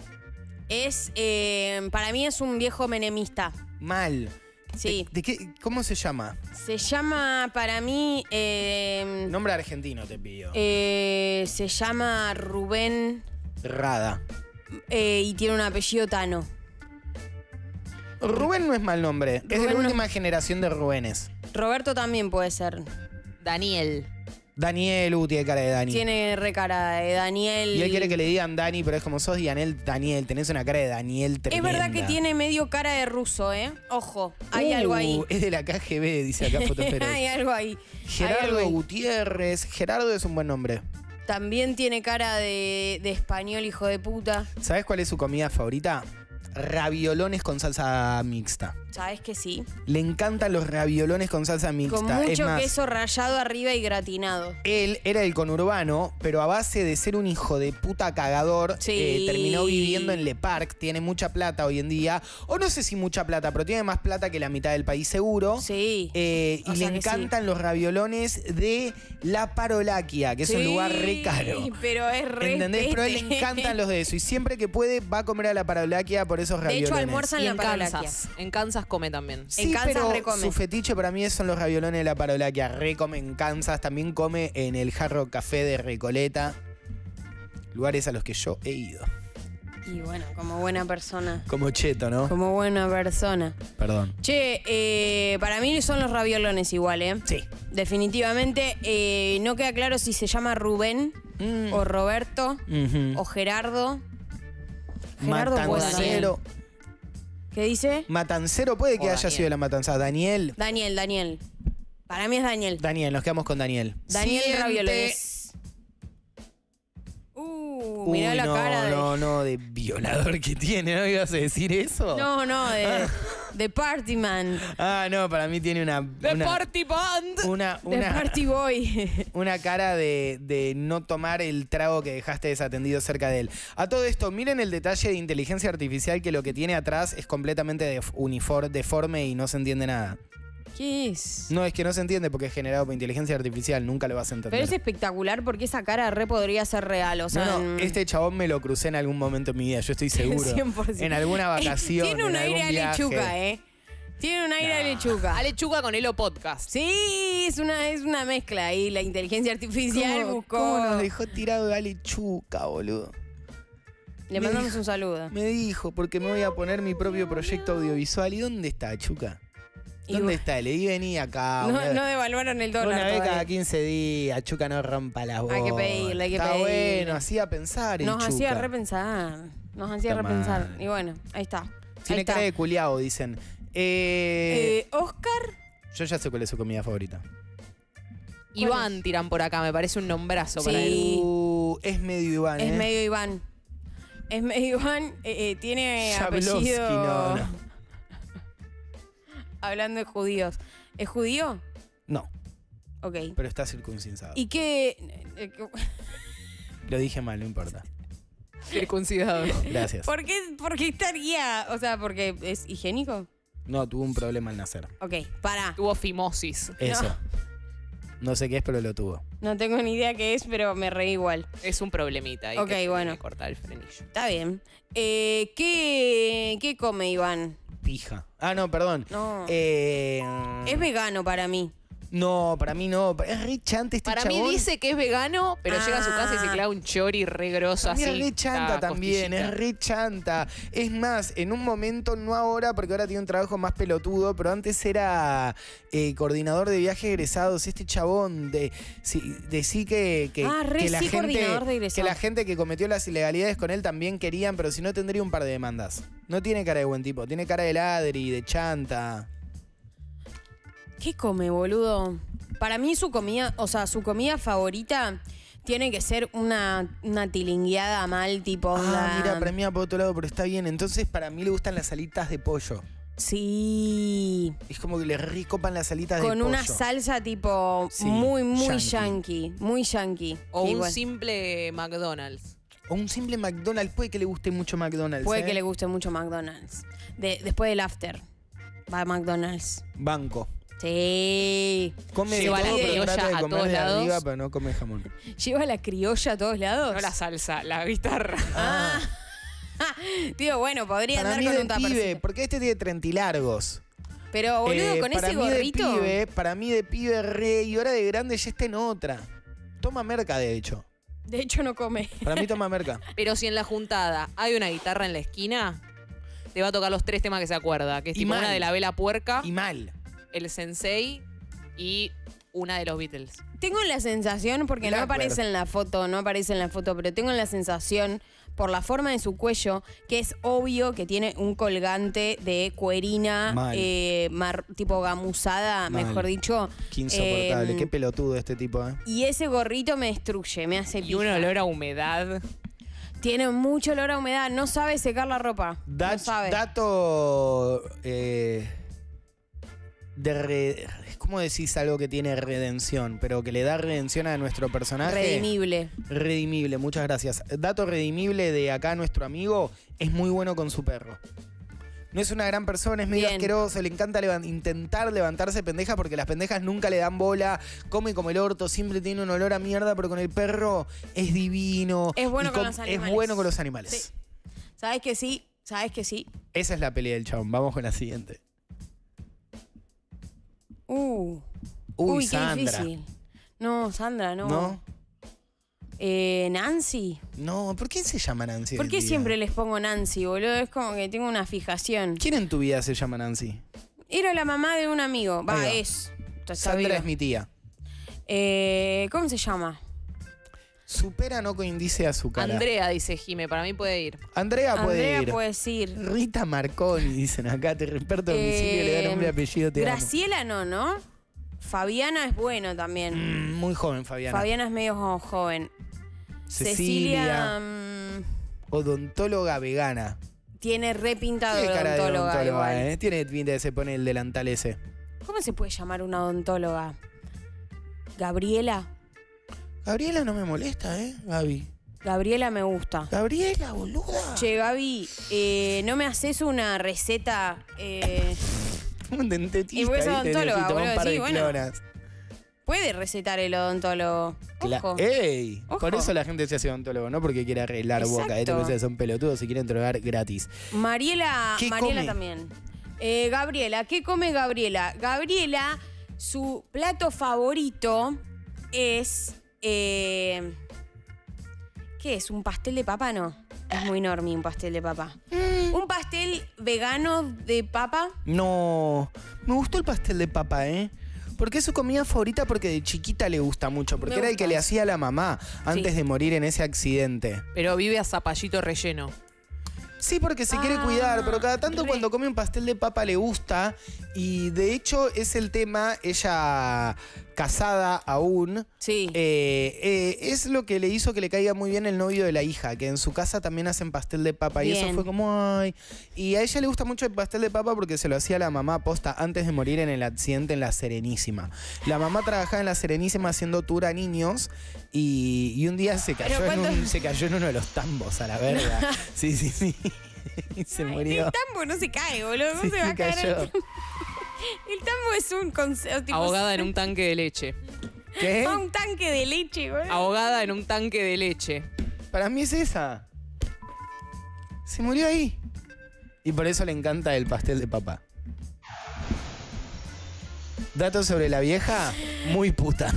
Speaker 2: Es, eh, para mí es un viejo menemista.
Speaker 1: Mal.
Speaker 2: Sí.
Speaker 1: ¿De, de qué, ¿Cómo se llama?
Speaker 2: Se llama, para mí, eh,
Speaker 1: Nombre argentino te pido.
Speaker 2: eh, se llama Rubén
Speaker 1: Rada.
Speaker 2: eh, y tiene un apellido Tano.
Speaker 1: Rubén no es mal nombre. es de la
Speaker 2: Rubén no-
Speaker 1: última generación de Rubénes.
Speaker 2: Roberto también puede ser.
Speaker 7: Daniel.
Speaker 1: Daniel, uh, tiene cara de Dani.
Speaker 2: Tiene re cara de Daniel.
Speaker 1: Y él quiere que le digan Dani, pero es como sos Daniel, Daniel, tenés una cara de Daniel
Speaker 2: Es
Speaker 1: tremenda.
Speaker 2: verdad que tiene medio cara de ruso, ¿eh? Ojo, hay
Speaker 1: Uh,
Speaker 2: algo ahí.
Speaker 1: Es de la K G B, dice acá Fotoferos.
Speaker 2: Hay algo ahí. Hay
Speaker 1: Gerardo
Speaker 2: algo ahí.
Speaker 1: Gutiérrez. Gerardo es un buen nombre.
Speaker 2: También tiene cara de, de español, hijo de puta.
Speaker 1: ¿Sabes cuál es su comida favorita? Raviolones con salsa mixta.
Speaker 2: ¿Sabes que sí?
Speaker 1: Le encantan los raviolones con salsa mixta.
Speaker 2: Con
Speaker 1: es
Speaker 2: mucho
Speaker 1: más,
Speaker 2: queso rallado arriba y gratinado.
Speaker 1: él era el conurbano, pero a base de ser un hijo de puta cagador,
Speaker 2: Sí.
Speaker 1: eh, terminó viviendo en Le Parc. Tiene mucha plata hoy en día. O no sé si mucha plata, pero tiene más plata que la mitad del país seguro.
Speaker 2: Sí.
Speaker 1: Eh,
Speaker 2: O
Speaker 1: y
Speaker 2: sea
Speaker 1: le
Speaker 2: que sí.
Speaker 1: encantan los raviolones de La Parolaquia, que es un
Speaker 2: Sí,
Speaker 1: lugar re caro.
Speaker 2: pero es re
Speaker 1: ¿Entendés? Pero a él le
Speaker 2: pete.
Speaker 1: encantan los de eso. Y siempre que puede va a comer a La Parolaquia por esos
Speaker 2: De
Speaker 1: raviolones.
Speaker 2: hecho, almuerza
Speaker 7: Y
Speaker 2: en
Speaker 7: en
Speaker 2: la Parolaquia.
Speaker 7: Kansas. En Kansas come también.
Speaker 1: Sí,
Speaker 2: En Kansas
Speaker 1: pero
Speaker 2: recome.
Speaker 1: su fetiche para mí son los raviolones de La Parolaquia. Recome en Kansas, también come en el Jarro Café de Recoleta. Lugares a los que yo he ido.
Speaker 2: Y bueno, como buena persona.
Speaker 1: Como cheto, ¿no?
Speaker 2: Como buena persona.
Speaker 1: Perdón.
Speaker 2: Che, eh, para mí son los raviolones igual, ¿eh?
Speaker 1: Sí.
Speaker 2: Definitivamente. eh, no queda claro si se llama Rubén
Speaker 1: Mm.
Speaker 2: o Roberto
Speaker 1: Ujú.
Speaker 2: o Gerardo. Gerardo o
Speaker 1: Matancero.
Speaker 2: ¿Qué dice?
Speaker 1: Matancero puede que
Speaker 7: O
Speaker 1: haya
Speaker 7: Daniel.
Speaker 1: sido la matanza. Daniel.
Speaker 2: Daniel, Daniel. Para mí es Daniel.
Speaker 1: Daniel, nos quedamos con Daniel.
Speaker 2: Daniel
Speaker 1: Siguiente.
Speaker 2: Raviolones. Uh, mirá
Speaker 1: Uy,
Speaker 2: la
Speaker 1: no,
Speaker 2: cara de.
Speaker 1: no, no, de violador que tiene, ¿no ibas a decir eso?
Speaker 2: No, no, de, de Party Man.
Speaker 1: Ah, no, para mí tiene una.
Speaker 7: The
Speaker 1: una,
Speaker 7: Party Band.
Speaker 1: una,
Speaker 2: De
Speaker 1: una,
Speaker 2: Party Boy.
Speaker 1: una cara de, de no tomar el trago que dejaste desatendido cerca de él. A todo esto, miren el detalle de inteligencia artificial que lo que tiene atrás es completamente def- unifor- deforme y no se entiende nada.
Speaker 2: ¿Qué es?
Speaker 1: No, es que no se entiende porque es generado por inteligencia artificial, nunca lo vas a entender.
Speaker 2: Pero es espectacular porque esa cara re podría ser real. O sea,
Speaker 1: no, no,
Speaker 2: en-
Speaker 1: este chabón me lo crucé en algún momento en mi vida, yo estoy seguro.
Speaker 2: cien por ciento.
Speaker 1: En alguna vacación.
Speaker 2: Tiene un
Speaker 1: en
Speaker 2: aire
Speaker 1: algún
Speaker 2: a
Speaker 1: viaje.
Speaker 2: lechuga, ¿eh? Tiene un aire a lechuga.
Speaker 7: A lechuga con Elo Podcast.
Speaker 2: Sí, es una, es una mezcla ahí. La inteligencia artificial
Speaker 1: ¿Cómo,
Speaker 2: buscó.
Speaker 1: cómo nos dejó tirado a lechuga, boludo?
Speaker 2: Le
Speaker 1: me
Speaker 2: mandamos
Speaker 1: dijo-
Speaker 2: un saludo.
Speaker 1: Me dijo, porque me voy a poner mi propio proyecto audiovisual. ¿Y dónde está, Chuca?
Speaker 2: Y
Speaker 1: ¿Dónde
Speaker 2: bueno,
Speaker 1: está? Le di venir acá.
Speaker 2: No,
Speaker 1: una,
Speaker 2: no devaluaron el dólar.
Speaker 1: una vez
Speaker 2: todavía.
Speaker 1: cada quince días. Chuca, no rompa las bolas.
Speaker 2: Hay que pedirle, hay que
Speaker 1: está
Speaker 2: pedirle.
Speaker 1: bueno, hacía pensar el
Speaker 2: Nos
Speaker 1: Chuca.
Speaker 2: hacía repensar. Nos hacía
Speaker 1: Está
Speaker 2: repensar.
Speaker 1: mal.
Speaker 2: Y bueno, ahí está.
Speaker 1: Tiene
Speaker 2: está.
Speaker 1: cara de culiao, dicen. Eh,
Speaker 2: Eh, Oscar.
Speaker 1: yo ya sé cuál es su comida favorita.
Speaker 7: Iván tiran por acá, me parece un nombrazo para él.
Speaker 2: Sí.
Speaker 1: Uh, es medio Iván,
Speaker 2: Es
Speaker 1: ¿eh?
Speaker 2: medio Iván. Es medio Iván. eh, eh, tiene
Speaker 1: Jablonski,
Speaker 2: apellido.
Speaker 1: no, no.
Speaker 2: Hablando de judíos. ¿Es judío?
Speaker 1: No,
Speaker 2: Ok.
Speaker 1: pero está circuncidado.
Speaker 2: ¿Y qué? eh, qué-
Speaker 1: Lo dije mal, no importa.
Speaker 7: Circuncidado.
Speaker 1: Gracias.
Speaker 2: ¿Por qué, por qué estaría? O sea, porque es higiénico.
Speaker 1: No, tuvo un problema al nacer.
Speaker 2: Ok, para.
Speaker 7: Tuvo fimosis.
Speaker 1: Eso. No, sé qué es, pero lo tuvo.
Speaker 2: No tengo ni idea qué es, pero me reí igual.
Speaker 7: Es un problemita. Hay
Speaker 2: Ok,
Speaker 7: que,
Speaker 2: bueno.
Speaker 7: que cortar el frenillo.
Speaker 2: Está bien. Eh, ¿qué, ¿Qué come Iván?
Speaker 1: Pija. Ah, no, perdón.
Speaker 2: No.
Speaker 1: Eh,
Speaker 2: Es vegano para mí.
Speaker 1: no, para mí no. Es re chanta este
Speaker 7: Para
Speaker 1: chabón.
Speaker 7: mí dice que es vegano, pero llega a su casa y se
Speaker 2: Ah.
Speaker 7: clava un chori re grosso
Speaker 1: Para mí
Speaker 7: así.
Speaker 1: es re chanta
Speaker 7: la
Speaker 1: también,
Speaker 7: costillita.
Speaker 1: es re chanta. Es más, en un momento, no ahora, porque ahora tiene un trabajo más pelotudo, pero antes era eh, coordinador de viajes egresados. Este chabón de sí, de sí que, que,
Speaker 2: Ah, re
Speaker 1: que la
Speaker 2: sí,
Speaker 1: gente,
Speaker 2: coordinador de
Speaker 1: que
Speaker 2: egresados.
Speaker 1: la gente que cometió las ilegalidades con él también querían, pero si no tendría un par de demandas. No tiene cara de buen tipo, tiene cara de ladri, de chanta.
Speaker 2: ¿Qué come, boludo? Para mí su comida, o sea, su comida favorita tiene que ser una, una tilingueada mal, tipo
Speaker 1: Ah,
Speaker 2: onda-
Speaker 1: mira, premia por otro lado, pero está bien. Entonces, para mí le gustan las alitas de pollo.
Speaker 2: Sí.
Speaker 1: Es como que le recopan las alitas de pollo.
Speaker 2: Con una salsa tipo
Speaker 1: Sí,
Speaker 2: muy, muy
Speaker 1: yankee.
Speaker 2: yankee. Muy yankee.
Speaker 7: O
Speaker 2: Que
Speaker 7: un
Speaker 2: igual,
Speaker 7: simple McDonald's.
Speaker 1: O un simple McDonald's. Puede que le guste mucho McDonald's.
Speaker 2: puede
Speaker 1: ¿eh?
Speaker 2: que le guste mucho McDonald's. De- después del after. Va a McDonald's.
Speaker 1: Banco.
Speaker 2: Sí.
Speaker 1: Come de
Speaker 7: Lleva
Speaker 1: todo,
Speaker 7: la
Speaker 1: pero
Speaker 7: criolla
Speaker 1: trata de
Speaker 7: a
Speaker 1: comer
Speaker 7: todos
Speaker 1: de
Speaker 7: lados.
Speaker 1: arriba, pero no come jamón.
Speaker 2: ¿Lleva la criolla a todos lados?
Speaker 7: No la salsa, la guitarra.
Speaker 2: Ah. Tío, bueno, podría
Speaker 1: Para
Speaker 2: andar
Speaker 1: mí
Speaker 2: con
Speaker 1: de
Speaker 2: un
Speaker 1: pibe,
Speaker 2: tapercito.
Speaker 1: porque este tiene trentilargos.
Speaker 2: Pero, boludo,
Speaker 1: Eh,
Speaker 2: con
Speaker 1: para
Speaker 2: ese
Speaker 1: mí
Speaker 2: gorrito.
Speaker 1: De pibe, para mí de pibe re, y ahora de grande ya está en otra. Toma merca, de hecho.
Speaker 2: De hecho, no come.
Speaker 1: Para mí toma merca.
Speaker 7: Pero si en la juntada hay una guitarra en la esquina, te va a tocar los tres temas que se acuerda. Que es
Speaker 1: Y
Speaker 7: tipo
Speaker 1: mal.
Speaker 7: una de la vela puerca,
Speaker 1: Y mal.
Speaker 7: el sensei y una de los Beatles.
Speaker 2: Tengo la sensación, porque no
Speaker 1: Blackbird.
Speaker 2: aparece en la foto, no aparece en la foto, pero tengo la sensación, por la forma de su cuello, que es obvio que tiene un colgante de cuerina,
Speaker 1: Mal.
Speaker 2: eh, mar- tipo gamuzada,
Speaker 1: Mal.
Speaker 2: mejor dicho.
Speaker 1: Qué insoportable.
Speaker 2: Eh,
Speaker 1: Qué pelotudo este tipo, ¿eh?
Speaker 2: Y ese gorrito me destruye, me hace
Speaker 7: Y un
Speaker 2: pija.
Speaker 7: olor a humedad.
Speaker 2: Tiene mucho olor a humedad, no sabe secar la ropa.
Speaker 1: Da-
Speaker 2: no sabe.
Speaker 1: Dato eh, de re- ¿cómo decís algo que tiene redención? Pero que le da redención a nuestro personaje.
Speaker 2: Redimible.
Speaker 1: Redimible, muchas gracias. Dato redimible de acá nuestro amigo, es muy bueno con su perro. No es una gran persona, es medio
Speaker 2: Bien.
Speaker 1: asqueroso, le encanta levan- intentar levantarse pendejas porque las pendejas nunca le dan bola, come como el orto, siempre tiene un olor a mierda, pero con el perro es divino.
Speaker 2: Es bueno
Speaker 1: Y
Speaker 2: con los animales.
Speaker 1: Es bueno con los animales.
Speaker 2: Sí. ¿Sabes que sí? ¿Sabes que sí?
Speaker 1: Esa es la pelea del chabón. Vamos con la siguiente.
Speaker 2: Uh.
Speaker 1: Uy,
Speaker 2: Uy, qué
Speaker 1: Sandra.
Speaker 2: difícil. No, Sandra, no.
Speaker 1: ¿No?
Speaker 2: Eh, Nancy.
Speaker 1: No, ¿por qué se llama Nancy?
Speaker 2: ¿Por
Speaker 1: hoy
Speaker 2: qué
Speaker 1: en día?
Speaker 2: siempre les pongo Nancy, boludo? Es como que tengo una fijación.
Speaker 1: ¿Quién en tu vida se llama Nancy?
Speaker 2: Era la mamá de un amigo.
Speaker 1: Ahí
Speaker 2: Va,
Speaker 1: va.
Speaker 2: es. Está
Speaker 1: Sandra
Speaker 2: viva.
Speaker 1: es mi tía.
Speaker 2: Eh, ¿Cómo se llama?
Speaker 1: Supera no coincide a su cara.
Speaker 7: Andrea, dice Jime, para mí puede ir.
Speaker 1: Andrea puede
Speaker 2: Andrea
Speaker 1: ir.
Speaker 2: puede ir.
Speaker 1: Rita Marconi, dicen acá, te experto en domicilio, le da
Speaker 2: Eh,
Speaker 1: nombre y apellido, te
Speaker 2: Graciela no, ¿no? Fabiana es bueno también.
Speaker 1: amo. Mm, muy joven, Fabiana.
Speaker 2: Fabiana es medio jo- joven.
Speaker 1: Cecilia,
Speaker 2: mm,
Speaker 1: odontóloga vegana.
Speaker 2: tiene re pintado de
Speaker 1: Tiene cara de
Speaker 2: odontóloga,
Speaker 1: odontóloga,
Speaker 2: igual.
Speaker 1: ¿eh? Tiene pinta de se pone el delantal ese.
Speaker 2: ¿Cómo se puede llamar una odontóloga? ¿Gabriela?
Speaker 1: Gabriela no me molesta, ¿eh, Gaby?
Speaker 2: Gabriela me gusta.
Speaker 1: Gabriela, boluda.
Speaker 2: Che, Gaby, eh, ¿no me haces una receta? Eh,
Speaker 1: Un dentetista,
Speaker 2: Y vos sos
Speaker 1: ¿viste?
Speaker 2: odontóloga,
Speaker 1: Necesito un
Speaker 2: boludo,
Speaker 1: par
Speaker 2: sí,
Speaker 1: de
Speaker 2: bueno.
Speaker 1: clonas.
Speaker 2: ¿Puede recetar el odontólogo?
Speaker 1: Cla-
Speaker 2: Ojo.
Speaker 1: ¡Ey!
Speaker 2: Ojo.
Speaker 1: Por eso la gente se hace odontólogo, no porque quiere arreglar boca.
Speaker 2: Exacto.
Speaker 1: Estos ustedes son pelotudos y quieren drogar gratis.
Speaker 2: Mariela,
Speaker 1: ¿Qué
Speaker 2: Mariela
Speaker 1: come?
Speaker 2: también. Eh, Gabriela, ¿qué come Gabriela? Gabriela, su plato favorito es... eh, ¿Qué es? ¿Un pastel de papa? No. Es muy enorme un pastel de papa.
Speaker 1: Mm.
Speaker 2: ¿Un pastel vegano de papa?
Speaker 1: No, me gustó el pastel de papa, ¿eh? Porque es su comida favorita porque de chiquita le gusta mucho. Porque
Speaker 2: Me
Speaker 1: era el
Speaker 2: gusta.
Speaker 1: que le hacía a la mamá antes
Speaker 2: Sí.
Speaker 1: de morir en ese accidente.
Speaker 7: Pero vive a zapallito relleno.
Speaker 1: Sí, porque se quiere
Speaker 2: Ah,
Speaker 1: cuidar, pero cada tanto
Speaker 2: re.
Speaker 1: cuando come un pastel de papa le gusta. Y de hecho es el tema, ella casada aún,
Speaker 2: Sí.
Speaker 1: eh, eh, es lo que le hizo que le caiga muy bien el novio de la hija, que en su casa también hacen pastel de papa. Y eso
Speaker 2: Bien.
Speaker 1: fue como, ay. Y a ella le gusta mucho el pastel de papa porque se lo hacía la mamá posta antes de morir en el accidente en La Serenísima. La mamá trabajaba en La Serenísima haciendo tour a niños y, y un día se cayó,
Speaker 2: Pero
Speaker 1: en
Speaker 2: ¿cuánto-
Speaker 1: un, se cayó en uno de los tambos, a la verga. Sí, sí, sí. Y se murió.
Speaker 2: El tambo no se cae, boludo. ¿Cómo
Speaker 1: Sí,
Speaker 2: se va a
Speaker 1: se
Speaker 2: caer el
Speaker 1: cayó.
Speaker 2: tambo? El tambo es un concepto.
Speaker 7: Ahogada en un tanque de leche.
Speaker 1: ¿Qué?
Speaker 2: Ah, un tanque de leche, boludo.
Speaker 7: Ahogada en un tanque de leche.
Speaker 1: Para mí es esa. Se murió ahí. Y por eso le encanta el pastel de papa. Datos sobre la vieja, muy puta.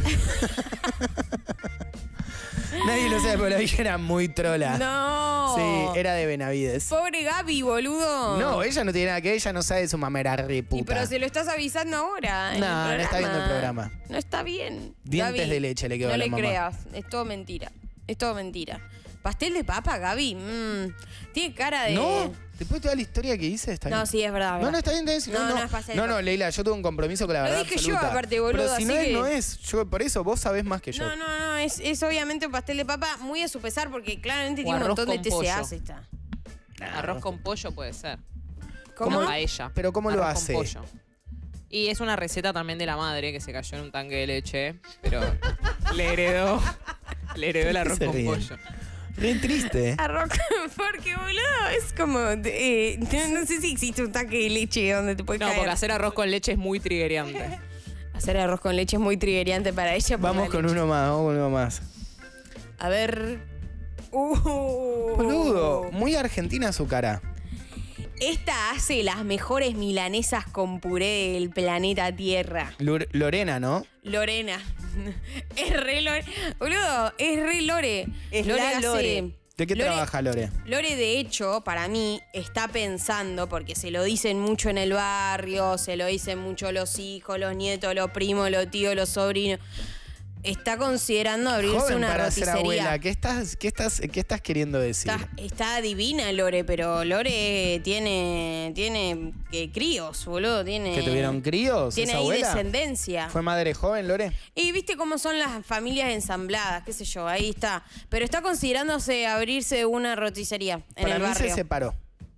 Speaker 1: Nadie lo sabe, pero la vieja era muy trola.
Speaker 2: No.
Speaker 1: Sí, era de Benavides.
Speaker 2: Pobre Gaby, boludo.
Speaker 1: No, ella no tiene nada que ver, ella no sabe, su mamá era re
Speaker 2: Y
Speaker 1: puta.
Speaker 2: pero se lo estás avisando ahora. en
Speaker 1: No,
Speaker 2: el
Speaker 1: no está viendo el programa.
Speaker 2: No está bien.
Speaker 1: Dientes
Speaker 2: Gaby,
Speaker 1: de leche le quedó
Speaker 2: no
Speaker 1: a la
Speaker 2: le
Speaker 1: mamá.
Speaker 2: creas. Es todo mentira. Es todo mentira. Pastel de papa, Gaby. Mm, tiene cara de.
Speaker 1: No, después de toda la historia que hice, está bien.
Speaker 2: No, sí, es verdad.
Speaker 1: No, no, está bien, está bien.
Speaker 2: No,
Speaker 1: No,
Speaker 2: no es pastel de
Speaker 1: no, no,
Speaker 2: papa.
Speaker 1: Leila, yo tuve un compromiso con la
Speaker 2: Lo
Speaker 1: verdad
Speaker 2: dije yo,
Speaker 1: absoluta.
Speaker 2: aparte, boludo,
Speaker 1: Pero si no
Speaker 2: así
Speaker 1: es,
Speaker 2: que-
Speaker 1: no es. Yo, por eso, vos sabés más que yo.
Speaker 2: No, no, no. Es, es obviamente un pastel de papa muy a su pesar porque claramente
Speaker 7: O
Speaker 2: tiene un
Speaker 7: arroz
Speaker 2: montón de
Speaker 7: con
Speaker 2: T C As
Speaker 7: pollo.
Speaker 2: esta.
Speaker 7: Arroz con pollo puede ser.
Speaker 2: ¿Cómo?
Speaker 7: Como paella.
Speaker 1: Pero ¿cómo lo
Speaker 7: Arroz
Speaker 1: hace?
Speaker 7: con pollo. Y es una receta también de la madre que se cayó en un tanque de leche, pero le heredó, le heredó el arroz
Speaker 1: se
Speaker 7: con
Speaker 1: ríen?
Speaker 7: pollo.
Speaker 1: Re triste. ¿eh?
Speaker 2: Arroz, porque boludo, es como. eh, no, no sé si existe un tanque de leche donde te puede
Speaker 7: No,
Speaker 2: caer.
Speaker 7: porque hacer arroz con leche es muy triggerante.
Speaker 2: Hacer arroz con leche es muy triggeriante para ella. por
Speaker 1: Vamos
Speaker 2: la
Speaker 1: con
Speaker 2: leche.
Speaker 1: uno más, vamos con uno más.
Speaker 2: A ver. Uh.
Speaker 1: Boludo, muy argentina su cara.
Speaker 2: Esta hace las mejores milanesas con puré del planeta Tierra.
Speaker 1: Lur- Lorena, ¿no?
Speaker 2: Lorena. Es re Lore. Boludo, es re Lore.
Speaker 3: Es
Speaker 2: Lore
Speaker 3: la
Speaker 2: hace-
Speaker 3: Lore.
Speaker 1: ¿De qué
Speaker 2: Lore-
Speaker 1: trabaja Lore?
Speaker 2: Lore, de hecho, para mí, está pensando, porque se lo dicen mucho en el barrio, se lo dicen mucho los hijos, los nietos, los primos, los tíos, los sobrinos. Está considerando abrirse
Speaker 1: Joven
Speaker 2: una
Speaker 1: para ser
Speaker 2: roticería.
Speaker 1: abuela. ¿Qué estás, qué, estás, ¿Qué estás queriendo decir?
Speaker 2: Está, está divina Lore, pero Lore tiene, tiene eh, críos, boludo. Tiene,
Speaker 1: ¿Que tuvieron críos?
Speaker 2: Tiene
Speaker 1: esa
Speaker 2: ahí
Speaker 1: abuela?
Speaker 2: descendencia.
Speaker 1: ¿Fue madre joven, Lore?
Speaker 2: Y viste cómo son las familias ensambladas, qué sé yo, ahí está. Pero está considerándose abrirse una roticería en
Speaker 1: Para
Speaker 2: el
Speaker 1: mí
Speaker 2: barrio.
Speaker 1: se separó.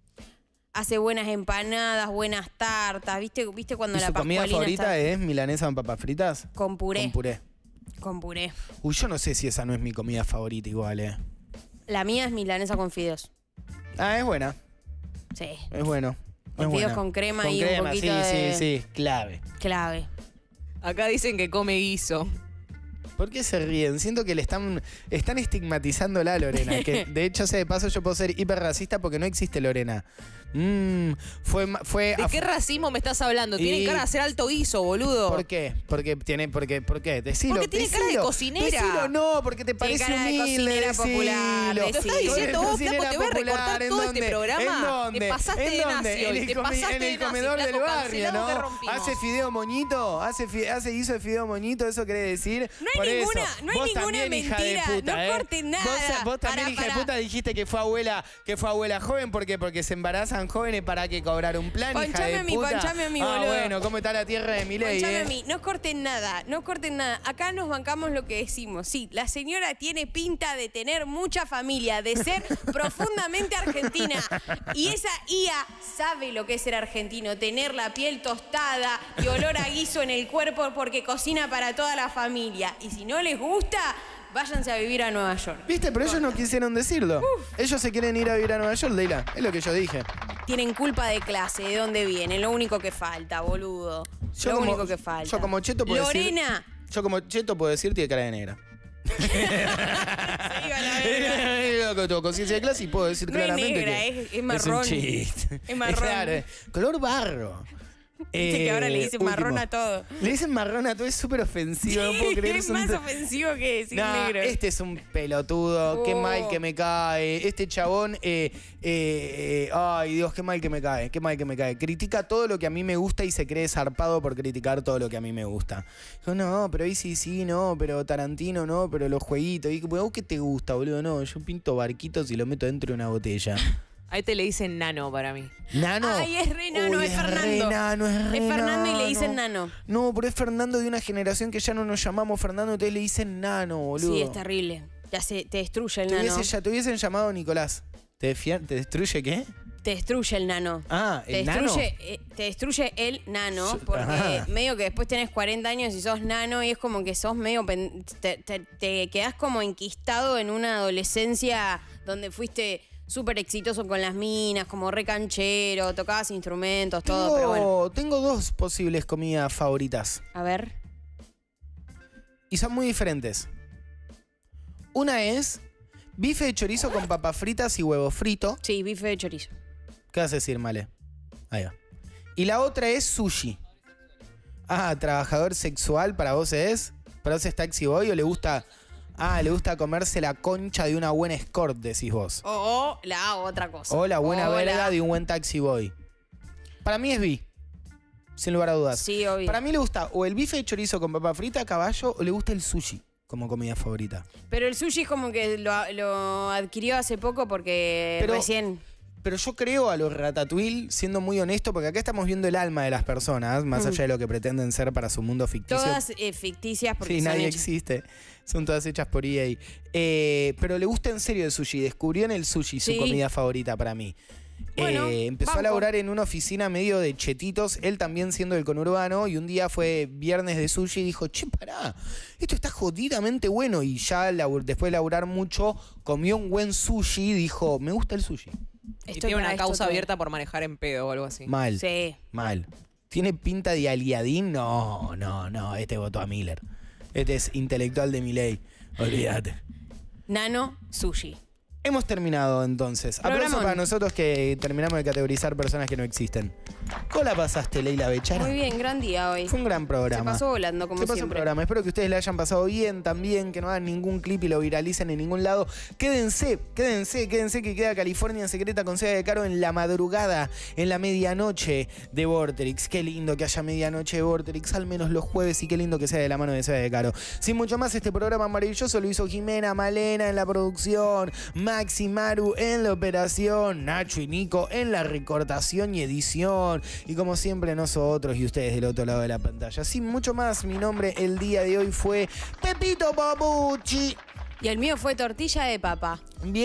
Speaker 2: Hace buenas empanadas, buenas tartas, ¿viste? ¿Viste cuando
Speaker 1: ¿Y
Speaker 2: la
Speaker 1: su comida
Speaker 2: Pascualina
Speaker 1: favorita
Speaker 2: está
Speaker 1: es milanesa con papas fritas?
Speaker 2: con puré?
Speaker 1: Con puré.
Speaker 2: Con puré.
Speaker 1: Uy, yo no sé si esa no es mi comida favorita igual, eh.
Speaker 2: La mía es milanesa con fideos.
Speaker 1: Ah, es buena.
Speaker 2: Sí,
Speaker 1: Es bueno.
Speaker 2: Con
Speaker 1: es
Speaker 2: fideos
Speaker 1: buena.
Speaker 2: con crema
Speaker 1: Con
Speaker 2: y un
Speaker 1: crema,
Speaker 2: poquito
Speaker 1: sí,
Speaker 2: de-
Speaker 1: sí, sí, clave.
Speaker 2: clave.
Speaker 7: Acá dicen que come guiso.
Speaker 1: ¿Por qué se ríen? Siento que le están, están estigmatizándola a Lorena. Que de hecho, sé de paso, yo puedo ser hiperracista porque no existe Lorena. Mm, fue, ma- fue
Speaker 7: ¿De
Speaker 1: af-
Speaker 7: qué racismo me estás hablando?
Speaker 1: Y-
Speaker 7: Tiene cara de hacer alto guiso, boludo.
Speaker 1: ¿Por qué? Porque tiene, porque, ¿por qué? Decilo.
Speaker 7: Porque tiene cara de
Speaker 1: decilo,
Speaker 7: cocinera.
Speaker 1: Decilo, no, porque te parece
Speaker 2: cara de
Speaker 1: humilde.
Speaker 2: cocinera popular,
Speaker 1: decilo.
Speaker 2: Lo
Speaker 7: estás diciendo vos, flaco, te voy a recortar
Speaker 1: ¿En
Speaker 7: todo este
Speaker 1: dónde?
Speaker 7: programa.
Speaker 1: ¿En dónde?
Speaker 7: Te pasaste
Speaker 1: ¿En
Speaker 7: de
Speaker 1: dónde?
Speaker 7: nazi
Speaker 1: En
Speaker 7: hoy,
Speaker 1: el
Speaker 7: te
Speaker 1: comi-
Speaker 7: pasaste
Speaker 1: En
Speaker 7: de
Speaker 1: el
Speaker 7: nazi,
Speaker 1: comedor del
Speaker 7: flaco,
Speaker 1: barrio,
Speaker 7: cancelamos
Speaker 1: ¿no?
Speaker 7: que rompimos.
Speaker 1: Hace fideo moñito, hace, fi- hace guiso de fideo moñito, eso quiere decir.
Speaker 2: No hay
Speaker 1: Por eso,
Speaker 2: ninguna- no hay
Speaker 1: vos
Speaker 2: ninguna
Speaker 1: también, hija de
Speaker 2: mentira,
Speaker 1: puta,
Speaker 2: no
Speaker 1: ¿eh?
Speaker 2: corten nada.
Speaker 1: Vos, vos también,
Speaker 2: Pará,
Speaker 1: hija de
Speaker 2: pará.
Speaker 1: puta, dijiste que fue abuela, que fue abuela joven, ¿por qué? Porque se embarazan jóvenes para que cobrar un plan, hija
Speaker 2: Ponchame
Speaker 1: de
Speaker 2: a mí,
Speaker 1: puta.
Speaker 2: ponchame a mí,
Speaker 1: Ah,
Speaker 2: boludo.
Speaker 1: bueno, ¿cómo está la tierra de Milei,
Speaker 2: Ponchame
Speaker 1: eh?
Speaker 2: a mí, no corten nada, no corten nada. Acá nos bancamos lo que decimos. Sí, la señora tiene pinta de tener mucha familia, de ser profundamente argentina. Y esa I A sabe lo que es ser argentino, tener la piel tostada y olor a guiso en el cuerpo porque cocina para toda la familia. Y si no les gusta, váyanse a vivir a Nueva York.
Speaker 1: ¿Viste? Pero ellos no quisieron decirlo. Ellos se quieren ir a vivir a Nueva York, Leila. Es lo que yo dije.
Speaker 2: Tienen culpa de clase, de dónde vienen, lo único que falta, boludo.
Speaker 1: Yo
Speaker 2: lo
Speaker 1: como-
Speaker 2: único que falta.
Speaker 1: yo como cheto puedo decir-
Speaker 2: Lorena.
Speaker 1: Yo como cheto puedo decir tiene cara de negra.
Speaker 2: Se iba a la verga.
Speaker 1: Yo tengo conciencia de clase y puedo decir
Speaker 2: No es
Speaker 1: claramente
Speaker 2: negra,
Speaker 1: que
Speaker 2: es- es marrón.
Speaker 1: un chiste.
Speaker 2: Es marrón.
Speaker 1: Claro, es color barro.
Speaker 2: Viste que ahora le
Speaker 1: Eh,
Speaker 2: dicen marrón
Speaker 1: último.
Speaker 2: a todo.
Speaker 1: Le dicen marrón a todo, es súper ofensivo, no puedo creer.
Speaker 2: es
Speaker 1: un-
Speaker 2: más ofensivo que decir
Speaker 1: No,
Speaker 2: negro.
Speaker 1: este es un pelotudo, qué
Speaker 2: Oh.
Speaker 1: mal que me cae. Este chabón, eh, eh, eh, ay Dios, qué mal que me cae, qué mal que me cae. Critica todo lo que a mí me gusta y se cree zarpado por criticar todo lo que a mí me gusta. Yo, no, pero ahí sí, sí, no, pero Tarantino no, pero los jueguitos. Y, ¿vos qué te gusta, boludo? No, yo pinto barquitos y lo meto dentro de una botella.
Speaker 7: A este le dicen nano para mí.
Speaker 1: ¿Nano?
Speaker 2: Ay, es re nano,
Speaker 1: Uy,
Speaker 2: es
Speaker 1: re
Speaker 2: Fernando.
Speaker 1: nano, es re
Speaker 2: Es Fernando y le
Speaker 1: nano.
Speaker 2: dicen nano.
Speaker 1: No, pero es Fernando de una generación que ya no nos llamamos Fernando, ustedes le dicen nano, boludo.
Speaker 2: Sí, es terrible. Te, hace, te destruye el
Speaker 1: Te,
Speaker 2: nano.
Speaker 1: hubiese- ya te hubiesen llamado Nicolás. ¿Te, defia- ¿Te destruye qué?
Speaker 2: Te destruye el nano.
Speaker 1: Ah,
Speaker 2: Te
Speaker 1: ¿el nano?
Speaker 2: destruye, eh, te destruye el nano,
Speaker 1: Su-
Speaker 2: porque
Speaker 1: Ajá.
Speaker 2: medio que después tenés cuarenta años y sos nano y es como que sos medio... pen- Te, te, te quedás como enquistado en una adolescencia donde fuiste súper exitoso con las minas, como re canchero, tocabas instrumentos, todo,
Speaker 1: Tengo,
Speaker 2: pero bueno.
Speaker 1: tengo dos posibles comidas favoritas
Speaker 2: A ver.
Speaker 1: y son muy diferentes. Una es bife de chorizo con papas fritas y huevo frito.
Speaker 2: Sí, bife de chorizo.
Speaker 1: ¿Qué vas a decir, Male? Ahí va. Y la otra es sushi. Ah, trabajador sexual, ¿para vos es? ¿Para vos es taxi boy o le gusta... Ah, le gusta comerse la concha de una buena escort, decís vos.
Speaker 2: O, o la otra cosa.
Speaker 1: O la buena
Speaker 2: O
Speaker 1: verga
Speaker 2: la-
Speaker 1: de un buen taxi boy. Para mí es bi. Sin lugar a dudas.
Speaker 2: Sí, obvio.
Speaker 1: Para mí le gusta o el bife de chorizo con papa frita a caballo o le gusta el sushi como comida favorita.
Speaker 2: Pero el sushi es como que lo, lo adquirió hace poco porque
Speaker 1: Pero-
Speaker 2: recién...
Speaker 1: Pero yo creo a los ratatouille, siendo muy honesto, porque acá estamos viendo el alma de las personas, más
Speaker 2: Mm.
Speaker 1: allá de lo que pretenden ser para su mundo ficticio.
Speaker 2: Todas eh, ficticias porque
Speaker 1: Sí,
Speaker 2: son
Speaker 1: nadie
Speaker 2: hechas.
Speaker 1: existe. Son todas hechas por E A. Eh, pero le gusta en serio el sushi. Descubrió en el sushi
Speaker 2: Sí.
Speaker 1: su comida favorita para mí.
Speaker 2: Bueno,
Speaker 1: Eh, empezó a
Speaker 2: banco.
Speaker 1: laburar en una oficina medio de chetitos, él también siendo del conurbano, y un día fue viernes de sushi y dijo, che, pará, esto está jodidamente bueno. Y ya labur- después de laburar mucho, comió un buen sushi y dijo, me gusta el sushi.
Speaker 7: Y
Speaker 2: Estoy
Speaker 7: tiene
Speaker 2: para
Speaker 7: una
Speaker 2: esto
Speaker 7: causa
Speaker 2: todo.
Speaker 7: abierta por manejar en pedo o algo así.
Speaker 1: Mal,
Speaker 2: Sí.
Speaker 1: mal. ¿Tiene pinta de aliadín? No, no, no, este votó a Miller. Este es intelectual de Milei, olvídate.
Speaker 2: Nano sushi.
Speaker 1: Hemos terminado entonces. Aplauso
Speaker 2: Programón.
Speaker 1: para nosotros que terminamos de categorizar personas que no existen. ¿Cómo la pasaste, Leila Bechara?
Speaker 2: Muy bien, gran día hoy.
Speaker 1: Fue un gran programa.
Speaker 2: Se pasó volando, como
Speaker 1: Se pasó un
Speaker 2: siempre.
Speaker 1: programa. Espero que ustedes la hayan pasado bien también, que no hagan ningún clip y lo viralicen en ningún lado. Quédense, quédense, quédense que queda California Secreta con Seba de Caro en la madrugada, en la medianoche de Vorterix. Qué lindo que haya medianoche de Vorterix, al menos los jueves, y qué lindo que sea de la mano de Seba de Caro. Sin mucho más, este programa maravilloso lo hizo Jimena Malena en la producción, Maxi Maru en la operación, Nacho y Nico en la recortación y edición. Y como siempre, nosotros y ustedes del otro lado de la pantalla. Sin mucho más, mi nombre el día de hoy fue Pepito Papucci.
Speaker 2: Y el mío fue tortilla de papa.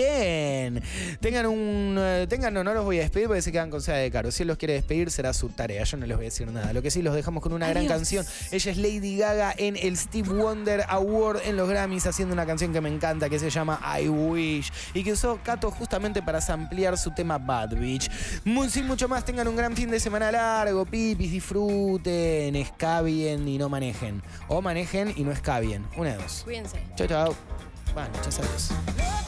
Speaker 1: Bien. Tengan un. eh, tengan, no, no los voy a despedir porque se quedan con Seba de Caro. Si él los quiere despedir, será su tarea. Yo no les voy a decir nada. Lo que sí, los dejamos con una gran
Speaker 2: Adiós.
Speaker 1: canción. Ella es Lady Gaga en el Steve Wonder Award en los Grammys, haciendo una canción que me encanta, que se llama I Wish. Y que usó Kato justamente para ampliar su tema Bad Bitch. Muy, sin mucho más, tengan un gran fin de semana largo. Pipis, disfruten, escabien y no manejen. O manejen y no escabien. Una de dos.
Speaker 2: Cuídense.
Speaker 1: Chao, chao. Buenas noches, adiós.